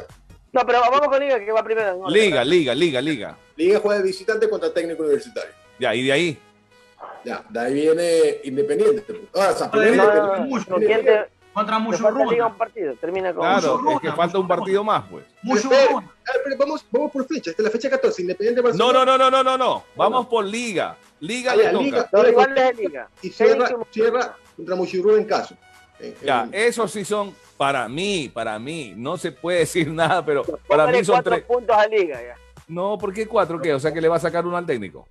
No, pero vamos con Liga, que va primero. No, Liga, Liga, Liga, Liga. Liga juega de visitante contra Técnico Universitario. Ya, y de ahí. Ya, de ahí viene Independiente. Ah, o sea, No, primero no, Independiente. no, no, Mucho. ¿con quién te- Contra te Mucho falta Liga Runa. un partido? Termina con... Claro, Mucho es que Runa, falta un mucho partido más, pues. Mucho Pero, Runa. a ver, pero vamos, vamos por fecha. Esta es la fecha catorce. Independiente No, Barcelona. no, no, no, no, no, no. Vamos por Liga. Liga Ah, le ya, toca. Liga. Los rivales de Liga. Y cierra, Técnico- cierra contra Muchirú en caso. En- Ya, en- esos sí son, para mí, para mí, no se puede decir nada, pero para Póngale mí son cuatro tres. puntos a Liga ya. No, ¿por qué cuatro? ¿Qué? O sea que le va a sacar uno al técnico.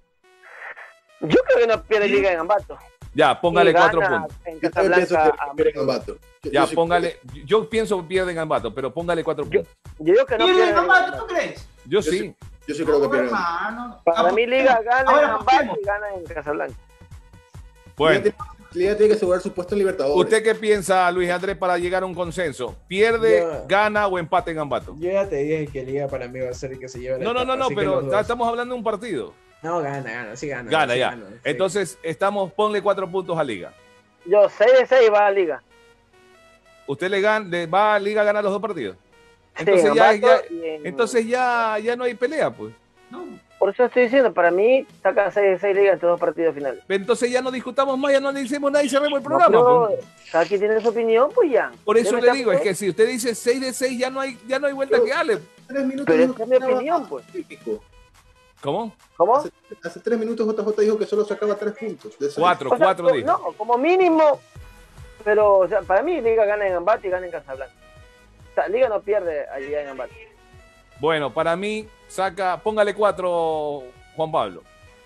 Yo creo que no pierde Liga en Ambato. Ya, póngale Y cuatro gana puntos. En Yo también pienso Casablanca. que a- pierde Gambato. Yo- Ya, yo sí- póngale. Yo pienso que pierden Ambato, pero póngale cuatro puntos. Yo digo que no ¿Pierde pierde en en Ambato, Ambato. tú crees? Yo Yo sí. Yo sí creo que No, pierde. hermano. Para mí Liga gana Ahora en Ambato apostemos. y gana en Casablanca. Bueno, Liga tiene- Liga tiene que asegurar su puesto en Libertadores. ¿usted qué piensa, Luis Andrés, para llegar a un consenso? ¿Pierde, Yo- gana o empate en Ambato? Yo ya te dije que Liga para mí va a ser el que se lleve la No, no, no, etapa, no, así que pero los dos. ta- estamos hablando de un partido. No, gana, gana, sí gana. Gana sí ya. gana, sí. Entonces, estamos, ponle cuatro puntos a Liga. Yo, seis de seis va a Liga. ¿Usted le, gan- le va a Liga a ganar los dos partidos? Sí, Entonces, en ya, Ambato ya- y en- entonces ya, ya no hay pelea, pues. No. Por eso estoy diciendo, para mí sacan seis de seis Liga en estos dos partidos finales. Entonces ya no discutamos más, ya no analicemos nada y cerremos el No, programa. pero pues. cada quien tiene su opinión, pues ya. Por eso Debe le estar digo, es por- que si usted dice seis de seis, ya no hay, ya no hay vuelta que darle. Tres minutos Pero dijo esa es que mi opinión, pues. Típico. ¿Cómo? ¿Cómo? Hace, hace tres minutos J J dijo que solo sacaba tres puntos. de seis. Cuatro, O sea, cuatro co- dijo. No, como mínimo, pero o sea, para mí Liga gana en Ambato y gana en Casablanca. O sea, Liga no pierde allá en Ambato. Bueno, para mí, saca, póngale cuatro, Juan Pablo.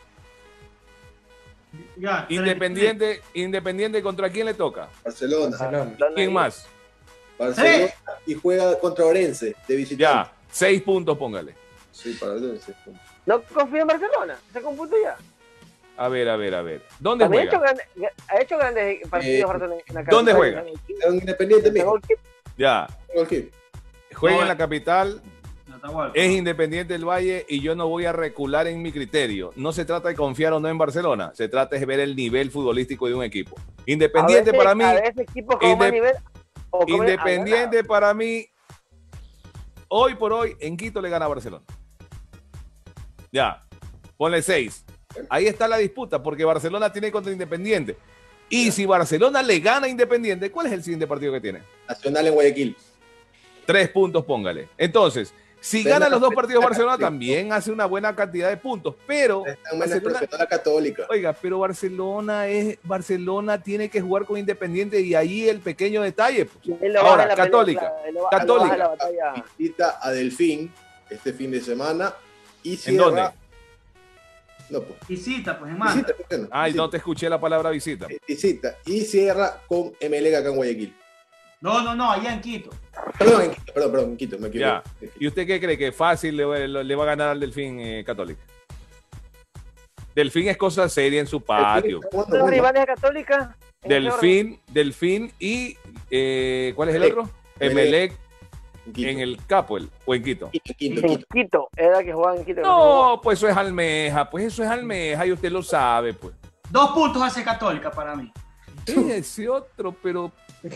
Ya, Independiente, Independiente, ¿contra quién le toca? Barcelona. Barcelona. ¿Quién más? Barcelona y juega contra Orense de visitante. Ya, seis puntos, póngale. Sí, para Orense. No confía en Barcelona, se compuso ya. A ver, a ver, a ver. ¿Dónde También ha hecho, juega? grandes, ha hecho grandes partidos Eh, Barcelona en la ¿dónde capital, juega? en el equipo, Es un Independiente en el mismo. equipo. Ya, juega No, en la eh. capital, Atahualpa. es Independiente del Valle y yo no voy a recular en mi criterio. No se trata de confiar o no en Barcelona, se trata de ver el nivel futbolístico de un equipo. Independiente A veces- para mí, a veces equipos con más Inde- nivel, o con- Independiente para mí, hoy por hoy, en Quito le gana a Barcelona. Ya, ponle seis. Ahí está la disputa, porque Barcelona tiene contra Independiente. Y si Barcelona le gana a Independiente, ¿cuál es el siguiente partido que tiene? Nacional en Guayaquil. Tres puntos, póngale. Entonces, si Pero gana la- los dos partidos la- Barcelona, también hace una buena cantidad de puntos. Pero, Están Barcelona, menospreciando a la Católica. oiga, pero Barcelona es Barcelona tiene que jugar con Independiente y ahí el pequeño detalle. pues. Él lo baja Ahora, en la pelea, Católica, la- él lo ba- Católica. lo baja en la batalla. Visita a Delfín este fin de semana y ¿En cierra. dónde? No, pues. Visita, pues, hermano. Visita, ¿por qué no? Ay, Visita. no te escuché la palabra visita. Visita y cierra con Emelec acá en Guayaquil. No, no, no, allá en Quito. Perdón, en Quito, perdón, perdón, en Quito, me equivoqué. Ya. ¿Y usted qué cree? ¿Que fácil le, va- le va a ganar al Delfín eh, Católica? Delfín es cosa seria en su patio. Está jugando Los muy mal. rivales de Católica, Delfín, Delfín y eh, ¿cuál es el otro? Emelec en el Capoel o en Quito. En Quito, era que jugaban en Quito. No, pues eso es almeja, pues eso es almeja y usted lo sabe, pues. Dos puntos hace Católica para mí. Sí, ese otro, pero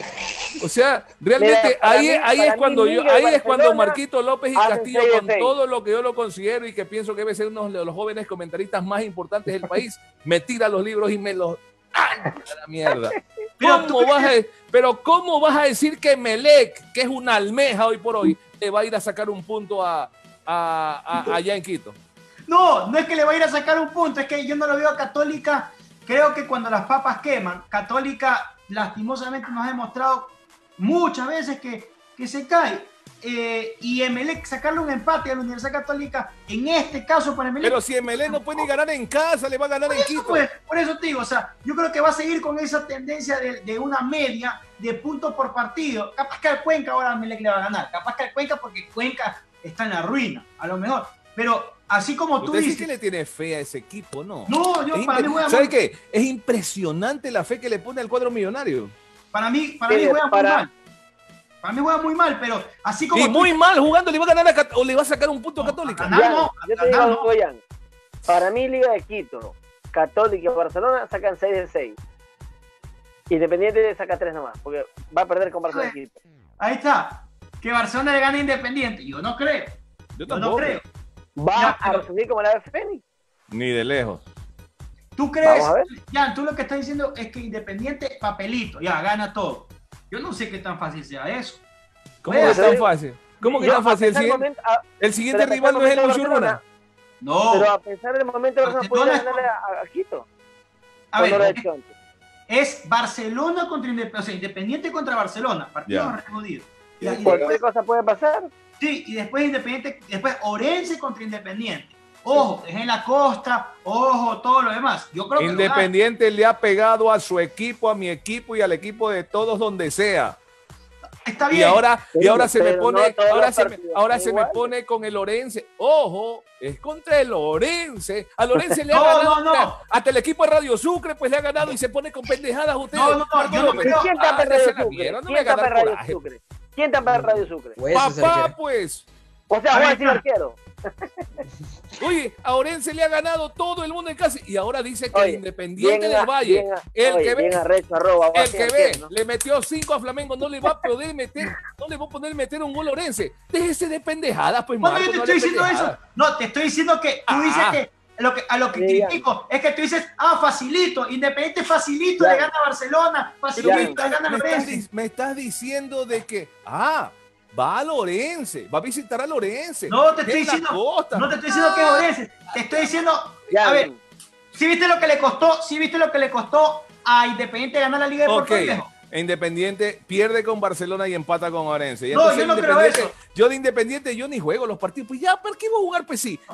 o sea, realmente Mira, para ahí, mí- ahí para es mí cuando yo, Liga y ahí es cuando Barcelona Marquito López y hacen Castillo, seis de con seis. todo lo que yo lo considero y que pienso que debe ser uno de los jóvenes comentaristas más importantes del país, me tira los libros y me los ¡ay, a la mierda! Pero ¿Cómo tú- vas a, pero cómo vas a decir que Melec, que es una almeja hoy por hoy, te va a ir a sacar un punto a, a- a- allá en Quito? No, no es que le va a ir a sacar un punto, es que yo no lo veo a Católica. Creo que cuando las papas queman, Católica lastimosamente nos ha demostrado muchas veces que, que se cae. Eh, y Emelec sacarle un empate a la Universidad Católica, en este caso para Emelec. Pero si Emelec no puede ni ganar en casa, le va a ganar Por en eso, Quito. pues, por eso te digo, o sea, yo creo que va a seguir con esa tendencia de, de una media de puntos por partido. Capaz que al Cuenca ahora Emelec le va a ganar, capaz que al Cuenca porque Cuenca está en la ruina, a lo mejor. Pero así como tú Usted sí dices, que le tiene fe a ese equipo, ¿no? no, yo Es para mí impre- juega ¿Sabe muy, qué? Es impresionante la fe que le pone al cuadro millonario. para mí, para Sí, mí juega para- muy mal. Para mí juega muy mal, pero así como Y tú muy dices, mal jugando, le va a ganar a Cat- o le va a sacar un punto a Católica. ganar. Jan, no, yo te digo ganar algo, Jan. Para mí, Liga de Quito, Católica y Barcelona sacan seis de seis. Independiente saca tres nomás, porque va a perder con Barcelona y Quito. ahí está, que Barcelona le gane a Independiente. Yo no creo, Yo yo tampoco. no creo. Va Ya, a pero- resumir como la de Fénix. Ni de lejos. ¿Tú crees, Vamos a ver. Jan, tú lo que estás diciendo es que Independiente, papelito, ya, gana todo? Yo no sé qué tan fácil sea eso. ¿Cómo Bueno, que es tan yo- fácil? ¿Cómo que Yo, tan a fácil? El pesar del siguiente, momento- a- el siguiente pero a rival pesar no es el del momento de Muchurruna. Barcelona, No, Pero a pesar del momento, Barcelona puede Barcelona es- ganarle a, a Quito. a ¿O no lo ha ver, hecho antes? es Barcelona contra Independiente, o sea, Independiente contra Barcelona, partidos Ya. reunidos. Ya, y Cualquier después, cosa puede pasar. sí, y después Independiente, después Orense contra Independiente. Ojo, es en la costa, ojo, todo lo demás. Yo creo que lo Independiente le ha pegado a su equipo, a mi equipo y al equipo de todos donde sea. gana. Está Y bien. ahora, y Pero- ahora se me pero pone, no todos ahora los se me, partidos ahora son se me iguales. pone con el Orense. Ojo, es contra el Orense. Al Orense le ha No, ganado. no, no. hasta- Hasta el equipo de Radio Sucre, pues le ha ganado y se pone con pendejadas usted. No, no, no, Marco yo no López. creo- ¿Quién Ah, tapa en déjese Radio la Sucre? mierda, no me ¿Quién tapa en ganar Radio coraje. Sucre? ¿Quién tapa en Radio Sucre? Pues ese es el Papá, que- pues. O sea, A juega ver, sin ya. arquero. Oye, a Orense le ha ganado todo el mundo en casa y ahora dice que Oye, el Independiente bien del a- Valle, bien a- el oye, que ve, bien arrecho, arroba, va el sin que ve, arquero, ¿no? le metió cinco a Flamengo, no le va a poder meter, no le va a poder meter un gol a Orense. Déjese de pendejadas, pues, Cuando Marco, yo te no estoy hable diciendo eso, pendejadas. no, te estoy diciendo que tú dices Ah. que lo que a lo que Sí, ya. critico es que tú dices, ah, facilito, Independiente facilito, Ya. le gana a Barcelona, Pero facilito, me, le estás, gana a me estás Lorenzo. di- me estás diciendo de que, ah, va a Lorense, va a visitar a Lorense. No te estoy en la diciendo, costa. no te estoy diciendo que es Orense, te estoy diciendo, Ya, a ver, si viste lo que le costó, si viste lo que le costó a Independiente ganar la Liga de Ok, Puerto Viejo. Independiente pierde con Barcelona y empata con Orense. Y No, entonces yo no creo Independiente- eso. Yo de Independiente yo ni juego los partidos. Pues ya, ¿para qué voy a jugar? Pues sí.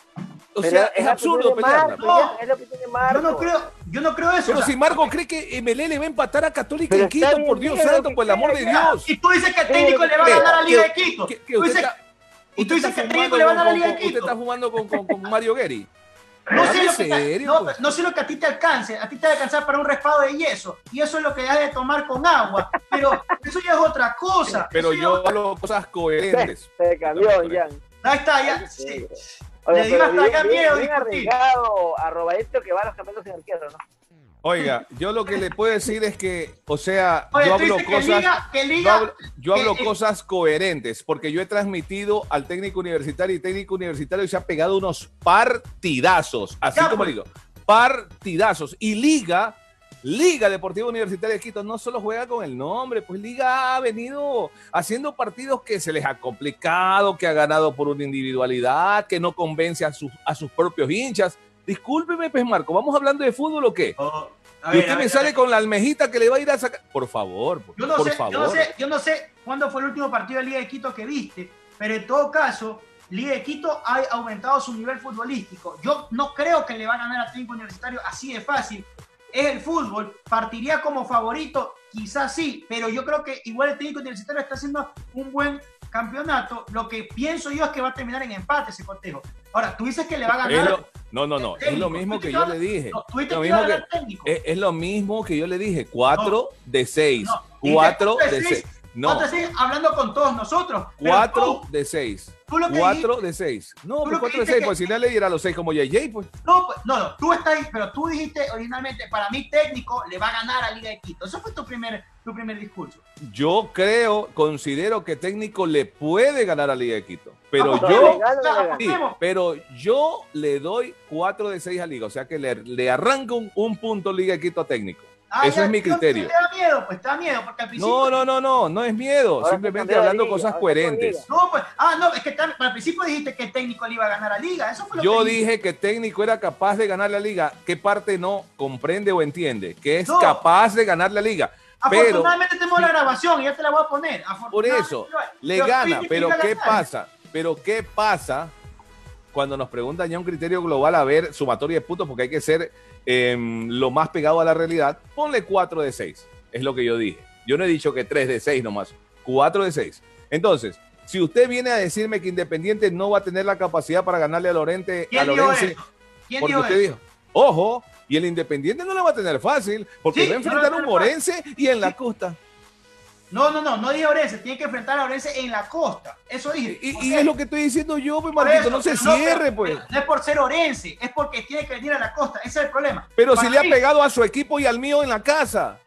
O Pero sea, es es lo que absurdo tiene pelearla. Marco, No. ya, es lo que tiene Marco. Yo no creo, yo no creo eso. Pero o sea, si Marco cree que M L le va a empatar a Católica Pero en está Quito, bien, por Dios diga lo santo, que por el amor de quiera, Dios. y tú dices que el técnico le va a ¿Qué? ganar a la Liga de ¿Qué? Quito. ¿Qué- qué? Tú Usted dices, está- y tú usted dices está que el fumando técnico le va a ganar a la con- Liga de con- Usted Quito. está jugando con, con, con Mario Guerri. No sé, Hable lo que te- serio, no, pues. no sé lo que a ti te alcance, a ti te va a alcanzar para un raspado de yeso, y eso es lo que has de tomar con agua, pero eso ya es otra cosa. Pero eso ya yo es otra- hablo cosas coherentes. Se cambió, Jan. Ahí está, ya. Sí. Sí. Oye, Le digo pero hasta bien, ya bien- miedo bien discutir. arriesgado arroba esto que va a los campeonatos sin arquero, ¿no? Oiga, yo lo que le puedo decir es que, o sea, Oye, yo tú hablo dices que cosas, liga, que yo liga, hablo, yo hablo que- cosas coherentes, porque yo he transmitido al técnico universitario y técnico universitario y se ha pegado unos partidazos, así Ya, como pues. digo, partidazos. Y Liga, Liga Deportiva Universitaria de Quito no solo juega con el nombre, pues Liga ha venido haciendo partidos que se les ha complicado, que ha ganado por una individualidad, que no convence a sus, a sus propios hinchas. Discúlpeme, pues Marco, ¿vamos hablando de fútbol o qué? Oh, a Y ver, usted a me ver, a sale ver. con la almejita que le va a ir a sacar. Por favor, por, Yo no, por sé, favor. yo, no sé, yo no sé cuándo fue el último partido de Liga de Quito que viste, pero en todo caso, Liga de Quito ha aumentado su nivel futbolístico. Yo no creo que le va a ganar a Técnico Universitario así de fácil. Es el fútbol, partiría como favorito, quizás sí, pero yo creo que igual el Técnico Universitario está haciendo un buen campeonato. Lo que pienso yo es que va a terminar en empate ese cotejo. Ahora, tú dices que le va a ganar. Es lo, no, no, no. Es lo mismo que yo le dije. No, tú dices Lo que mismo iba a ganar que- técnico. es, es lo mismo que yo le dije. cuatro de seis. No, cuatro dijiste de seis. No. cuatro de seis, hablando con todos nosotros. pero cuatro tú- de seis. tú lo que cuatro dijiste- de seis. No, tú pues lo que cuatro de dijiste seis. que- Pues si no le diera a los seis como J J, pues. No, pues, no, no, tú estás ahí, pero tú dijiste originalmente, para mí técnico le va a ganar a Liga de Quito. Eso fue tu primer, tu primer discurso. Yo creo, considero que técnico le puede ganar a Liga de Quito. Pero Ah, yo, le gana, le gana. sí, pero yo le doy cuatro de seis a Liga. O sea que le, le arranco un, un punto Liga de Quito a técnico. Ah, Eso ya, es mi entonces criterio. Te da miedo, pues te da miedo, porque al principio. No, no, no, no, no es miedo. Ahora Simplemente se cambió de hablando liga, cosas ahora se coherentes. cambió de No, pues, ah, no, es que tal- al principio dijiste que el técnico le iba a ganar a Liga. Eso fue lo Yo que dije que técnico era capaz de ganar la liga. ¿Qué parte no comprende o entiende? Que es No. capaz de ganar la liga. Pero Afortunadamente tenemos la grabación y ya te la voy a poner. por eso le gana. Pero ¿qué pasa? Pero ¿qué pasa cuando nos preguntan ya un criterio global? A ver, sumatoria de puntos, porque hay que ser eh, lo más pegado a la realidad. Ponle cuatro de seis. Es lo que yo dije. Yo no he dicho que tres de seis nomás. cuatro de seis. Entonces, si usted viene a decirme que Independiente no va a tener la capacidad para ganarle a Lorente, a ¿Quién dijo Lorense, eso? ¿Quién porque dijo usted eso? dijo, ojo, y el Independiente no lo va a tener fácil, porque Sí, va a no lo enfrentar va a a un tener Morense y en la costa. No, no, no, no dije Orense, tiene que enfrentar a Orense en la costa. Eso dije. Y, ¿Por y qué? es lo que estoy diciendo yo, pues Por Marquito, eso, no se pero no, cierre, pero- pues. pero No es por ser Orense, es porque tiene que venir a la costa. Ese es el problema. Pero Para si le ha mí, pegado a su equipo y al mío en la casa,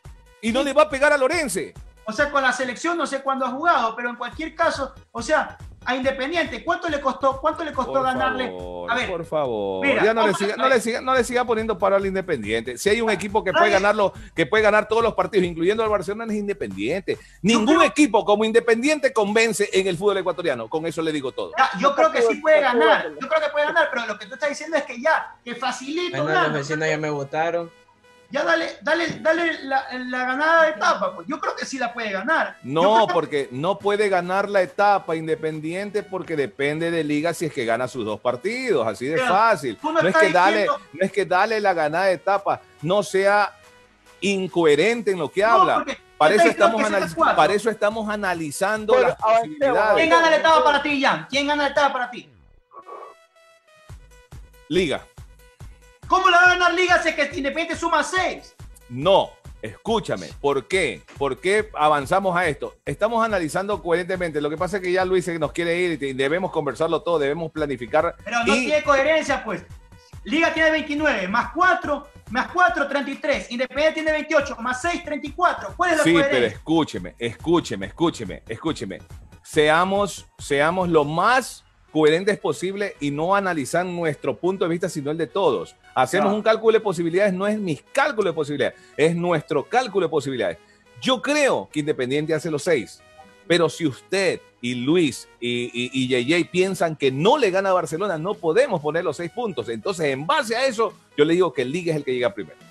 y no le va a pegar a Lorense. O sea, con la selección no sé cuándo ha jugado, pero en cualquier caso, o sea, a Independiente, ¿cuánto le costó, cuánto le costó Por ganarle? favor, A ver, por favor. mira, ya no le, vamos a- siga, no, le siga, no le siga poniendo paro al Independiente. Si hay un equipo que puede nadie- ganarlo, que puede ganar todos los partidos, incluyendo al Barcelona, es Independiente. Ningún creo- equipo como Independiente convence en el fútbol ecuatoriano. Con eso le digo todo. ya, yo creo que sí puede Está ganar. jugando. Yo creo que puede ganar, pero lo que tú estás diciendo es que ya, que facilito Bueno, gana. los vecinos ya me votaron. Ya dale, dale, dale la, la ganada de etapa, pues. Yo creo que sí la puede ganar. Yo No, creo que- porque no puede ganar la etapa Independiente porque depende de Liga si es que gana sus dos partidos, así de Pero fácil. tú no No es estás que dale, diciendo- no es que dale la ganada de etapa, no sea incoherente en lo que No, habla. porque Para tú eso, estás diciendo estamos que analiz- sean cuatro. para eso estamos analizando Pero las avancemos, posibilidades. ¿Quién gana la etapa para ti, Jan? ¿Quién gana la etapa para ti? Liga. ¿Cómo la va a ganar Liga si es que Independiente suma seis? No, escúchame. ¿Por qué? ¿Por qué avanzamos a esto? Estamos analizando coherentemente. Lo que pasa es que ya Luis se nos quiere ir y debemos conversarlo todo, debemos planificar. Pero no y tiene coherencia, pues. Liga tiene veintinueve, más cuatro, más cuatro, treinta y tres. Independiente tiene veintiocho, más seis, treinta y cuatro. ¿Cuál es la Sí, pero coherencia? escúcheme, escúcheme, escúcheme, escúcheme. Seamos, seamos lo más coherentes posible y no analizar nuestro punto de vista, sino el de todos. Hacemos No. un cálculo de posibilidades, no es mi cálculo de posibilidades, es nuestro cálculo de posibilidades. Yo creo que Independiente hace los seis, pero si usted y Luis y, y, y J J piensan que no le gana a Barcelona, no podemos poner los seis puntos. Entonces, en base a eso, yo le digo que el Liga es el que llega primero.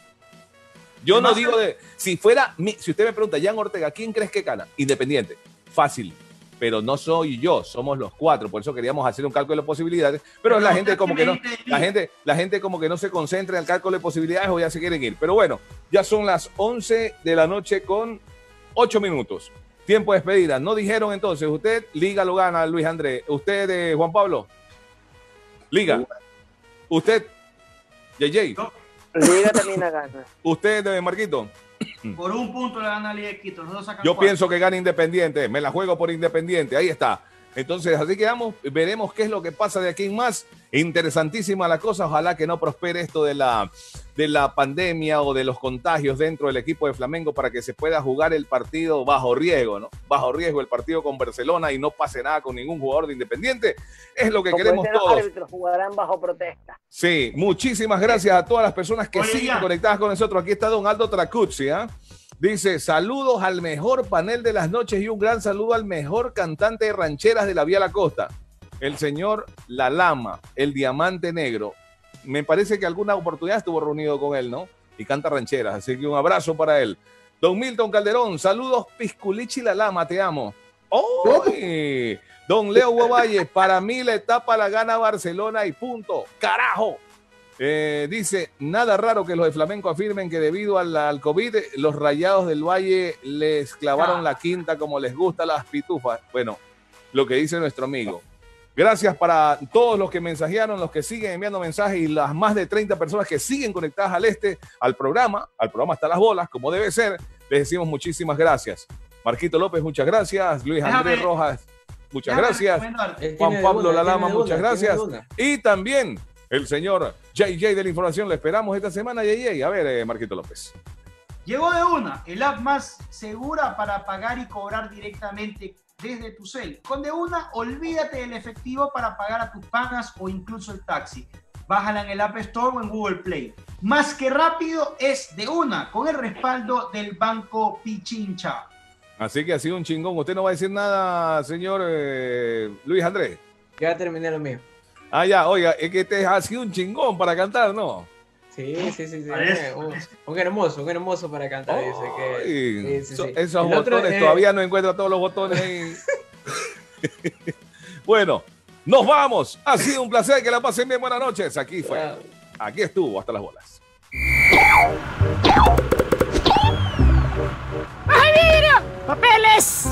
Yo no Además, digo de, si fuera, mi- si usted me pregunta, Jan Ortega, ¿quién crees que gana? Independiente, fácil, pero no soy yo, somos los cuatro, por eso queríamos hacer un cálculo de posibilidades, pero Pero la usted gente como que no, tiene que la ir. gente, la gente como que no se concentra en el cálculo de posibilidades o ya se quieren ir. Pero bueno, ya son las once de la noche con ocho minutos. Tiempo de despedida. No dijeron entonces, usted Liga lo gana, Luis Andrés. Usted, eh, Juan Pablo, Liga. Usted, J J. Liga también la gana. Usted, eh, Marquito. Por un punto le gana Liga de Quito. Los dos sacan Yo cuatro. pienso que gana Independiente, me la juego por Independiente, ahí está. Entonces, así que vamos, veremos qué es lo que pasa de aquí en más. Interesantísima la cosa, ojalá que no prospere esto de la, de la pandemia o de los contagios dentro del equipo de Flamengo para que se pueda jugar el partido bajo riesgo, ¿no? Bajo riesgo el partido con Barcelona y no pase nada con ningún jugador de Independiente. Es lo que Como queremos dicen los todos. árbitros, jugarán bajo protesta. Sí, muchísimas gracias a todas las personas que Oye, siguen ya. conectadas con nosotros. Aquí está don Aldo Tracuzzi, ¿ah? Dice, saludos al mejor panel de las noches y un gran saludo al mejor cantante de rancheras de la Vía La Costa, el señor La Lama, el Diamante Negro. Me parece que alguna oportunidad estuvo reunido con él, ¿no? Y canta rancheras, así que un abrazo para él. Don Milton Calderón, saludos Pisculichi La Lama, te amo. ¡Oh! Don Leo Guavalle, para mí la etapa la gana Barcelona y punto. ¡Carajo! Eh, dice, nada raro que los de Flamenco afirmen que debido al, al COVID, los Rayados del Valle les clavaron Ah. la quinta como les gusta las pitufas. Bueno, lo que dice nuestro amigo. Gracias para todos los que mensajearon, los que siguen enviando mensajes y las más de treinta personas que siguen conectadas al este, al programa, al programa Hasta las Bolas, como debe ser. Les decimos muchísimas gracias. Marquito López, muchas gracias. Luis Déjame, Andrés Rojas, muchas déjame gracias. recomendarte. Juan Pablo una, Lalama, tiene muchas una, gracias. tiene Y también el señor J J de la información. Le esperamos esta semana, J J. A ver, eh, Marquito López. Llegó de una, el app más segura para pagar y cobrar directamente desde tu cel. Con De Una, olvídate del efectivo para pagar a tus pagas o incluso el taxi. Bájala en el App Store o en Google Play. Más que rápido es De Una, con el respaldo del Banco Pichincha. Así que ha sido un chingón. Usted no va a decir nada, señor eh, Luis Andrés. Ya terminé lo mío. Ah, ya, oiga, es que este ha sido un chingón para cantar, ¿no? Sí, sí, sí, sí. Parece, un, parece. un hermoso, un hermoso para cantar. Ay, dice que, sí, sí, so- sí. Esos El otro, botones, eh, todavía no encuentro todos los botones ahí. Bueno, nos vamos. Ha sido un placer, que la pasen bien. Buenas noches. Aquí fue. Aquí estuvo, Hasta las Bolas. ¡Ay, mira! ¡Papeles!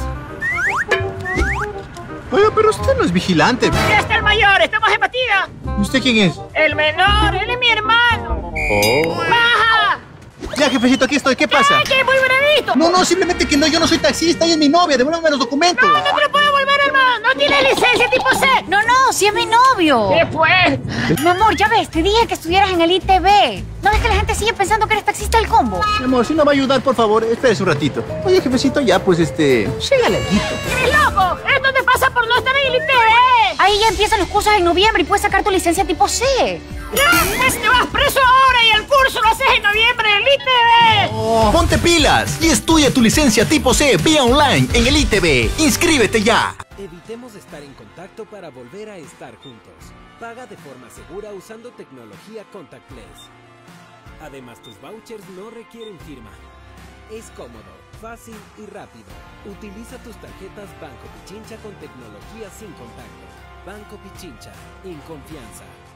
Oiga, pero usted no es vigilante. ¡Ya está el mayor! ¡Estamos en batida! ¿Y usted quién es? ¡El menor! ¡Él es mi hermano! Oh. ¡Baja! Ya, jefecito, aquí estoy. ¿Qué pasa? ¡Ay, que muy buenavito! No, no, simplemente que no, yo no soy taxista, ella es mi novia. Devuélveme los documentos. ¡No te lo puedo volver, hermano! ¡No tiene licencia tipo C! No, no, si es mi novio. ¿Qué pues? Mi amor, ya ves, te dije que estuvieras en el I T V. ¿No ves que la gente sigue pensando que eres taxista del combo? Mi amor, si no va a ayudar, por favor, espérese un ratito. Oye, jefecito, ya, pues, este... Llégale alguito. ¡Eres loco! ¡Es donde pasa por no estar en el I T V! Ahí ya empiezan los cursos en noviembre y puedes sacar tu licencia tipo C. ¡Ya! ¡Pues te vas preso ahora y el curso lo haces en noviembre en el I T V! Oh. Ponte pilas y estudia tu licencia tipo C vía online en el I T V. ¡Inscríbete ya! Evitemos estar en contacto para volver a estar juntos. Paga de forma segura usando tecnología contactless. Además, tus vouchers no requieren firma. Es cómodo, fácil y rápido. Utiliza tus tarjetas Banco Pichincha con tecnología sin contacto. Banco Pichincha, en confianza.